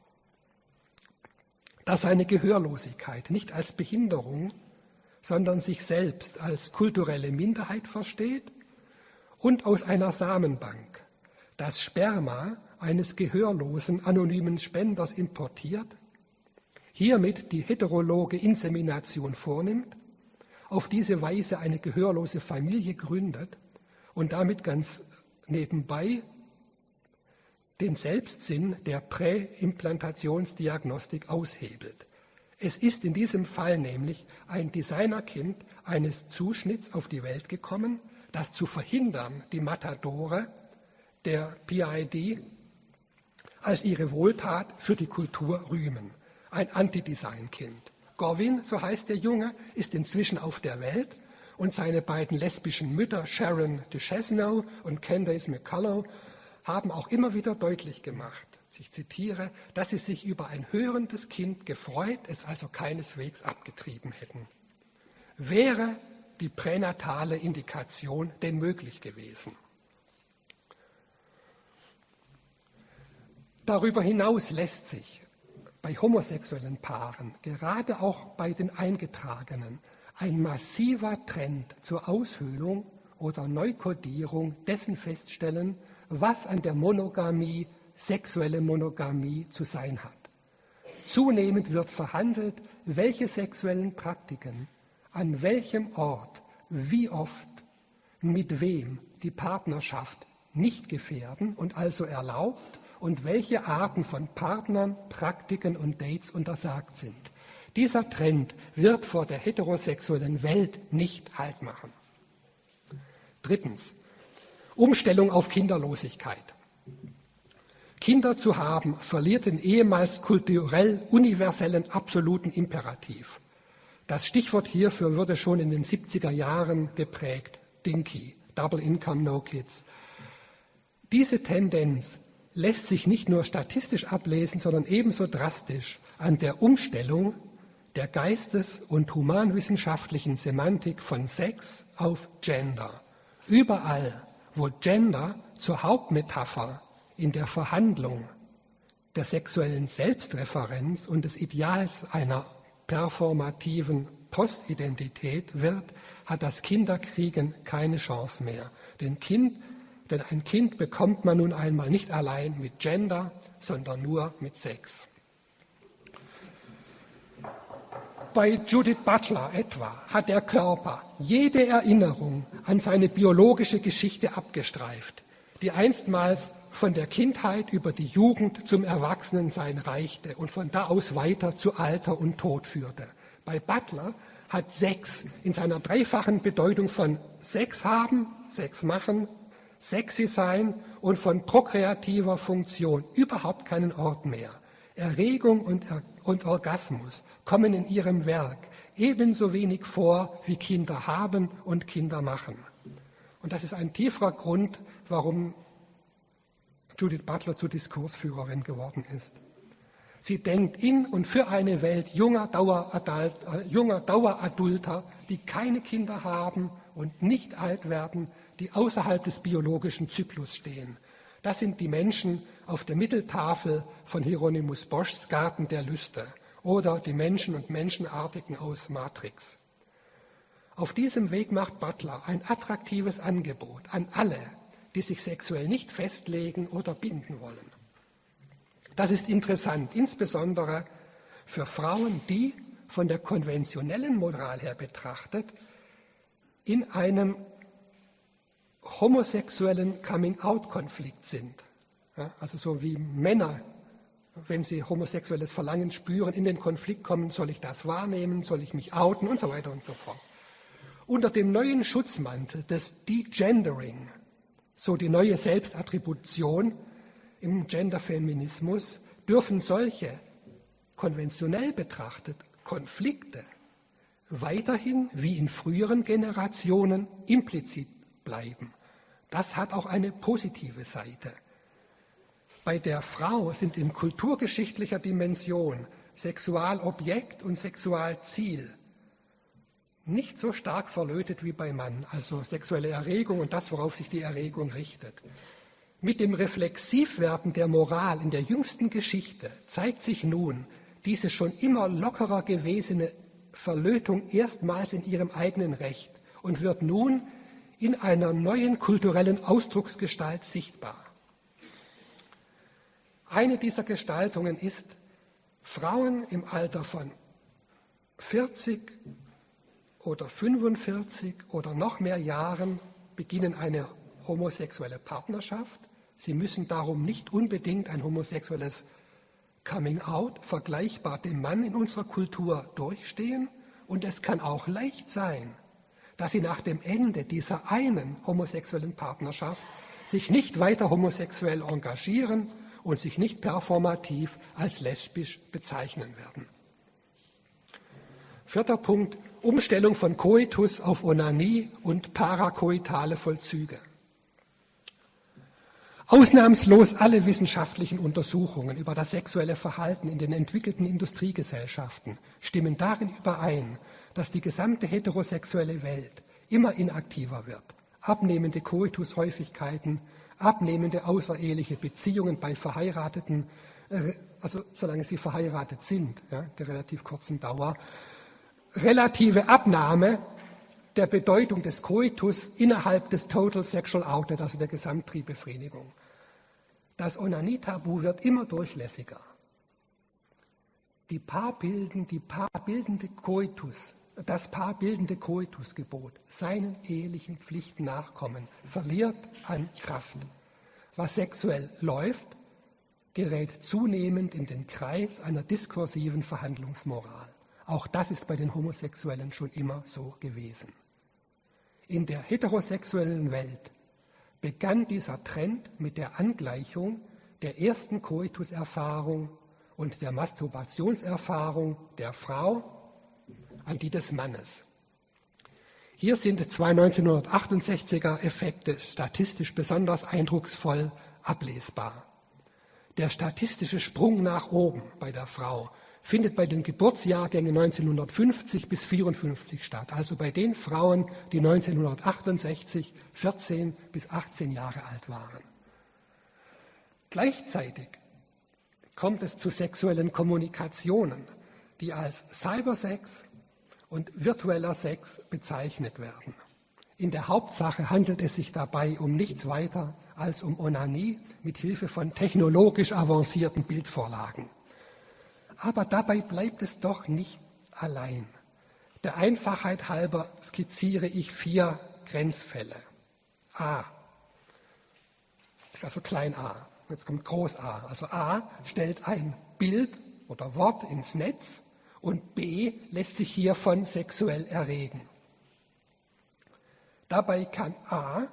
das seine Gehörlosigkeit nicht als Behinderung, sondern sich selbst als kulturelle Minderheit versteht und aus einer Samenbank das Sperma eines gehörlosen anonymen Spenders importiert, hiermit die heterologe Insemination vornimmt, auf diese Weise eine gehörlose Familie gründet und damit ganz nebenbei den Selbstsinn der Präimplantationsdiagnostik aushebelt. Es ist in diesem Fall nämlich ein Designerkind eines Zuschnitts auf die Welt gekommen, das zu verhindern die Matadore der P I D als ihre Wohltat für die Kultur rühmen. Ein Antidesign-Kind. Govin, so heißt der Junge, ist inzwischen auf der Welt und seine beiden lesbischen Mütter Sharon DeChesno und Candace McCullough haben auch immer wieder deutlich gemacht, ich zitiere, dass sie sich über ein hörendes Kind gefreut, es also keineswegs abgetrieben hätten. Wäre die pränatale Indikation denn möglich gewesen? Darüber hinaus lässt sich bei homosexuellen Paaren, gerade auch bei den Eingetragenen, ein massiver Trend zur Aushöhlung oder Neukodierung dessen feststellen, was an der Monogamie sexuelle Monogamie zu sein hat. Zunehmend wird verhandelt, welche sexuellen Praktiken, an welchem Ort, wie oft, mit wem die Partnerschaft nicht gefährden und also erlaubt und welche Arten von Partnern, Praktiken und Dates untersagt sind. Dieser Trend wird vor der heterosexuellen Welt nicht Halt machen. Drittens, Umstellung auf Kinderlosigkeit. Kinder zu haben verliert den ehemals kulturell universellen absoluten Imperativ. Das Stichwort hierfür wurde schon in den siebziger Jahren geprägt, Dinky, Double Income, No Kids. Diese Tendenz lässt sich nicht nur statistisch ablesen, sondern ebenso drastisch an der Umstellung der geistes- und humanwissenschaftlichen Semantik von Sex auf Gender. Überall, wo Gender zur Hauptmetapher in der Verhandlung der sexuellen Selbstreferenz und des Ideals einer performativen Postidentität wird, hat das Kinderkriegen keine Chance mehr. Denn, kind, denn ein Kind bekommt man nun einmal nicht allein mit Gender, sondern nur mit Sex. Bei Judith Butler etwa hat der Körper jede Erinnerung an seine biologische Geschichte abgestreift, die einstmals von der Kindheit über die Jugend zum Erwachsenensein reichte und von da aus weiter zu Alter und Tod führte. Bei Butler hat Sex in seiner dreifachen Bedeutung von Sex haben, Sex machen, sexy sein und von prokreativer Funktion überhaupt keinen Ort mehr. Erregung und, er und Orgasmus kommen in ihrem Werk ebenso wenig vor wie Kinder haben und Kinder machen. Und das ist ein tieferer Grund, warum Judith Butler zur Diskursführerin geworden ist. Sie denkt in und für eine Welt junger, Daueradult, äh, junger Daueradulter, die keine Kinder haben und nicht alt werden, die außerhalb des biologischen Zyklus stehen. Das sind die Menschen auf der Mitteltafel von Hieronymus Boschs Garten der Lüste oder die Menschen und Menschenartigen aus Matrix. Auf diesem Weg macht Butler ein attraktives Angebot an alle, die sich sexuell nicht festlegen oder binden wollen. Das ist interessant, insbesondere für Frauen, die von der konventionellen Moral her betrachtet in einem homosexuellen Coming-out-Konflikt sind. Ja, also so wie Männer, wenn sie homosexuelles Verlangen spüren, in den Konflikt kommen, soll ich das wahrnehmen, soll ich mich outen und so weiter und so fort. Unter dem neuen Schutzmantel des Degendering, so die neue Selbstattribution im Genderfeminismus, dürfen solche konventionell betrachtet Konflikte weiterhin wie in früheren Generationen implizit bleiben. Das hat auch eine positive Seite. Bei der Frau sind in kulturgeschichtlicher Dimension Sexualobjekt und Sexualziel nicht so stark verlötet wie beim Mann, also sexuelle Erregung und das, worauf sich die Erregung richtet. Mit dem Reflexivwerden der Moral in der jüngsten Geschichte zeigt sich nun diese schon immer lockerer gewesene Verlötung erstmals in ihrem eigenen Recht und wird nun in einer neuen kulturellen Ausdrucksgestalt sichtbar. Eine dieser Gestaltungen ist, Frauen im Alter von vierzig oder fünfundvierzig oder noch mehr Jahren beginnen eine homosexuelle Partnerschaft. Sie müssen darum nicht unbedingt ein homosexuelles Coming-out, vergleichbar dem Mann in unserer Kultur, durchstehen. Und es kann auch leicht sein, dass sie nach dem Ende dieser einen homosexuellen Partnerschaft sich nicht weiter homosexuell engagieren und sich nicht performativ als lesbisch bezeichnen werden. Vierter Punkt, Umstellung von Koitus auf Onanie und parakoitale Vollzüge. Ausnahmslos alle wissenschaftlichen Untersuchungen über das sexuelle Verhalten in den entwickelten Industriegesellschaften stimmen darin überein, dass die gesamte heterosexuelle Welt immer inaktiver wird. Abnehmende Koitushäufigkeiten, abnehmende außereheliche Beziehungen bei Verheirateten, also solange sie verheiratet sind, ja, der relativ kurzen Dauer, relative Abnahme der Bedeutung des Koitus innerhalb des Total Sexual Outlet, also der Gesamttriebbefriedigung. Das Onanie-Tabu wird immer durchlässiger. Die Paarbilden, die paarbildende Koitus, das paarbildende Koitusgebot, seinen ehelichen Pflichten nachkommen, verliert an Kraft. Was sexuell läuft, gerät zunehmend in den Kreis einer diskursiven Verhandlungsmoral. Auch das ist bei den Homosexuellen schon immer so gewesen. In der heterosexuellen Welt begann dieser Trend mit der Angleichung der ersten Koituserfahrung und der Masturbationserfahrung der Frau an die des Mannes. Hier sind zwei neunzehnhundertachtundsechziger Effekte statistisch besonders eindrucksvoll ablesbar. Der statistische Sprung nach oben bei der Frau findet bei den Geburtsjahrgängen neunzehnhundertfünfzig bis vierundfünfzig statt, also bei den Frauen, die neunzehnhundertachtundsechzig vierzehn bis achtzehn Jahre alt waren. Gleichzeitig kommt es zu sexuellen Kommunikationen, die als Cybersex und virtueller Sex bezeichnet werden. In der Hauptsache handelt es sich dabei um nichts weiter als um Onanie mit Hilfe von technologisch avancierten Bildvorlagen. Aber dabei bleibt es doch nicht allein. Der Einfachheit halber skizziere ich vier Grenzfälle. A, also klein a, jetzt kommt groß a. Also A stellt ein Bild oder Wort ins Netz und B lässt sich hiervon sexuell erregen. Dabei kann A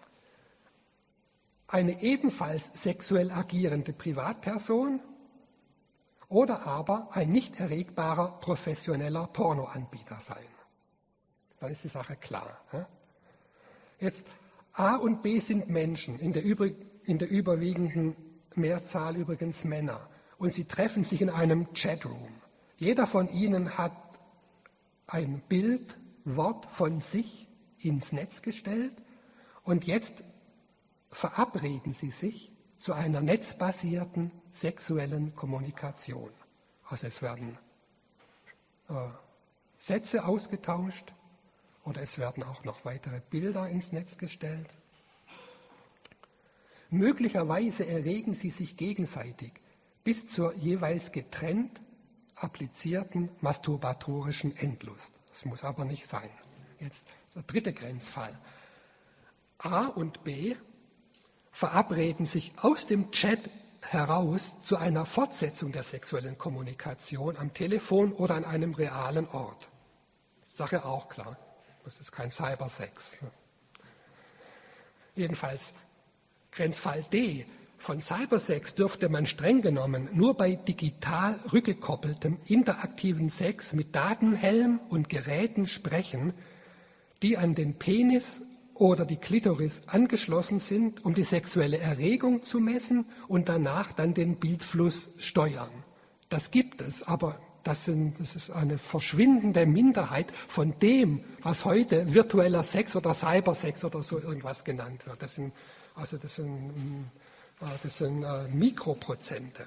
eine ebenfalls sexuell agierende Privatperson oder aber ein nicht erregbarer professioneller Pornoanbieter sein. Dann ist die Sache klar. Jetzt A und B sind Menschen, in der, über, in der überwiegenden Mehrzahl übrigens Männer, und sie treffen sich in einem Chatroom. Jeder von ihnen hat ein Bild, Wort von sich ins Netz gestellt und jetzt verabreden sie sich zu einer netzbasierten sexuellen Kommunikation. Also es werden äh, Sätze ausgetauscht oder es werden auch noch weitere Bilder ins Netz gestellt. Möglicherweise erregen sie sich gegenseitig bis zur jeweils getrennt applizierten masturbatorischen Endlust. Das muss aber nicht sein. Jetzt der dritte Grenzfall. A und B verabreden sich aus dem Chat heraus zu einer Fortsetzung der sexuellen Kommunikation am Telefon oder an einem realen Ort. Sache auch klar, das ist kein Cybersex. Jedenfalls Grenzfall D. Von Cybersex dürfte man streng genommen nur bei digital rückgekoppeltem interaktiven Sex mit Datenhelm und Geräten sprechen, die an den Penis oder die Klitoris angeschlossen sind, um die sexuelle Erregung zu messen und danach dann den Bildfluss steuern. Das gibt es, aber das, sind, das ist eine verschwindende Minderheit von dem, was heute virtueller Sex oder Cybersex oder so irgendwas genannt wird. Das sind, also das sind, das sind äh, Mikroprozente.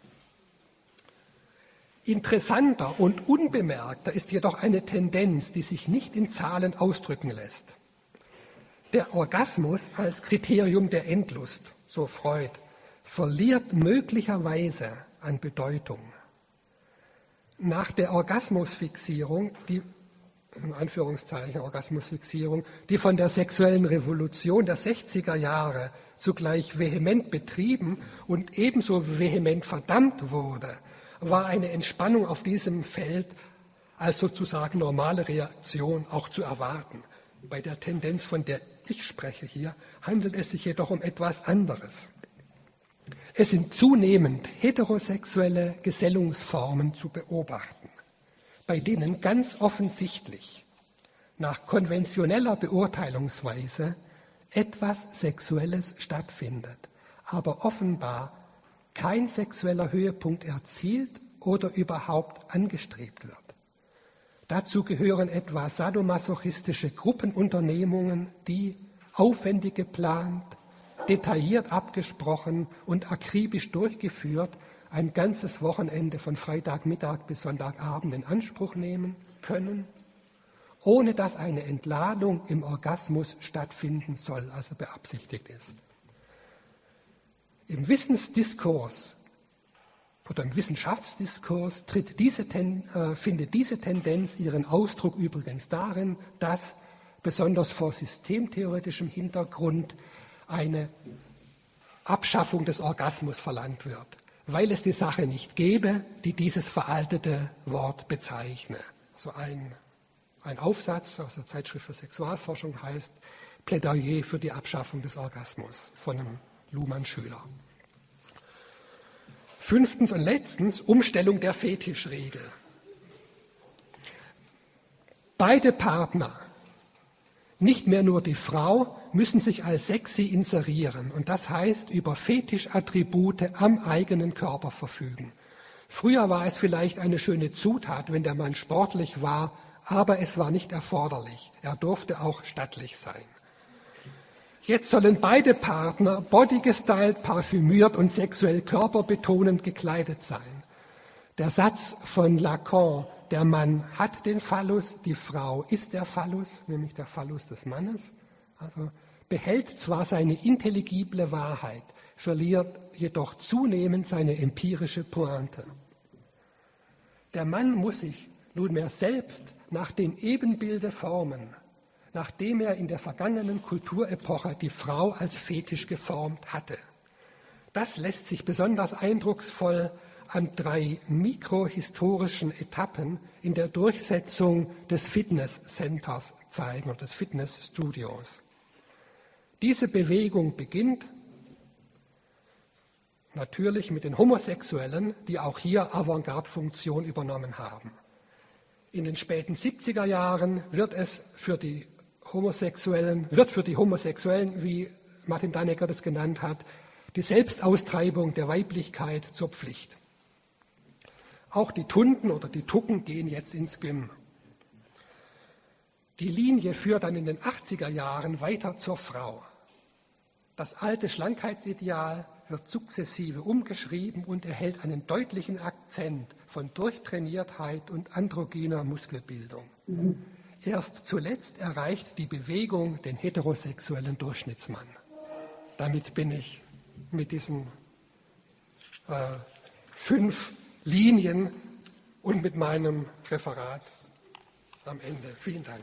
Interessanter und unbemerkter ist jedoch eine Tendenz, die sich nicht in Zahlen ausdrücken lässt. Der Orgasmus als Kriterium der Endlust, so Freud, verliert möglicherweise an Bedeutung. Nach der Orgasmusfixierung, die in Anführungszeichen Orgasmusfixierung, die von der sexuellen Revolution der sechziger Jahre zugleich vehement betrieben und ebenso vehement verdammt wurde, war eine Entspannung auf diesem Feld als sozusagen normale Reaktion auch zu erwarten. Bei der Tendenz, von der ich spreche hier, handelt es sich jedoch um etwas anderes. Es sind zunehmend heterosexuelle Gesellungsformen zu beobachten, bei denen ganz offensichtlich nach konventioneller Beurteilungsweise etwas Sexuelles stattfindet, aber offenbar kein sexueller Höhepunkt erzielt oder überhaupt angestrebt wird. Dazu gehören etwa sadomasochistische Gruppenunternehmungen, die aufwendig geplant, detailliert abgesprochen und akribisch durchgeführt ein ganzes Wochenende von Freitagmittag bis Sonntagabend in Anspruch nehmen können, ohne dass eine Entladung im Orgasmus stattfinden soll, also beabsichtigt ist. Im Wissensdiskurs oder im Wissenschaftsdiskurs tritt diese Ten, äh, findet diese Tendenz ihren Ausdruck übrigens darin, dass besonders vor systemtheoretischem Hintergrund eine Abschaffung des Orgasmus verlangt wird, weil es die Sache nicht gäbe, die dieses veraltete Wort bezeichne. Also ein, ein Aufsatz aus der Zeitschrift für Sexualforschung heißt Plädoyer für die Abschaffung des Orgasmus von einem Luhmann-Schüler. Fünftens und letztens Umstellung der Fetischregel. Beide Partner, nicht mehr nur die Frau, müssen sich als sexy inserieren und das heißt über Fetischattribute am eigenen Körper verfügen. Früher war es vielleicht eine schöne Zutat, wenn der Mann sportlich war, aber es war nicht erforderlich. Er durfte auch stattlich sein. Jetzt sollen beide Partner bodygestylt, parfümiert und sexuell körperbetonend gekleidet sein. Der Satz von Lacan, der Mann hat den Phallus, die Frau ist der Phallus, nämlich der Phallus des Mannes, also behält zwar seine intelligible Wahrheit, verliert jedoch zunehmend seine empirische Pointe. Der Mann muss sich nunmehr selbst nach dem Ebenbilde formen, nachdem er in der vergangenen Kulturepoche die Frau als Fetisch geformt hatte. Das lässt sich besonders eindrucksvoll an drei mikrohistorischen Etappen in der Durchsetzung des Fitnesscenters zeigen und des Fitnessstudios. Diese Bewegung beginnt natürlich mit den Homosexuellen, die auch hier Avantgarde-Funktion übernommen haben. In den späten siebziger Jahren wird es für die Homosexuellen, wird für die Homosexuellen, wie Martin Dannecker das genannt hat, die Selbstaustreibung der Weiblichkeit zur Pflicht. Auch die Tunden oder die Tucken gehen jetzt ins Gym. Die Linie führt dann in den achtziger Jahren weiter zur Frau. Das alte Schlankheitsideal wird sukzessive umgeschrieben und erhält einen deutlichen Akzent von Durchtrainiertheit und androgyner Muskelbildung. Mhm. Erst zuletzt erreicht die Bewegung den heterosexuellen Durchschnittsmann. Damit bin ich mit diesen äh, fünf Linien und mit meinem Referat am Ende. Vielen Dank.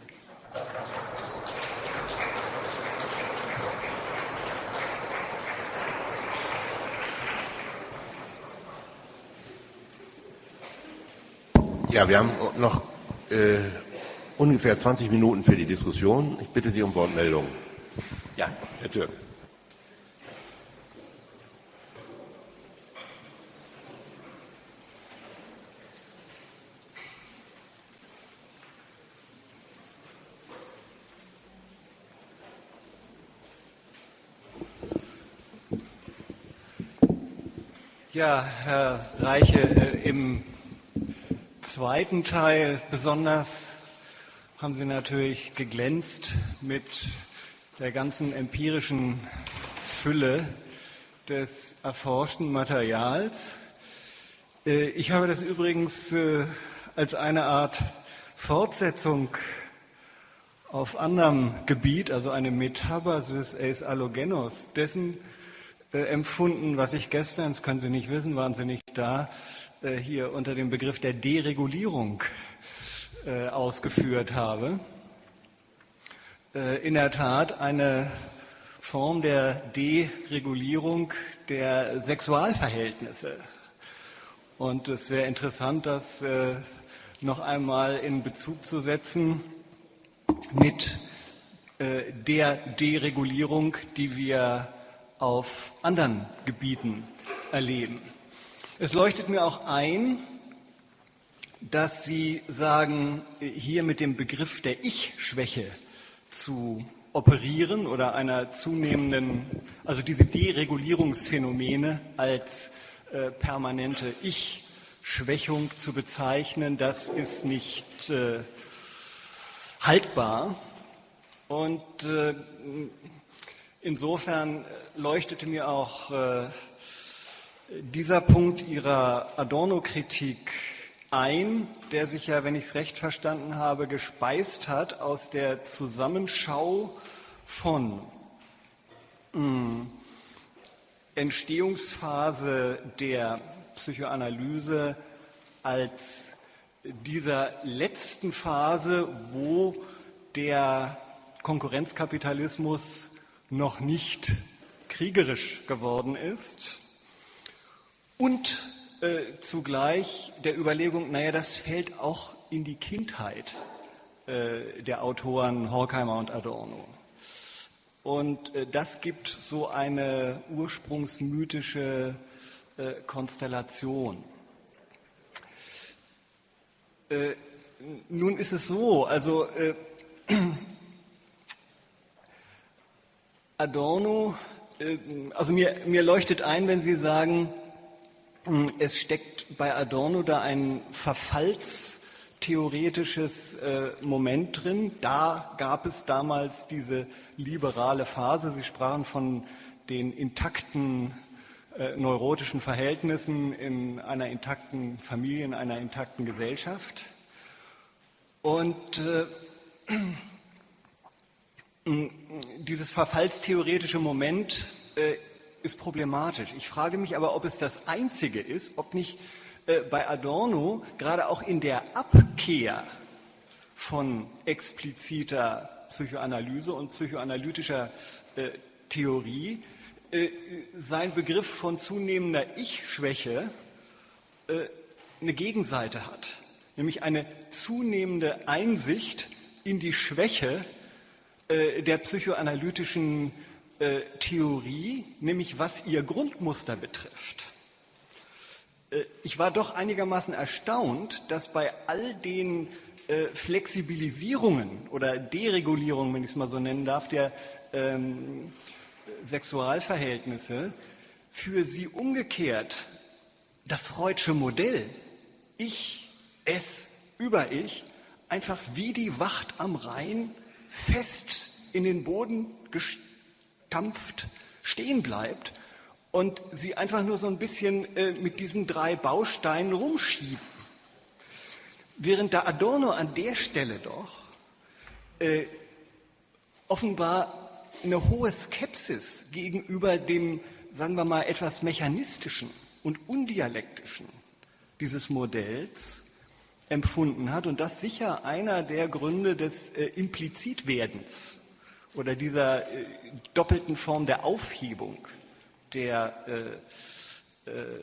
Ja, wir haben noch äh, ungefähr zwanzig Minuten für die Diskussion. Ich bitte Sie um Wortmeldung. Ja, Herr Türk. Ja, Herr Reiche, äh, im zweiten Teil besonders haben Sie natürlich geglänzt mit der ganzen empirischen Fülle des erforschten Materials. Äh, ich habe das übrigens äh, als eine Art Fortsetzung auf anderem Gebiet, also eine Metabasis eis allogenos, dessen äh, empfunden, was ich gestern, das können Sie nicht wissen, waren Sie nicht da, äh, hier unter dem Begriff der Deregulierung äh, ausgeführt habe. Äh, in der Tat eine Form der Deregulierung der Sexualverhältnisse. Und es wäre interessant, das äh, noch einmal in Bezug zu setzen mit äh, der Deregulierung, die wir auf anderen Gebieten erleben. Es leuchtet mir auch ein, dass Sie sagen, hier mit dem Begriff der Ich-Schwäche zu operieren oder einer zunehmenden, also diese Deregulierungsphänomene als äh, permanente Ich-Schwächung zu bezeichnen, das ist nicht äh, haltbar. Und äh, insofern leuchtete mir auch äh, dieser Punkt Ihrer Adorno-Kritik ein, der sich ja, wenn ich es recht verstanden habe, gespeist hat aus der Zusammenschau von mh, Entstehungsphase der Psychoanalyse als dieser letzten Phase, wo der Konkurrenzkapitalismus noch nicht kriegerisch geworden ist und äh, zugleich der Überlegung, naja, das fällt auch in die Kindheit äh, der Autoren Horkheimer und Adorno. Und äh, das gibt so eine ursprungsmythische äh, Konstellation. Äh, nun ist es so, also äh, Adorno, äh, also mir, mir leuchtet ein, wenn Sie sagen, es steckt bei Adorno da ein verfallstheoretisches äh, Moment drin. Da gab es damals diese liberale Phase. Sie sprachen von den intakten äh, neurotischen Verhältnissen in einer intakten Familie, in einer intakten Gesellschaft. Und äh, dieses verfallstheoretische Moment äh, ist problematisch. Ich frage mich aber, ob es das Einzige ist, ob nicht äh, bei Adorno gerade auch in der Abkehr von expliziter Psychoanalyse und psychoanalytischer äh, Theorie äh, sein Begriff von zunehmender Ich-Schwäche äh, eine Gegenseite hat, nämlich eine zunehmende Einsicht in die Schwäche äh, der psychoanalytischen Äh, Theorie, nämlich was ihr Grundmuster betrifft. Äh, ich war doch einigermaßen erstaunt, dass bei all den äh, Flexibilisierungen oder Deregulierungen, wenn ich es mal so nennen darf, der ähm, Sexualverhältnisse für sie umgekehrt das Freudsche Modell Ich, Es, Über-Ich einfach wie die Wacht am Rhein fest in den Boden gestampft stehen bleibt und sie einfach nur so ein bisschen äh, mit diesen drei Bausteinen rumschieben. Während der Adorno an der Stelle doch äh, offenbar eine hohe Skepsis gegenüber dem, sagen wir mal, etwas mechanistischen und undialektischen dieses Modells empfunden hat und das sicher einer der Gründe des äh, Implizitwerdens oder dieser äh, doppelten Form der Aufhebung der äh, äh,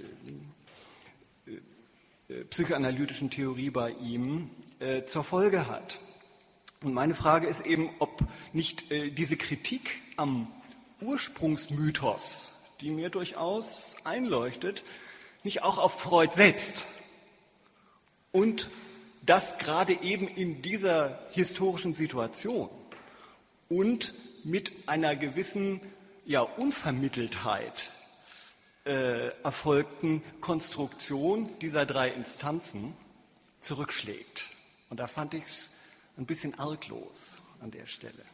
äh, psychoanalytischen Theorie bei ihm äh, zur Folge hat. Und meine Frage ist eben, ob nicht äh, diese Kritik am Ursprungsmythos, die mir durchaus einleuchtet, nicht auch auf Freud selbst und das gerade eben in dieser historischen Situation und mit einer gewissen ja, Unvermitteltheit äh, erfolgten Konstruktion dieser drei Instanzen zurückschlägt. Und da fand ich es ein bisschen arglos an der Stelle.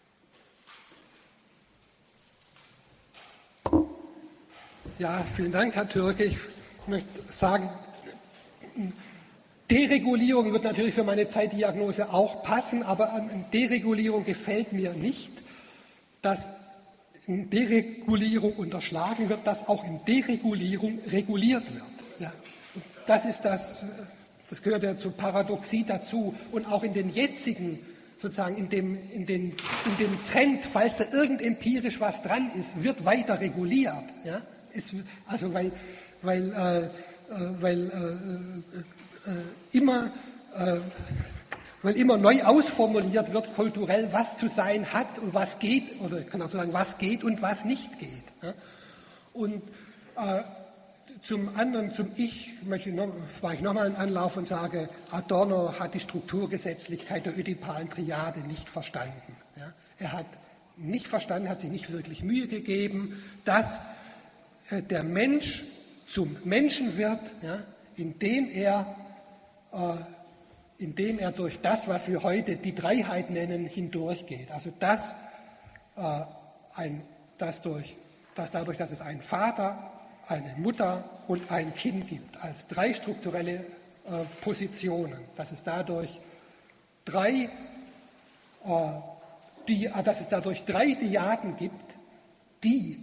Ja, vielen Dank, Herr Türke. Ich möchte sagen, Deregulierung wird natürlich für meine Zeitdiagnose auch passen, aber an Deregulierung gefällt mir nicht, dass in Deregulierung unterschlagen wird, dass auch in Deregulierung reguliert wird. Ja, das ist das, das gehört ja zur Paradoxie dazu und auch in den jetzigen, sozusagen in dem, in den, in dem Trend, falls da irgend empirisch was dran ist, wird weiter reguliert. Ja, ist, also weil, weil, äh, weil äh, äh, immer, äh, weil immer neu ausformuliert wird, kulturell, was zu sein hat und was geht, oder ich kann auch so sagen, was geht und was nicht geht. Ja? Und äh, zum anderen, zum Ich, möchte ich noch, mache ich nochmal einen Anlauf und sage, Adorno hat die Strukturgesetzlichkeit der ödipalen Triade nicht verstanden. Ja? Er hat nicht verstanden, hat sich nicht wirklich Mühe gegeben, dass äh, der Mensch zum Menschen wird, ja, indem er äh, indem er durch das, was wir heute die Dreiheit nennen, hindurchgeht. Also dass, äh, ein, dass, durch, dass dadurch, dass es einen Vater, eine Mutter und ein Kind gibt, als drei strukturelle äh, Positionen, dass es dadurch drei, äh, die, äh, dass es dadurch drei Dyaden gibt, die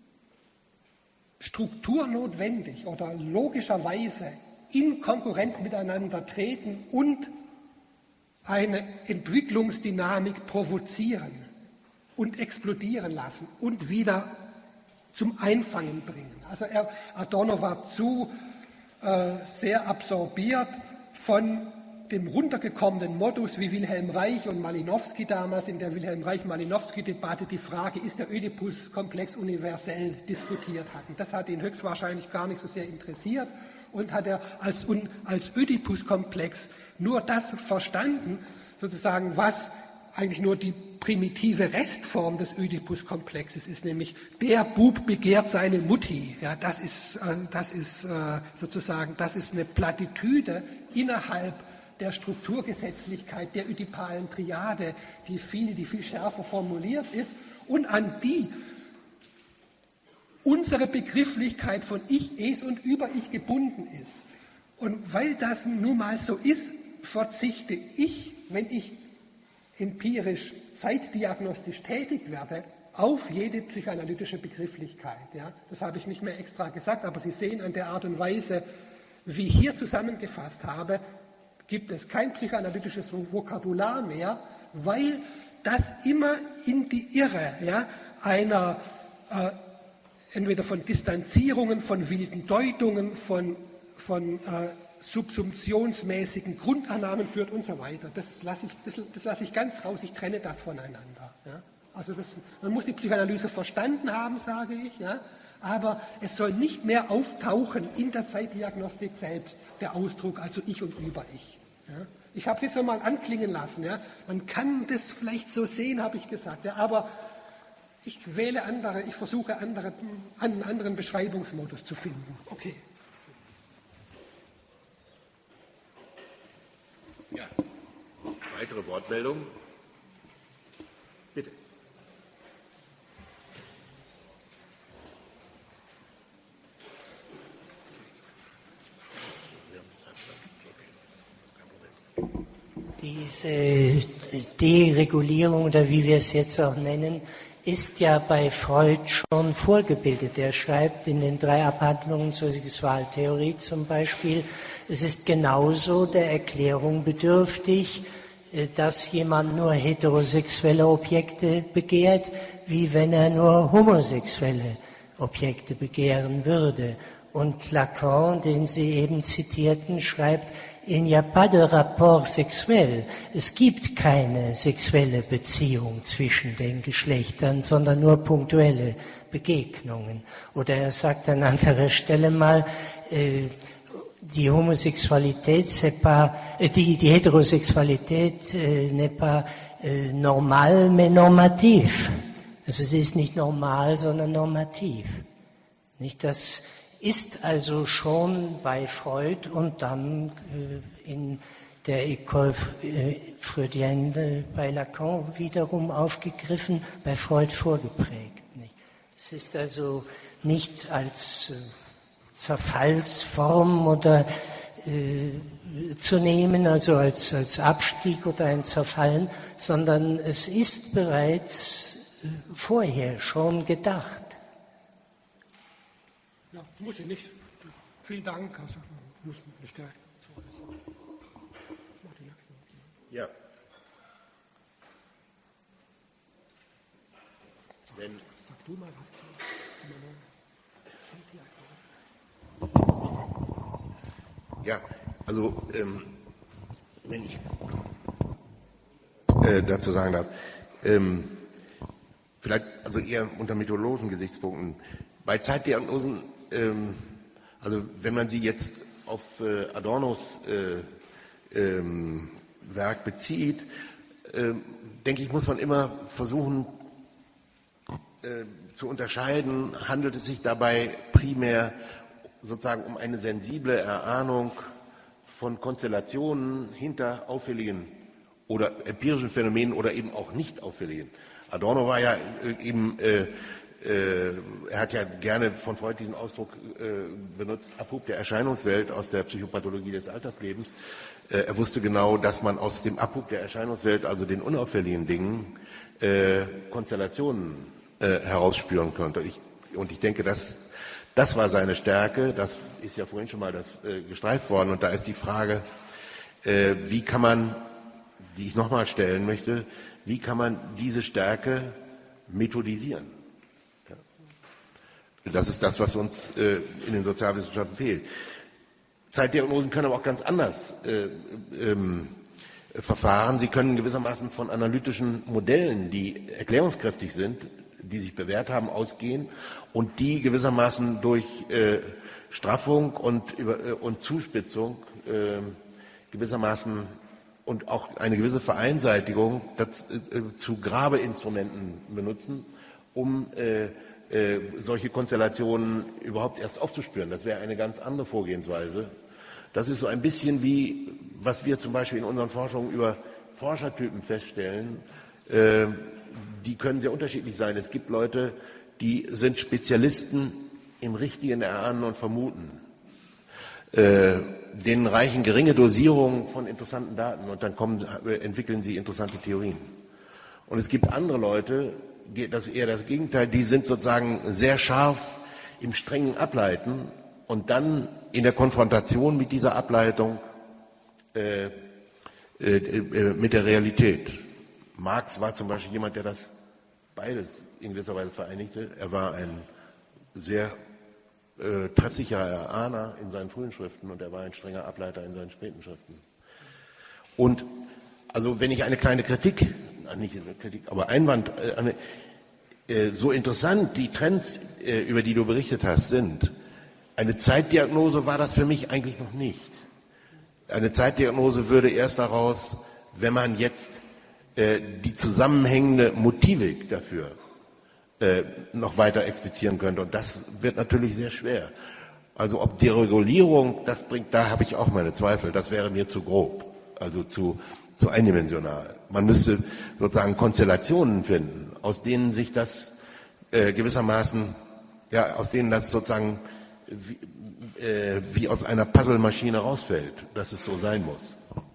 strukturnotwendig oder logischerweise in Konkurrenz miteinander treten und eine Entwicklungsdynamik provozieren und explodieren lassen und wieder zum Einfangen bringen. Also er, Adorno war zu äh, sehr absorbiert von dem runtergekommenen Modus, wie Wilhelm Reich und Malinowski damals in der Wilhelm Reich-Malinowski-Debatte die Frage, ist der Ödipus-Komplex universell, diskutiert hatten. Das hat ihn höchstwahrscheinlich gar nicht so sehr interessiert und hat er als, als Ödipus-Komplex nur das verstanden, sozusagen, was eigentlich nur die primitive Restform des Ödipus-Komplexes ist, nämlich der Bub begehrt seine Mutti. Ja, das ist, das ist sozusagen, das ist eine Plattitüde innerhalb der Strukturgesetzlichkeit der ödipalen Triade, die viel, die viel schärfer formuliert ist und an die unsere Begrifflichkeit von Ich, Es und Über-Ich gebunden ist. Und weil das nun mal so ist, verzichte ich, wenn ich empirisch zeitdiagnostisch tätig werde, auf jede psychoanalytische Begrifflichkeit. Ja, das habe ich nicht mehr extra gesagt, aber Sie sehen an der Art und Weise, wie ich hier zusammengefasst habe, gibt es kein psychoanalytisches Vokabular mehr, weil das immer in die Irre, ja, einer äh, entweder von Distanzierungen, von wilden Deutungen, von, von äh, subsumptionsmäßigen Grundannahmen führt und so weiter. Das lasse ich, das, das lasse ich ganz raus, ich trenne das voneinander. Ja. Also das, man muss die Psychoanalyse verstanden haben, sage ich, ja, aber es soll nicht mehr auftauchen in der Zeitdiagnostik selbst, der Ausdruck, also Ich und Über-Ich. Ja. Ich habe es jetzt nochmal anklingen lassen. Ja. Man kann das vielleicht so sehen, habe ich gesagt, ja, aber ich wähle andere, ich versuche andere, einen anderen Beschreibungsmodus zu finden. Okay. Ja, weitere Wortmeldungen? Bitte. Diese Deregulierung oder wie wir es jetzt auch nennen, ist ja bei Freud schon vorgebildet. Er schreibt in den drei Abhandlungen zur Sexualtheorie zum Beispiel, es ist genauso der Erklärung bedürftig, dass jemand nur heterosexuelle Objekte begehrt, wie wenn er nur homosexuelle Objekte begehren würde. Und Lacan, den Sie eben zitierten, schreibt, il n'y a pas de rapport sexuel. Es gibt keine sexuelle Beziehung zwischen den Geschlechtern, sondern nur punktuelle Begegnungen. Oder er sagt an anderer Stelle mal, äh, die Homosexualität, c'est pas, äh, die, die Heterosexualität äh, n'est pas äh, normal, mais normativ. Also sie ist nicht normal, sondern normativ. Nicht das ist also schon bei Freud und dann äh, in der École äh, Freudienne bei Lacan wiederum aufgegriffen, bei Freud vorgeprägt. Nicht? Es ist also nicht als äh, Zerfallsform oder äh, zu nehmen, also als, als Abstieg oder ein Zerfallen, sondern es ist bereits äh, vorher schon gedacht. Ja, muss ich nicht. Vielen Dank. Also, muss nicht gleich. Ja. Wenn Sag du mal was zu Ja, also ähm, wenn ich äh, dazu sagen darf, ähm, vielleicht also eher unter methodologischen Gesichtspunkten. Bei Zeitdiagnosen, ähm, also wenn man sie jetzt auf äh, Adornos äh, ähm, Werk bezieht, äh, denke ich, muss man immer versuchen äh, zu unterscheiden, handelt es sich dabei primär sozusagen um eine sensible Erahnung von Konstellationen hinter auffälligen oder empirischen Phänomenen oder eben auch nicht auffälligen. Adorno war ja eben äh, er hat ja gerne von Freud diesen Ausdruck äh, benutzt, Abruf der Erscheinungswelt aus der Psychopathologie des Alterslebens. Äh, er wusste genau, dass man aus dem Abruf der Erscheinungswelt, also den unauffälligen Dingen, äh, Konstellationen äh, herausspüren konnte. Ich, und ich denke, dass, das war seine Stärke. Das ist ja vorhin schon mal das, äh, gestreift worden. Und da ist die Frage, äh, wie kann man, die ich nochmal stellen möchte, wie kann man diese Stärke methodisieren? Das ist das, was uns äh, in den Sozialwissenschaften fehlt. Zeitdiagnosen können aber auch ganz anders äh, ähm, verfahren. Sie können gewissermaßen von analytischen Modellen, die erklärungskräftig sind, die sich bewährt haben, ausgehen und die gewissermaßen durch äh, Straffung und, über, äh, und Zuspitzung äh, gewissermaßen und auch eine gewisse Vereinseitigung das, äh, zu Grabeinstrumenten benutzen, um äh, äh, solche Konstellationen überhaupt erst aufzuspüren. Das wäre eine ganz andere Vorgehensweise. Das ist so ein bisschen wie, was wir zum Beispiel in unseren Forschungen über Forschertypen feststellen. Äh, die können sehr unterschiedlich sein. Es gibt Leute, die sind Spezialisten im richtigen Erahnen und Vermuten. Äh, denen reichen geringe Dosierungen von interessanten Daten und dann kommen, entwickeln sie interessante Theorien. Und es gibt andere Leute, das ist eher das Gegenteil, die sind sozusagen sehr scharf im strengen Ableiten und dann in der Konfrontation mit dieser Ableitung äh, äh, äh, mit der Realität. Marx war zum Beispiel jemand, der das beides in gewisser Weise vereinigte. Er war ein sehr äh, treffsicherer Erahner in seinen frühen Schriften und er war ein strenger Ableiter in seinen späten Schriften. Und also wenn ich eine kleine Kritik, nicht eine Kritik, aber Einwand, äh, eine, äh, so interessant die Trends, äh, über die du berichtet hast, sind, eine Zeitdiagnose war das für mich eigentlich noch nicht. Eine Zeitdiagnose würde erst daraus, wenn man jetzt äh, die zusammenhängende Motivik dafür äh, noch weiter explizieren könnte. Und das wird natürlich sehr schwer. Also ob Deregulierung das bringt, da habe ich auch meine Zweifel. Das wäre mir zu grob, also zu, zu eindimensional. Man müsste sozusagen Konstellationen finden, aus denen sich das äh, gewissermaßen, ja, aus denen das sozusagen wie, äh, wie aus einer Puzzlemaschine rausfällt, dass es so sein muss.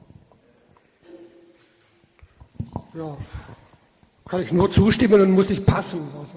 Ja, kann ich nur zustimmen und muss ich passen. Also.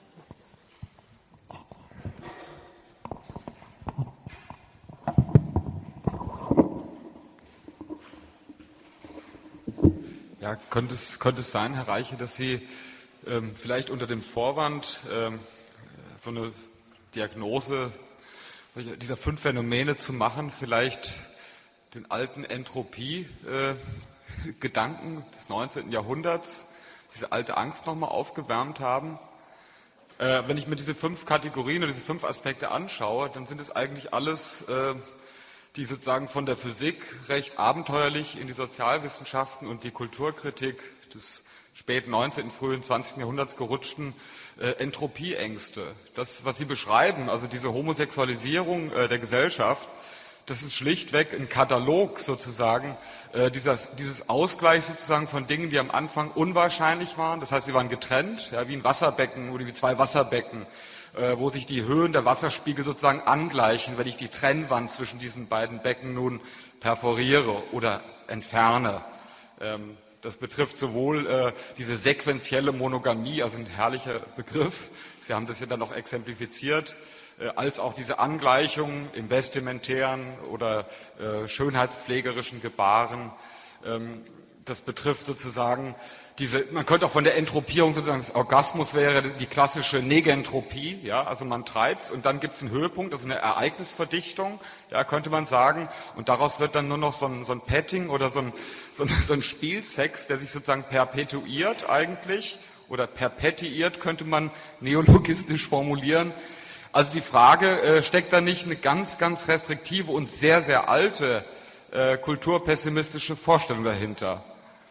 Ja, könnte es, könnte es sein, Herr Reiche, dass Sie ähm, vielleicht unter dem Vorwand ähm, so eine Diagnose dieser fünf Phänomene zu machen, vielleicht den alten Entropie-Gedanken äh, des neunzehnten Jahrhunderts, diese alte Angst nochmal aufgewärmt haben. Äh, wenn ich mir diese fünf Kategorien oder diese fünf Aspekte anschaue, dann sind es eigentlich alles, äh, die sozusagen von der Physik recht abenteuerlich in die Sozialwissenschaften und die Kulturkritik des späten neunzehnten, frühen zwanzigsten Jahrhunderts gerutschten äh, Entropieängste. Das, was Sie beschreiben, also diese Homosexualisierung äh, der Gesellschaft, das ist schlichtweg ein Katalog sozusagen äh, dieses, dieses Ausgleich sozusagen von Dingen, die am Anfang unwahrscheinlich waren. Das heißt, sie waren getrennt, ja, wie ein Wasserbecken oder wie zwei Wasserbecken, äh, wo sich die Höhen der Wasserspiegel sozusagen angleichen, wenn ich die Trennwand zwischen diesen beiden Becken nun perforiere oder entferne. Ähm, Das betrifft sowohl äh, diese sequentielle Monogamie, also ein herrlicher Begriff, Sie haben das ja dann noch exemplifiziert, äh, als auch diese Angleichung im vestimentären oder äh, schönheitspflegerischen Gebaren. Ähm, das betrifft sozusagen diese, man könnte auch von der Entropierung sozusagen, das Orgasmus wäre die klassische Negentropie, ja, also man treibt's und dann gibt's einen Höhepunkt, also eine Ereignisverdichtung, ja, könnte man sagen, und daraus wird dann nur noch so ein, so ein Petting oder so ein, so ein, so ein Spielsex, der sich sozusagen perpetuiert eigentlich, oder perpetuiert könnte man neologistisch formulieren. Also die Frage, äh, steckt da nicht eine ganz, ganz restriktive und sehr, sehr alte äh, kulturpessimistische Vorstellung dahinter?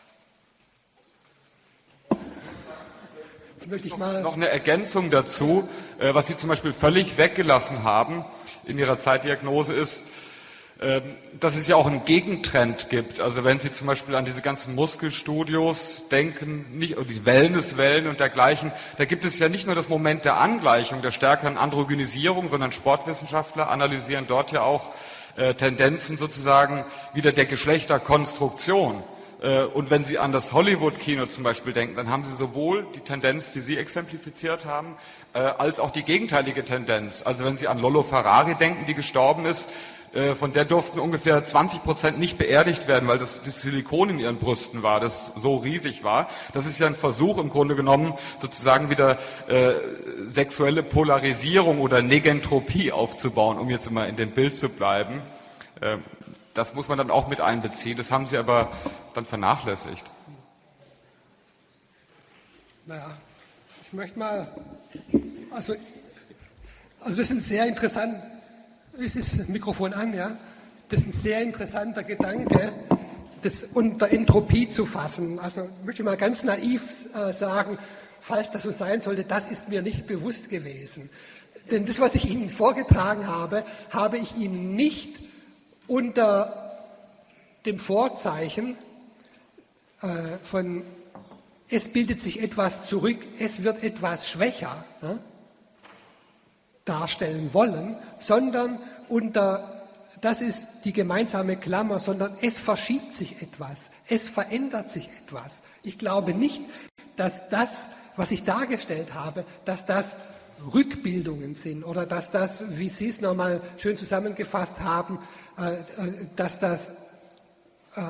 Möchte ich mal noch eine Ergänzung dazu, äh, was Sie zum Beispiel völlig weggelassen haben in Ihrer Zeitdiagnose ist, äh, dass es ja auch einen Gegentrend gibt. Also wenn Sie zum Beispiel an diese ganzen Muskelstudios denken, nicht oder die Wellnesswellen und dergleichen, da gibt es ja nicht nur das Moment der Angleichung, der stärkeren Androgynisierung, sondern Sportwissenschaftler analysieren dort ja auch äh, Tendenzen sozusagen wieder der Geschlechterkonstruktion. Und wenn Sie an das Hollywood-Kino zum Beispiel denken, dann haben Sie sowohl die Tendenz, die Sie exemplifiziert haben, als auch die gegenteilige Tendenz. Also wenn Sie an Lollo Ferrari denken, die gestorben ist, von der durften ungefähr zwanzig Prozent nicht beerdigt werden, weil das, das Silikon in ihren Brüsten war, das so riesig war. Das ist ja ein Versuch im Grunde genommen, sozusagen wieder äh, sexuelle Polarisierung oder Negentropie aufzubauen, um jetzt immer in dem Bild zu bleiben. Das muss man dann auch mit einbeziehen. Das haben Sie aber dann vernachlässigt. Naja, ich möchte mal, also, also das ist ein sehr interessant, es ist das Mikrofon an, ja, das ist ein sehr interessanter Gedanke, das unter Entropie zu fassen. Also möchte ich mal ganz naiv äh, sagen, falls das so sein sollte, das ist mir nicht bewusst gewesen. Denn das, was ich Ihnen vorgetragen habe, habe ich Ihnen nicht unter dem Vorzeichen äh, von es bildet sich etwas zurück, es wird etwas schwächer ne, darstellen wollen, sondern unter, das ist die gemeinsame Klammer, sondern es verschiebt sich etwas, es verändert sich etwas. Ich glaube nicht, dass das, was ich dargestellt habe, dass das Rückbildungen sind oder dass das, wie Sie es nochmal schön zusammengefasst haben, äh, dass das äh,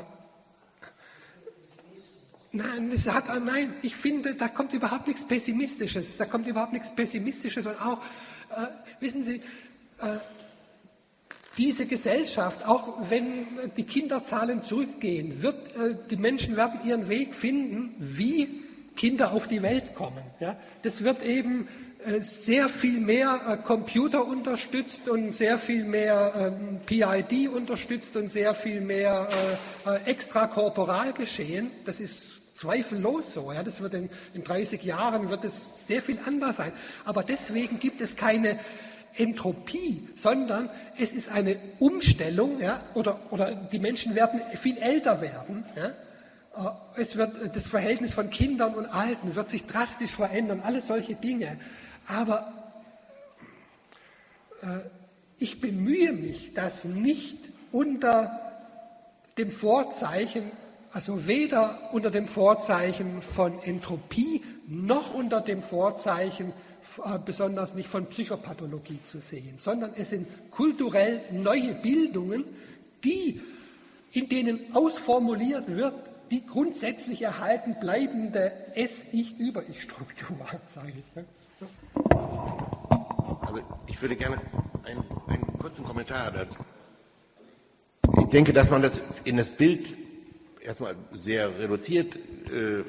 Nein, das hat, nein, ich finde, da kommt überhaupt nichts Pessimistisches. Da kommt überhaupt nichts Pessimistisches und auch, äh, wissen Sie, äh, diese Gesellschaft, auch wenn die Kinderzahlen zurückgehen, wird, äh, die Menschen werden ihren Weg finden, wie Kinder auf die Welt kommen. Ja? Das wird eben äh, sehr viel mehr äh, Computer unterstützt und sehr viel mehr ähm, P I D unterstützt und sehr viel mehr äh, äh, extrakorporal geschehen. Das ist zweifellos so. Ja, das wird in, in dreißig Jahren wird es sehr viel anders sein. Aber deswegen gibt es keine Entropie, sondern es ist eine Umstellung, ja, oder, oder die Menschen werden viel älter werden. Ja. Es wird, das Verhältnis von Kindern und Alten wird sich drastisch verändern, alles solche Dinge. Aber äh, ich bemühe mich, das nicht unter dem Vorzeichen Also weder unter dem Vorzeichen von Entropie noch unter dem Vorzeichen, äh, besonders nicht von Psychopathologie zu sehen, sondern es sind kulturell neue Bildungen, die, in denen ausformuliert wird, die grundsätzlich erhalten bleibende Es-Ich-Über-Ich-Struktur, sage ich. Ne? Also ich würde gerne einen, einen kurzen Kommentar dazu. Ich denke, dass man das in das Bild erstmal sehr reduziert äh,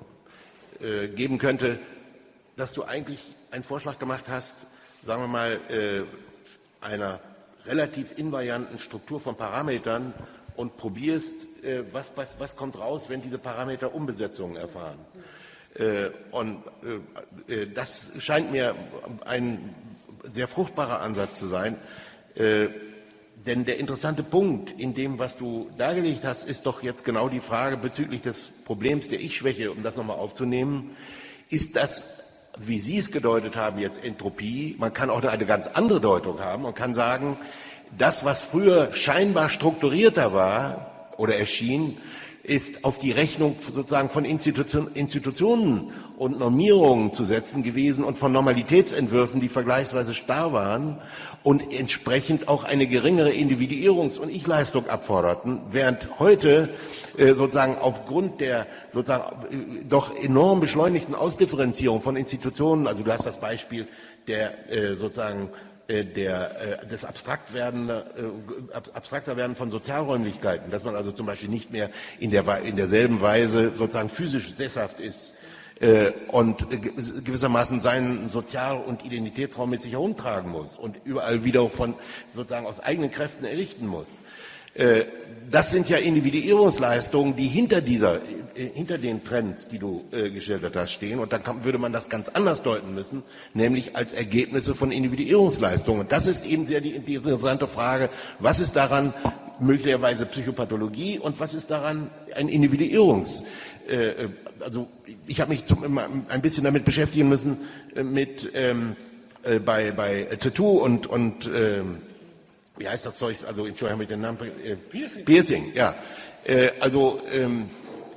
äh, geben könnte, dass du eigentlich einen Vorschlag gemacht hast, sagen wir mal, äh, einer relativ invarianten Struktur von Parametern und probierst, äh, was, was, was kommt raus, wenn diese Parameter Umbesetzungen erfahren. Äh, und äh, das scheint mir ein sehr fruchtbarer Ansatz zu sein. Äh, Denn der interessante Punkt in dem, was du dargelegt hast, ist doch jetzt genau die Frage bezüglich des Problems der Ich-Schwäche, um das nochmal aufzunehmen. Ist das, wie Sie es gedeutet haben, jetzt Entropie? Man kann auch eine ganz andere Deutung haben. Man kann sagen, das, was früher scheinbar strukturierter war oder erschien, ist auf die Rechnung sozusagen von Institution, Institutionen und Normierungen zu setzen gewesen und von Normalitätsentwürfen, die vergleichsweise starr waren und entsprechend auch eine geringere Individuierungs- und Ich-Leistung abforderten, während heute äh, sozusagen aufgrund der sozusagen äh, doch enorm beschleunigten Ausdifferenzierung von Institutionen, also du hast das Beispiel der äh, sozusagen Der, des abstrakt werden, abstrakter werden von Sozialräumlichkeiten, dass man also zum Beispiel nicht mehr in, der, in derselben Weise sozusagen physisch sesshaft ist äh, und gewissermaßen seinen Sozial- und Identitätsraum mit sich herumtragen muss und überall wieder von sozusagen aus eigenen Kräften errichten muss. Äh, das sind ja Individuierungsleistungen, die hinter dieser, äh, hinter den Trends, die du äh, geschildert hast, stehen. Und dann kann, würde man das ganz anders deuten müssen, nämlich als Ergebnisse von Individuierungsleistungen. Und das ist eben sehr die, die interessante Frage, was ist daran möglicherweise Psychopathologie und was ist daran ein Individuierungs? Äh, also ich habe mich zum, ein bisschen damit beschäftigen müssen, äh, mit ähm, äh, bei, bei Tattoo und, und ähm, wie heißt das Zeug? Also, Entschuldigung, mit dem Namen. Äh, Piercing. Piercing, ja. Äh, also, ähm,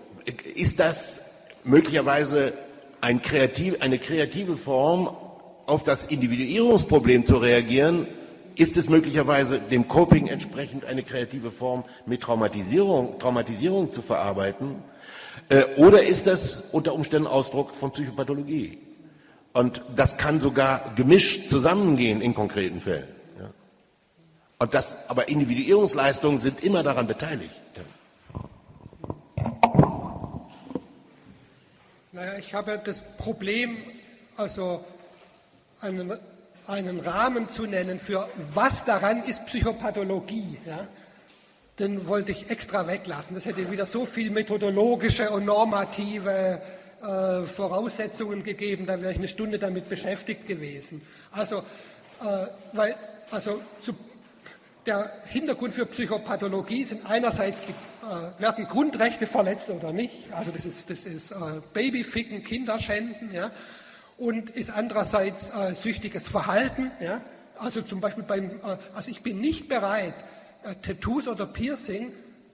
ist das möglicherweise ein kreativ, eine kreative Form, auf das Individuierungsproblem zu reagieren? Ist es möglicherweise dem Coping entsprechend eine kreative Form, mit Traumatisierung, Traumatisierung zu verarbeiten? Äh, oder ist das unter Umständen Ausdruck von Psychopathologie? Und das kann sogar gemischt zusammengehen in konkreten Fällen. Und das, aber Individuierungsleistungen sind immer daran beteiligt. Naja, ich habe das Problem, also einen, einen Rahmen zu nennen für was daran ist Psychopathologie, ja, den wollte ich extra weglassen. Das hätte wieder so viel methodologische und normative äh, Voraussetzungen gegeben, da wäre ich eine Stunde damit beschäftigt gewesen. Also, äh, weil, also zu, der Hintergrund für Psychopathologie sind einerseits die äh, werden Grundrechte verletzt oder nicht, also das ist, das ist äh, Babyficken, Kinderschänden, ja, und ist andererseits äh, süchtiges Verhalten, ja, also zum Beispiel beim, äh, also ich bin nicht bereit, äh, Tattoos oder Piercing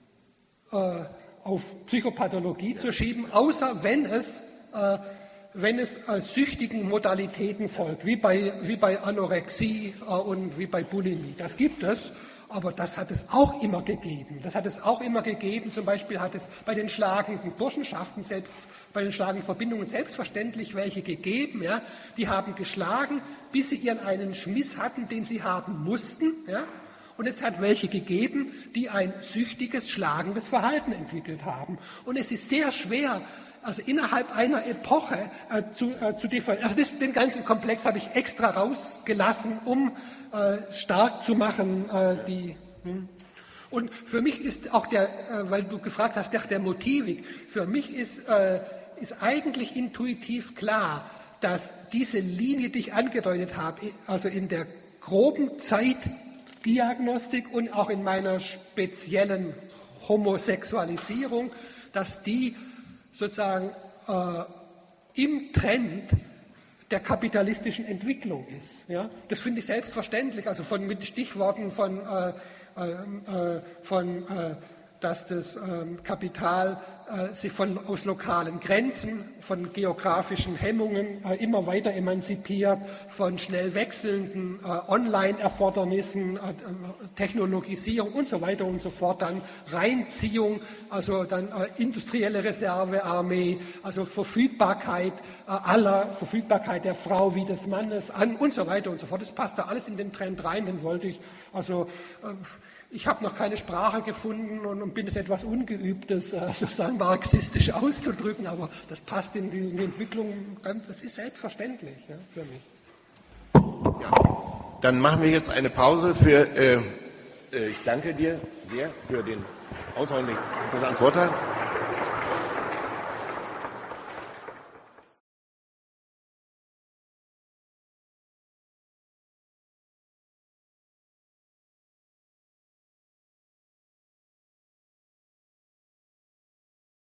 äh, auf Psychopathologie zu schieben, außer wenn es, äh, wenn es äh, süchtigen Modalitäten folgt, wie bei, wie bei Anorexie äh, und wie bei Bulimie. Das gibt es. Aber das hat es auch immer gegeben. Das hat es auch immer gegeben. Zum Beispiel hat es bei den schlagenden Burschenschaften, selbst bei den schlagenden Verbindungen selbstverständlich welche gegeben. Ja. Die haben geschlagen, bis sie ihren einen Schmiss hatten, den sie haben mussten. Ja. Und es hat welche gegeben, die ein süchtiges, schlagendes Verhalten entwickelt haben. Und es ist sehr schwer, also innerhalb einer Epoche äh, zu, äh, zu differenzieren. Also das, den ganzen Komplex habe ich extra rausgelassen, um äh, stark zu machen, äh, die. Hm. Und für mich ist auch der, äh, weil du gefragt hast, der, der Motivik, für mich ist, äh, ist eigentlich intuitiv klar, dass diese Linie, die ich angedeutet habe, also in der groben Zeitdiagnostik und auch in meiner speziellen Homosexualisierung, dass die sozusagen äh, im Trend der kapitalistischen Entwicklung ist. Ja? Das finde ich selbstverständlich, also von, mit Stichworten von, äh, äh, von äh, dass das ähm, Kapital äh, sich von, aus lokalen Grenzen, von geografischen Hemmungen äh, immer weiter emanzipiert, von schnell wechselnden äh, Online-Erfordernissen, äh, Technologisierung und so weiter und so fort, dann Reinziehung, also dann äh, industrielle Reservearmee, also Verfügbarkeit äh, aller, Verfügbarkeit der Frau wie des Mannes an und so weiter und so fort. Das passt da alles in den Trend rein, den wollte ich, also äh, ich habe noch keine Sprache gefunden und bin es etwas ungeübt, das äh, sozusagen marxistisch auszudrücken, aber das passt in die, in die Entwicklung ganz, das ist selbstverständlich, ja, für mich. Ja. Dann machen wir jetzt eine Pause für, äh, äh, ich danke dir sehr für den außerordentlich interessanten Vortrag.